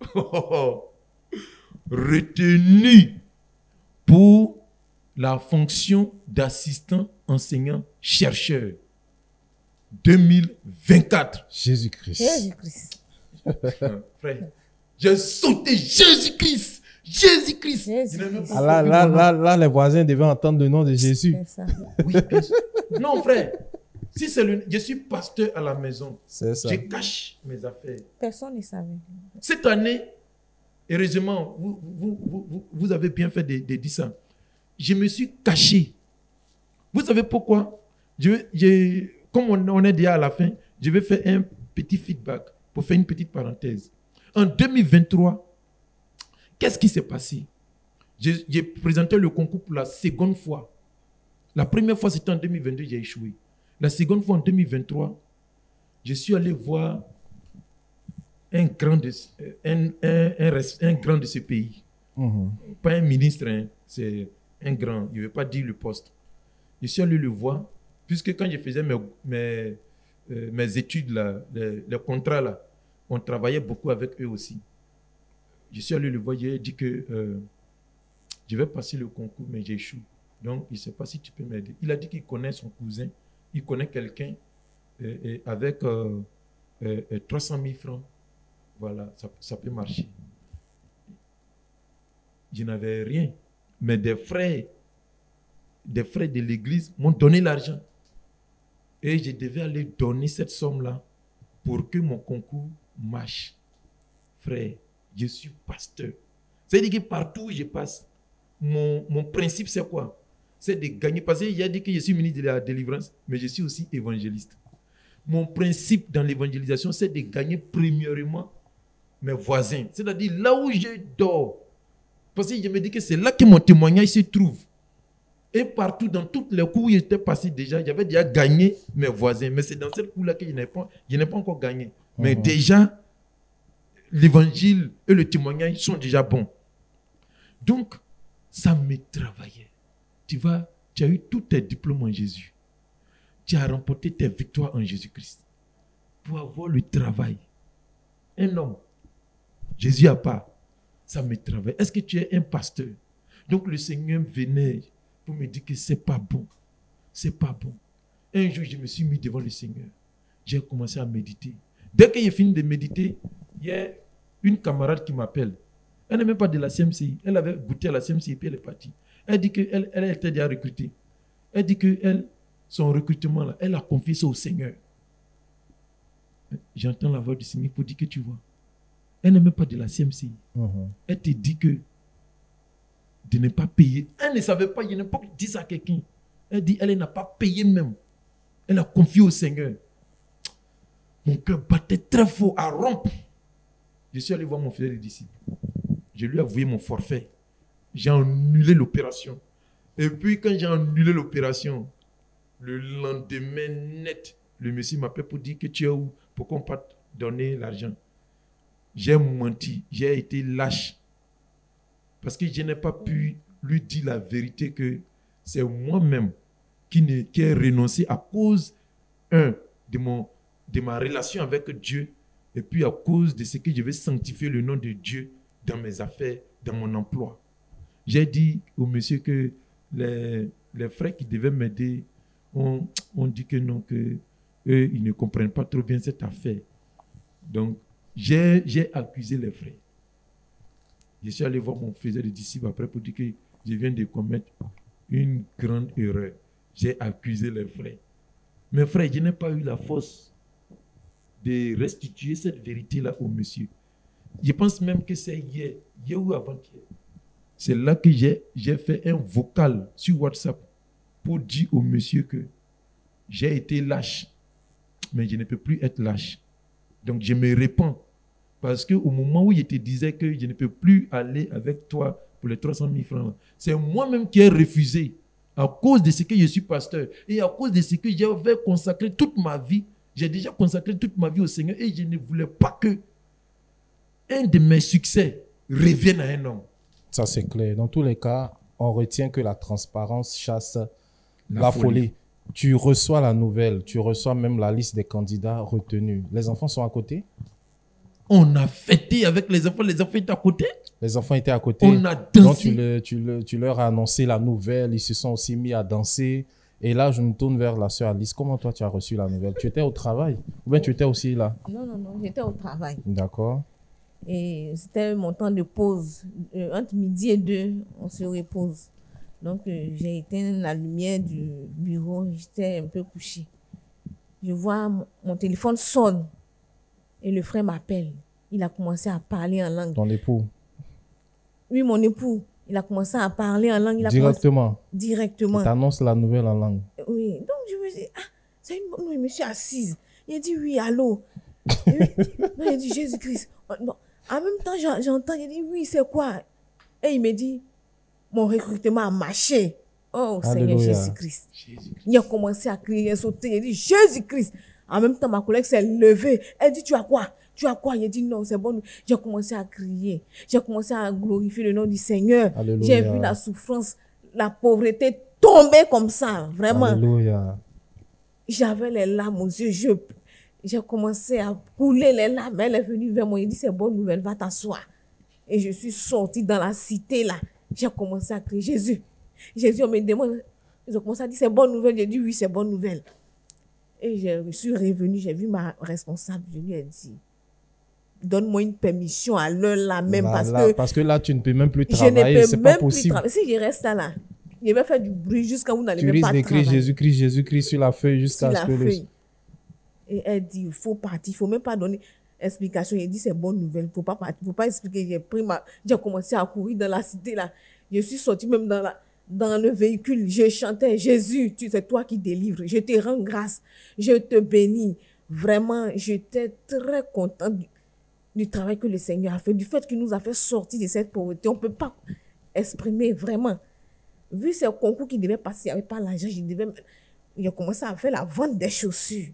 S2: retenus pour la fonction d'assistant enseignant chercheur deux mille vingt-quatre.
S1: Jésus-Christ.
S3: Jésus-Christ.
S2: Frère, j'ai sauté Jésus-Christ. Jésus-Christ.
S3: Jésus-Christ.
S1: Ah, là, là, là, là, les voisins devaient entendre le nom de Jésus.
S3: C'est ça.
S2: Oui, non, frère. Si c'est le, je suis pasteur à la maison.
S1: C'est ça.
S2: Je cache mes affaires.
S3: Personne ne savait.
S2: Cette année, heureusement, vous, vous, vous, vous avez bien fait de, de dire ça. Je me suis caché. Vous savez pourquoi? je, je, Comme on, on est déjà à la fin, je vais faire un petit feedback pour faire une petite parenthèse. En deux mille vingt-trois, qu'est-ce qui s'est passé? J'ai, j'ai présenté le concours pour la seconde fois. La première fois, c'était en deux mille vingt-deux, j'ai échoué. La seconde fois, en deux mille vingt-trois, je suis allé voir un grand de, un, un, un, un grand de ce pays. Mm-hmm. Pas un ministre, hein, c'est un grand. Je ne vais pas dire le poste. Je suis allé le voir, puisque quand je faisais mes, mes, euh, mes études, là, les, les contrats, là, on travaillait beaucoup avec eux aussi. Je suis allé le voir, j'ai dit que euh, je vais passer le concours, mais j'échoue. Donc, il ne sait pas si tu peux m'aider. Il a dit qu'il connaît son cousin, il connaît quelqu'un euh, et avec euh, euh, trois cent mille francs. Voilà, ça, ça peut marcher. Je n'avais rien, mais des frères, des frères de l'église m'ont donné l'argent. Et je devais aller donner cette somme-là pour que mon concours marche. Frère, je suis pasteur. C'est-à-dire que partout où je passe, mon, mon principe c'est quoi? C'est de gagner. Parce qu'il a dit que je suis ministre de la délivrance, mais je suis aussi évangéliste. Mon principe dans l'évangélisation, c'est de gagner premièrement mes voisins. C'est-à-dire là où je dors. Parce que je me dis que c'est là que mon témoignage se trouve. Et partout, dans toutes les cours où j'étais passé déjà, j'avais déjà gagné mes voisins. Mais c'est dans cette cour-là que je n'ai pas, je n'ai pas encore gagné. Mmh. Mais déjà, l'évangile et le témoignage sont déjà bons. Donc, ça me travaillait. Tu vois, tu as eu tous tes diplômes en Jésus. Tu as remporté tes victoires en Jésus-Christ. Pour avoir le travail. Un homme, Jésus à part, ça me travaille. Est-ce que tu es un pasteur? Donc, le Seigneur venait pour me dire que c'est pas bon. C'est pas bon. Un jour, je me suis mis devant le Seigneur. J'ai commencé à méditer. Dès que j'ai fini de méditer, il y a une camarade qui m'appelle. Elle n'est même pas de la C M C I. Elle avait goûté à la C M C I et puis elle est partie. Elle dit qu'elle elle était déjà recrutée. Elle dit que elle, son recrutement, là, elle a confié ça au Seigneur. J'entends la voix du Seigneur pour dire que tu vois. Elle n'est même pas de la C M C.
S1: Mm-hmm.
S2: Elle te dit que de ne pas payer. Elle ne savait pas, il n'a pas dit ça à quelqu'un. Elle dit, elle n'a pas payé même. Elle a confié au Seigneur. Mon cœur battait très fort à rompre. Je suis allé voir mon fidèle disciple. Je lui ai avoué mon forfait. J'ai annulé l'opération. Et puis quand j'ai annulé l'opération, le lendemain net, le monsieur m'appelle pour dire que tu es où, pour qu'on parte donner l'argent. J'ai menti, j'ai été lâche. Parce que je n'ai pas pu lui dire la vérité que c'est moi-même qui, ne, qui ai renoncé à cause, un, de, mon, de ma relation avec Dieu, et puis à cause de ce que je vais sanctifier le nom de Dieu dans mes affaires, dans mon emploi. J'ai dit au monsieur que les, les frères qui devaient m'aider ont, ont dit que non, que eux, ils ne comprennent pas trop bien cette affaire. Donc, j'ai, j'ai accusé les frères. Je suis allé voir mon frère de disciple après pour dire que je viens de commettre une grande erreur. J'ai accusé les frères. Mes frères, je n'ai pas eu la force de restituer cette vérité-là au monsieur. Je pense même que c'est hier, hier ou avant-hier. C'est là que j'ai, j'ai fait un vocal sur WhatsApp pour dire au monsieur que j'ai été lâche, mais je ne peux plus être lâche. Donc je me répands. Parce qu'au moment où je te disais que je ne peux plus aller avec toi pour les trois cent mille francs, c'est moi-même qui ai refusé à cause de ce que je suis pasteur et à cause de ce que j'avais consacré toute ma vie. J'ai déjà consacré toute ma vie au Seigneur et je ne voulais pas que un de mes succès revienne à un homme.
S1: Ça, c'est clair. Dans tous les cas, on retient que la transparence chasse la,
S2: La
S1: folie.
S2: folie.
S1: Tu reçois la nouvelle, tu reçois même la liste des candidats retenus. Les enfants sont à côté?
S2: On a fêté avec les enfants, les enfants étaient à côté.
S1: Les enfants étaient à côté.
S2: On a dansé.
S1: Donc, tu, le, tu, le, tu leur as annoncé la nouvelle, ils se sont aussi mis à danser. Et là, je me tourne vers la sœur Alice. Comment toi, tu as reçu la nouvelle? Tu étais au travail? Ou bien tu étais aussi là?
S3: Non, non, non, j'étais au travail.
S1: D'accord.
S3: Et c'était mon temps de pause. Euh, entre midi et deux, on se repose. Donc, euh, j'ai éteint la lumière du bureau. J'étais un peu couchée. Je vois mon, mon téléphone sonne. Et le frère m'appelle. Il a commencé à parler en langue.
S1: Ton époux?
S3: Oui, mon époux. Il a commencé à parler en langue. Il a
S1: Directement?
S3: Commencé... Directement.
S1: Il t'annonce la nouvelle en langue?
S3: Oui. Donc, je me dis, ah, c'est une bonne nouvelle. Je me suis assise. Il a dit, oui, allô. Oui. Non, il a dit, Jésus-Christ. Non. En même temps, j'entends, il a dit, oui, c'est quoi? Et il me dit, mon recrutement a marché. Oh, Alléluia. Seigneur Jésus-Christ. Jésus-Christ. Il a commencé à crier, à sauter. Il a dit, Jésus-Christ. En même temps, ma collègue s'est levée. Elle dit, tu as quoi? Tu as quoi? Il a dit, non, c'est bon. J'ai commencé à crier. J'ai commencé à glorifier le nom du Seigneur. Alléluia. J'ai vu la souffrance, la pauvreté tomber comme ça. Vraiment.
S1: Alléluia.
S3: J'avais les larmes aux yeux. Je, j'ai commencé à couler les larmes. Elle est venue vers moi. Elle dit, c'est bonne nouvelle, va t'asseoir. Et je suis sortie dans la cité là. J'ai commencé à crier, Jésus. Jésus, on me demande. Ils ont commencé à dire, c'est bonne nouvelle. J'ai dit, oui, c'est bonne nouvelle. Et je suis revenue, j'ai vu ma responsable, je lui ai dit, donne-moi une permission à l'heure là même là, parce
S1: là,
S3: que...
S1: Parce que là, tu ne peux même plus travailler, c'est pas possible.
S3: Si je reste là, là, je vais faire du bruit jusqu'à où vous n'allez même pas travailler.
S1: Tu risques d'écrire Jésus-Christ, Jésus-Christ sur la feuille jusqu'à
S3: ce
S1: que...
S3: Feuille. Le... Et elle dit, il faut partir, il ne faut même pas donner explication. Il dit, c'est bonne nouvelle, il ne faut pas partir, il ne faut pas expliquer. J'ai pris ma... J'ai commencé à courir dans la cité là. Je suis sortie même dans la... Dans le véhicule, je chantais, Jésus, tu c'est toi qui délivres. Je te rends grâce. Je te bénis. Vraiment, j'étais très contente du, du travail que le Seigneur a fait, du fait qu'il nous a fait sortir de cette pauvreté. On ne peut pas exprimer vraiment. Vu ce concours qui devait passer, il n'y avait pas l'argent, je devais, j'ai commencé à faire la vente des chaussures.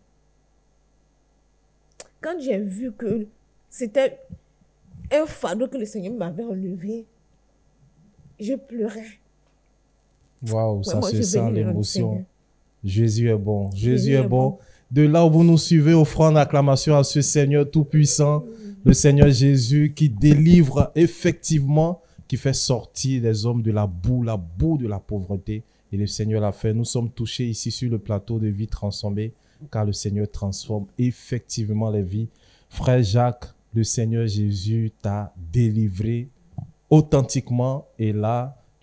S3: Quand j'ai vu que c'était un fardeau que le Seigneur m'avait enlevé, je pleurais.
S1: Waouh, ça se sent l'émotion. Jésus est bon. Jésus, Jésus est, est bon. bon. De là où vous nous suivez, offrant acclamation à ce Seigneur tout-puissant, le Seigneur Jésus qui délivre effectivement, qui fait sortir les hommes de la boue, la boue de la pauvreté. Et le Seigneur l'a fait. Nous sommes touchés ici sur le plateau de Vie Transformée, car le Seigneur transforme effectivement les vies. Frère Jacques, le Seigneur Jésus t'a délivré authentiquement et là,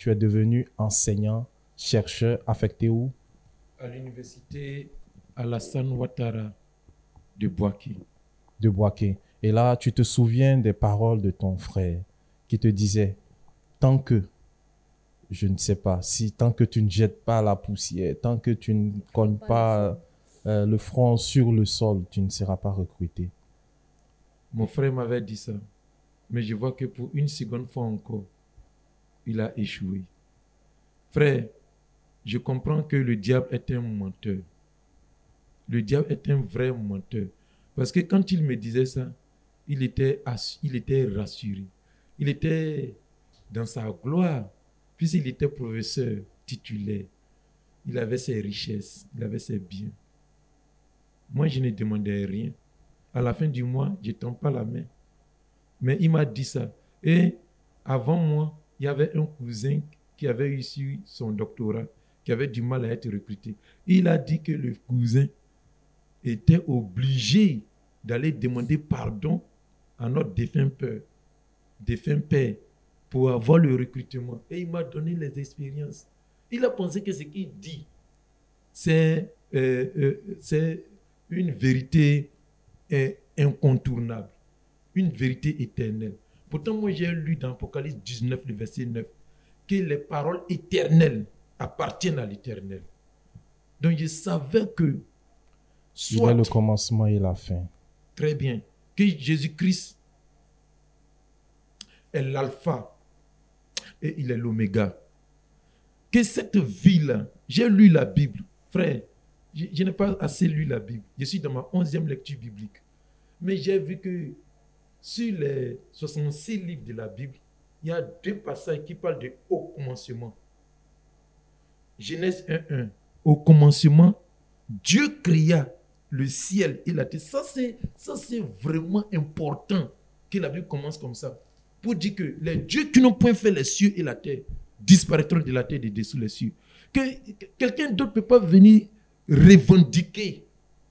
S1: tu es devenu enseignant, chercheur, affecté où?
S2: À l'université Alassane Ouattara de Bouaké.
S1: De Bouaké. Et là, tu te souviens des paroles de ton frère qui te disait, tant que, je ne sais pas, si tant que tu ne jettes pas la poussière, tant que tu ne cognes pas euh, le front sur le sol, tu ne seras pas recruté.
S2: Mon frère m'avait dit ça. Mais je vois que pour une seconde fois encore, il a échoué. Frère, je comprends que le diable est un menteur. Le diable est un vrai menteur. Parce que quand il me disait ça, il était, il était rassuré. Il était dans sa gloire, puisqu'il était professeur titulaire. Il avait ses richesses, il avait ses biens. Moi, je ne demandais rien. À la fin du mois, je ne tends pas la main. Mais il m'a dit ça. Et avant moi, il y avait un cousin qui avait réussi son doctorat, qui avait du mal à être recruté. Il a dit que le cousin était obligé d'aller demander pardon à notre défunt père, défunt père, pour avoir le recrutement. Et il m'a donné les expériences. Il a pensé que ce qu'il dit, c'est euh, euh, c'est une vérité euh, incontournable, une vérité éternelle. Pourtant, moi, j'ai lu dans Apocalypse dix-neuf, le verset neuf, que les paroles éternelles appartiennent à l'Éternel. Donc, je savais que
S1: soit, il est le commencement et la fin.
S2: Très bien. Que Jésus-Christ est l'alpha et il est l'oméga. Que cette vie-là, j'ai lu la Bible. Frère, je, je n'ai pas assez lu la Bible. Je suis dans ma onzième lecture biblique. Mais j'ai vu que sur les soixante-six livres de la Bible, il y a deux passages qui parlent de au commencement. Genèse un un. Au commencement, Dieu créa le ciel et la terre. Ça, c'est, ça, c'est vraiment important que la Bible commence comme ça. Pour dire que les dieux qui n'ont point fait les cieux et la terre disparaîtront de la terre et de dessous les cieux. Que, que quelqu'un d'autre ne peut pas venir revendiquer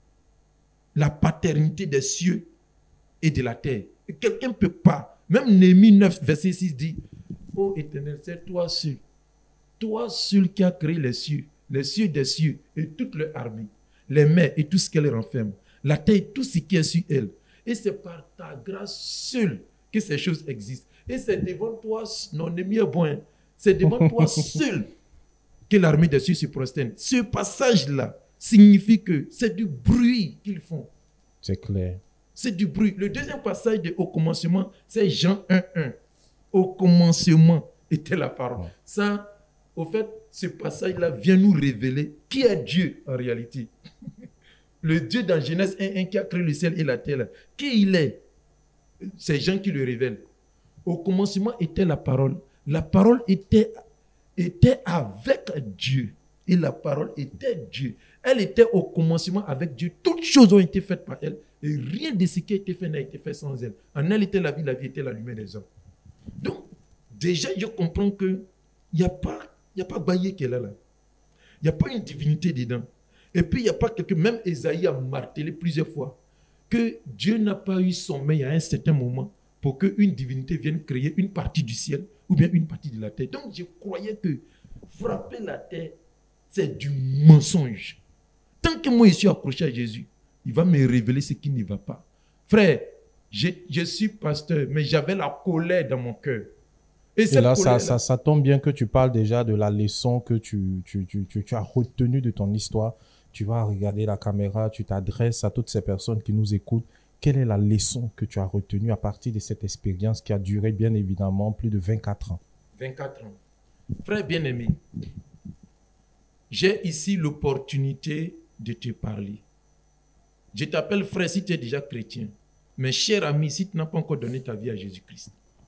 S2: la paternité des cieux et de la terre. Quelqu'un ne peut pas. Même Néhémie neuf, verset six dit, ô Éternel, c'est toi seul. Toi seul qui as créé les cieux, les cieux des cieux et toute leur armée, les mers et tout ce qu'elle renferme, la terre et tout ce qui est sur elle. Et c'est par ta grâce seule que ces choses existent. Et c'est devant toi, non, Néhémie est bon, c'est devant toi seul que l'armée des cieux se prosterne. Ce passage-là signifie que c'est du bruit qu'ils font.
S1: C'est clair.
S2: C'est du bruit. Le deuxième passage de Au commencement, c'est Jean un un. Au commencement était la parole. Ouais. Ça, au fait, ce passage-là vient nous révéler qui est Dieu en réalité. Le Dieu dans Genèse un un qui a créé le ciel et la terre. Là. Qui il est? C'est Jean qui le révèle. Au commencement était la parole. La parole était, était avec Dieu. Et la parole était Dieu. Elle était au commencement avec Dieu. Toutes choses ont été faites par elle. Et rien de ce qui a été fait n'a été fait sans elle. En elle était la vie, la vie était la lumière des hommes. Donc, déjà, je comprends qu'il n'y a pas, il n'y a pas Baye qui est là. là. Il n'y a pas une divinité dedans. Et puis, il n'y a pas quelqu'un, même Esaïe a martelé plusieurs fois, que Dieu n'a pas eu sommeil à un certain moment pour qu'une divinité vienne créer une partie du ciel ou bien une partie de la terre. Donc, je croyais que frapper la terre, c'est du mensonge. Tant que moi, je suis accroché à Jésus, il va me révéler ce qui ne va pas. Frère, je, je suis pasteur, mais j'avais la colère dans mon cœur.
S1: Et, Et là, ça, ça, ça tombe bien que tu parles déjà de la leçon que tu, tu, tu, tu, tu as retenue de ton histoire. Tu vas regarder la caméra, tu t'adresses à toutes ces personnes qui nous écoutent. Quelle est la leçon que tu as retenue à partir de cette expérience qui a duré bien évidemment plus de vingt-quatre ans?
S2: vingt-quatre ans. Frère bien-aimé, j'ai ici l'opportunité de te parler. Je t'appelle frère si tu es déjà chrétien. Mais cher ami, si tu n'as pas encore donné ta vie à Jésus-Christ.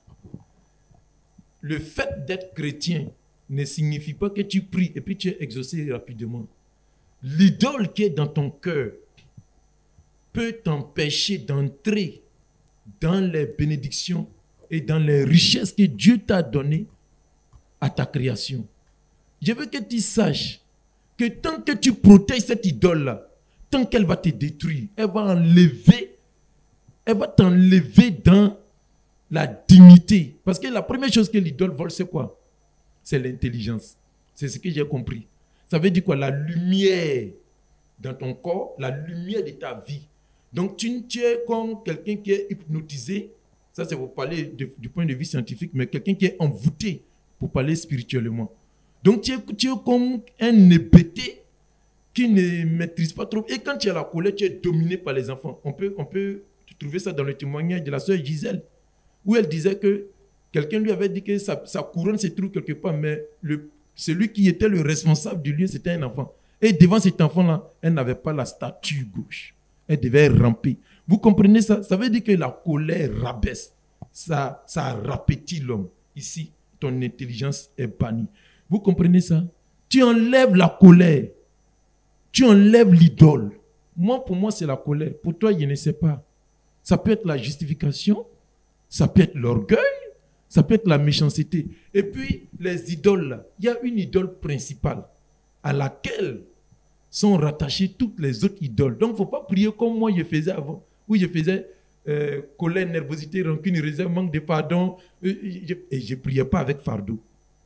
S2: Le fait d'être chrétien ne signifie pas que tu pries et puis tu es exaucé rapidement. L'idole qui est dans ton cœur peut t'empêcher d'entrer dans les bénédictions et dans les richesses que Dieu t'a données à ta création. Je veux que tu saches que tant que tu protèges cette idole-là, tant qu'elle va te détruire, elle va enlever, elle va t'enlever dans la dignité. Parce que la première chose que l'idole vole, c'est quoi? c'est l'intelligence. C'est ce que j'ai compris. Ça veut dire quoi? La lumière dans ton corps, la lumière de ta vie. Donc, tu, tu es comme quelqu'un qui est hypnotisé. Ça, c'est pour parler de, du point de vue scientifique, mais quelqu'un qui est envoûté pour parler spirituellement. Donc, tu es, tu es comme un hébété qui ne maîtrise pas trop. Et quand tu es à la colère, tu es dominé par les enfants. On peut, on peut trouver ça dans le témoignage de la sœur Gisèle, où elle disait que quelqu'un lui avait dit que sa, sa couronne se trouve quelque part, mais le, celui qui était le responsable du lieu, c'était un enfant. Et devant cet enfant-là, elle n'avait pas la stature gauche. Elle devait ramper. Vous comprenez ça? Ça veut dire que la colère rabaisse. Ça, ça rapetit l'homme. Ici, ton intelligence est bannie. Vous comprenez ça? Tu enlèves la colère. Tu enlèves l'idole. Moi, pour moi, c'est la colère. Pour toi, je ne sais pas. Ça peut être la justification. Ça peut être l'orgueil. Ça peut être la méchanceté. Et puis, les idoles, là, il y a une idole principale à laquelle sont rattachées toutes les autres idoles. Donc, il ne faut pas prier comme moi je faisais avant, où je faisais euh, colère, nervosité, rancune, réserve, manque de pardon, euh, je, et je ne priais pas avec fardeau.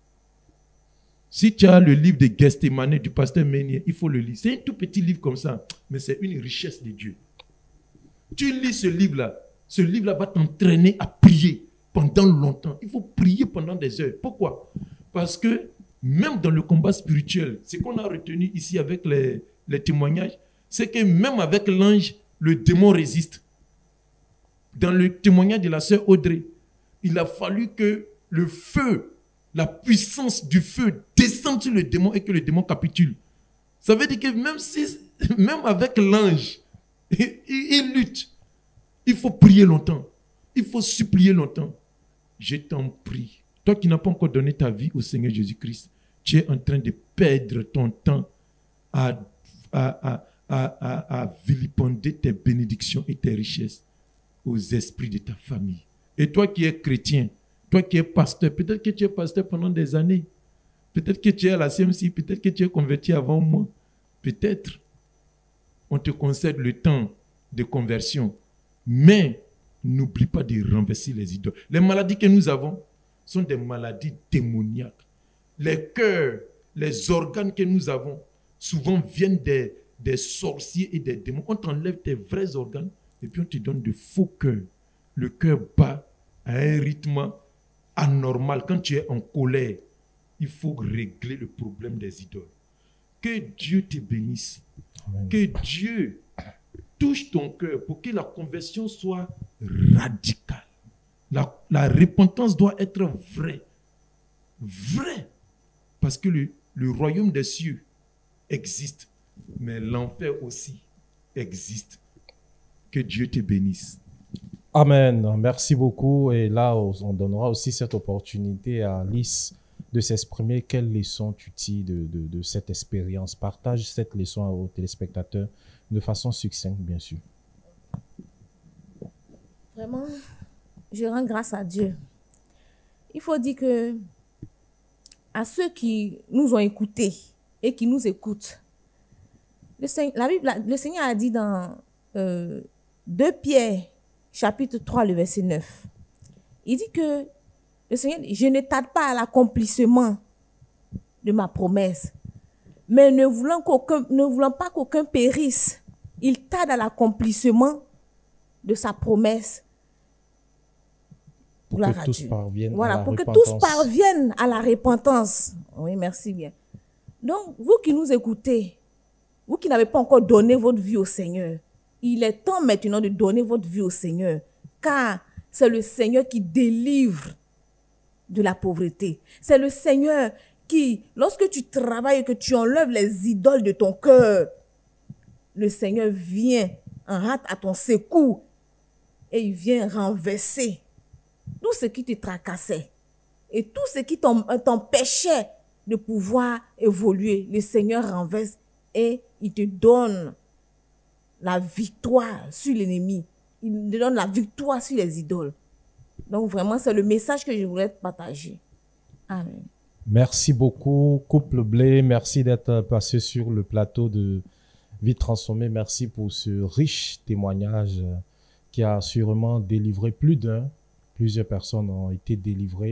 S2: Si tu as le livre de Gethsémane du pasteur Meunier, il faut le lire. C'est un tout petit livre comme ça, mais c'est une richesse de Dieu. Tu lis ce livre-là, ce livre-là va t'entraîner à prier pendant longtemps. Il faut prier pendant des heures. Pourquoi? Parce que même dans le combat spirituel, ce qu'on a retenu ici avec les, les témoignages, c'est que même avec l'ange, le démon résiste. Dans le témoignage de la sœur Audrey, il a fallu que le feu, la puissance du feu descende sur le démon et que le démon capitule. Ça veut dire que même, si, même avec l'ange, il, il lutte. Il faut prier longtemps. Il faut supplier longtemps. Je t'en prie. Toi qui n'as pas encore donné ta vie au Seigneur Jésus-Christ, tu es en train de perdre ton temps à, à, à, à, à, à vilipender tes bénédictions et tes richesses aux esprits de ta famille. Et toi qui es chrétien, toi qui es pasteur, peut-être que tu es pasteur pendant des années, peut-être que tu es à la C M C, peut-être que tu es converti avant moi, peut-être on te concède le temps de conversion, mais n'oublie pas de renverser les idoles. Les maladies que nous avons sont des maladies démoniaques. Les cœurs, les organes que nous avons, souvent viennent des, des sorciers et des démons. On t'enlève tes vrais organes et puis on te donne de faux cœurs. Le cœur bat à un rythme anormal. Quand tu es en colère, il faut régler le problème des idoles. Que Dieu te bénisse. Amen. Que Dieu touche ton cœur pour que la conversion soit radicale. La, la repentance doit être vraie. Vraie. Parce que le, le royaume des cieux existe, mais l'enfer aussi existe. Que Dieu te bénisse.
S1: Amen. Merci beaucoup. Et là, on donnera aussi cette opportunité à Lys de s'exprimer. Quelle leçon tu tires de, de, de cette expérience? Partage cette leçon aux téléspectateurs de façon succincte, bien sûr.
S3: Vraiment, je rends grâce à Dieu. Il faut dire que à ceux qui nous ont écoutés et qui nous écoutent, le Seigneur, la Bible, le Seigneur a dit dans euh, deux Pierre, chapitre trois, le verset neuf, il dit que le Seigneur, je ne tarde pas à l'accomplissement de ma promesse, mais ne voulant, qu'aucun, ne voulant pas qu'aucun périsse, il tarde à l'accomplissement de sa promesse.
S1: Pour que tous parviennent
S3: voilà,
S1: à la
S3: pour
S1: repentance.
S3: que tous parviennent à la repentance. Oui, merci bien. Donc, vous qui nous écoutez, vous qui n'avez pas encore donné votre vie au Seigneur, il est temps maintenant de donner votre vie au Seigneur, car c'est le Seigneur qui délivre de la pauvreté. C'est le Seigneur qui, lorsque tu travailles et que tu enlèves les idoles de ton cœur, le Seigneur vient en hâte à ton secours et il vient renverser tout ce qui te tracassait et tout ce qui t'empêchait de pouvoir évoluer. Le Seigneur renverse et il te donne la victoire sur l'ennemi. Il te donne la victoire sur les idoles. Donc vraiment, c'est le message que je voulais partager. Amen.
S1: Merci beaucoup, Couple Blé. Merci d'être passé sur le plateau de Vie Transformée. Merci pour ce riche témoignage qui a sûrement délivré plus d'un. Plusieurs personnes ont été délivrées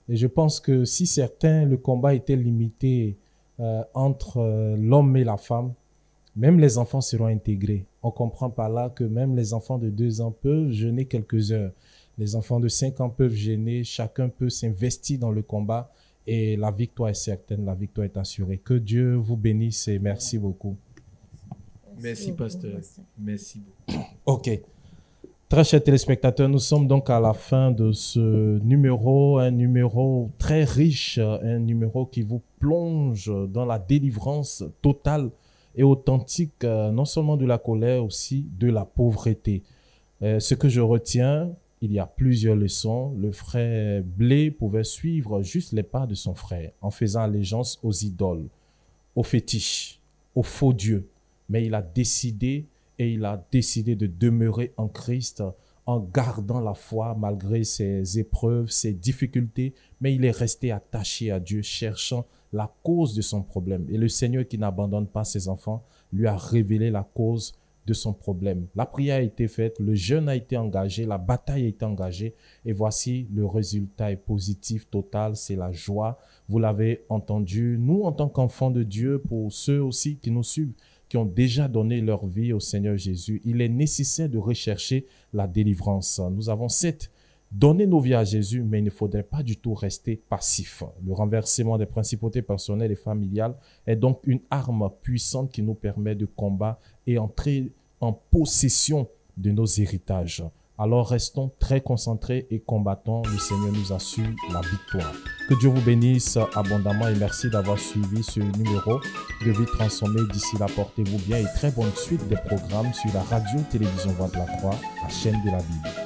S1: Et je pense que si certains, le combat était limité euh, entre euh, l'homme et la femme, même les enfants seront intégrés. On comprend par là que même les enfants de deux ans peuvent jeûner quelques heures. Les enfants de cinq ans peuvent jeûner. Chacun peut s'investir dans le combat et la victoire est certaine, la victoire est assurée. Que Dieu vous bénisse et merci beaucoup.
S2: Merci, pasteur. Merci beaucoup.
S1: OK. Très chers téléspectateurs, nous sommes donc à la fin de ce numéro, un numéro très riche, un numéro qui vous plonge dans la délivrance totale et authentique, non seulement de la colère, aussi de la pauvreté. Euh, ce que je retiens, il y a plusieurs leçons. Le frère Blé pouvait suivre juste les pas de son frère en faisant allégeance aux idoles, aux fétiches, aux faux dieux. Mais il a décidé et il a décidé de demeurer en Christ en gardant la foi malgré ses épreuves, ses difficultés. Mais il est resté attaché à Dieu, cherchant la cause de son problème. Et le Seigneur qui n'abandonne pas ses enfants lui a révélé la cause de son problème. La prière a été faite, le jeûne a été engagé, la bataille a été engagée et voici le résultat est positif, total, c'est la joie. Vous l'avez entendu, nous en tant qu'enfants de Dieu, pour ceux aussi qui nous suivent, qui ont déjà donné leur vie au Seigneur Jésus, il est nécessaire de rechercher la délivrance. Nous avons certes donné nos vies à Jésus, mais il ne faudrait pas du tout rester passif. Le renversement des principautés personnelles et familiales est donc une arme puissante qui nous permet de combattre et entrer en possession de nos héritages. Alors restons très concentrés et combattons. Le Seigneur nous assure la victoire. Que Dieu vous bénisse abondamment et merci d'avoir suivi ce numéro de Vie Transformée. D'ici là, portez-vous bien et très bonne suite des programmes sur la radio-télévision Voix de la Croix, la chaîne de la Bible.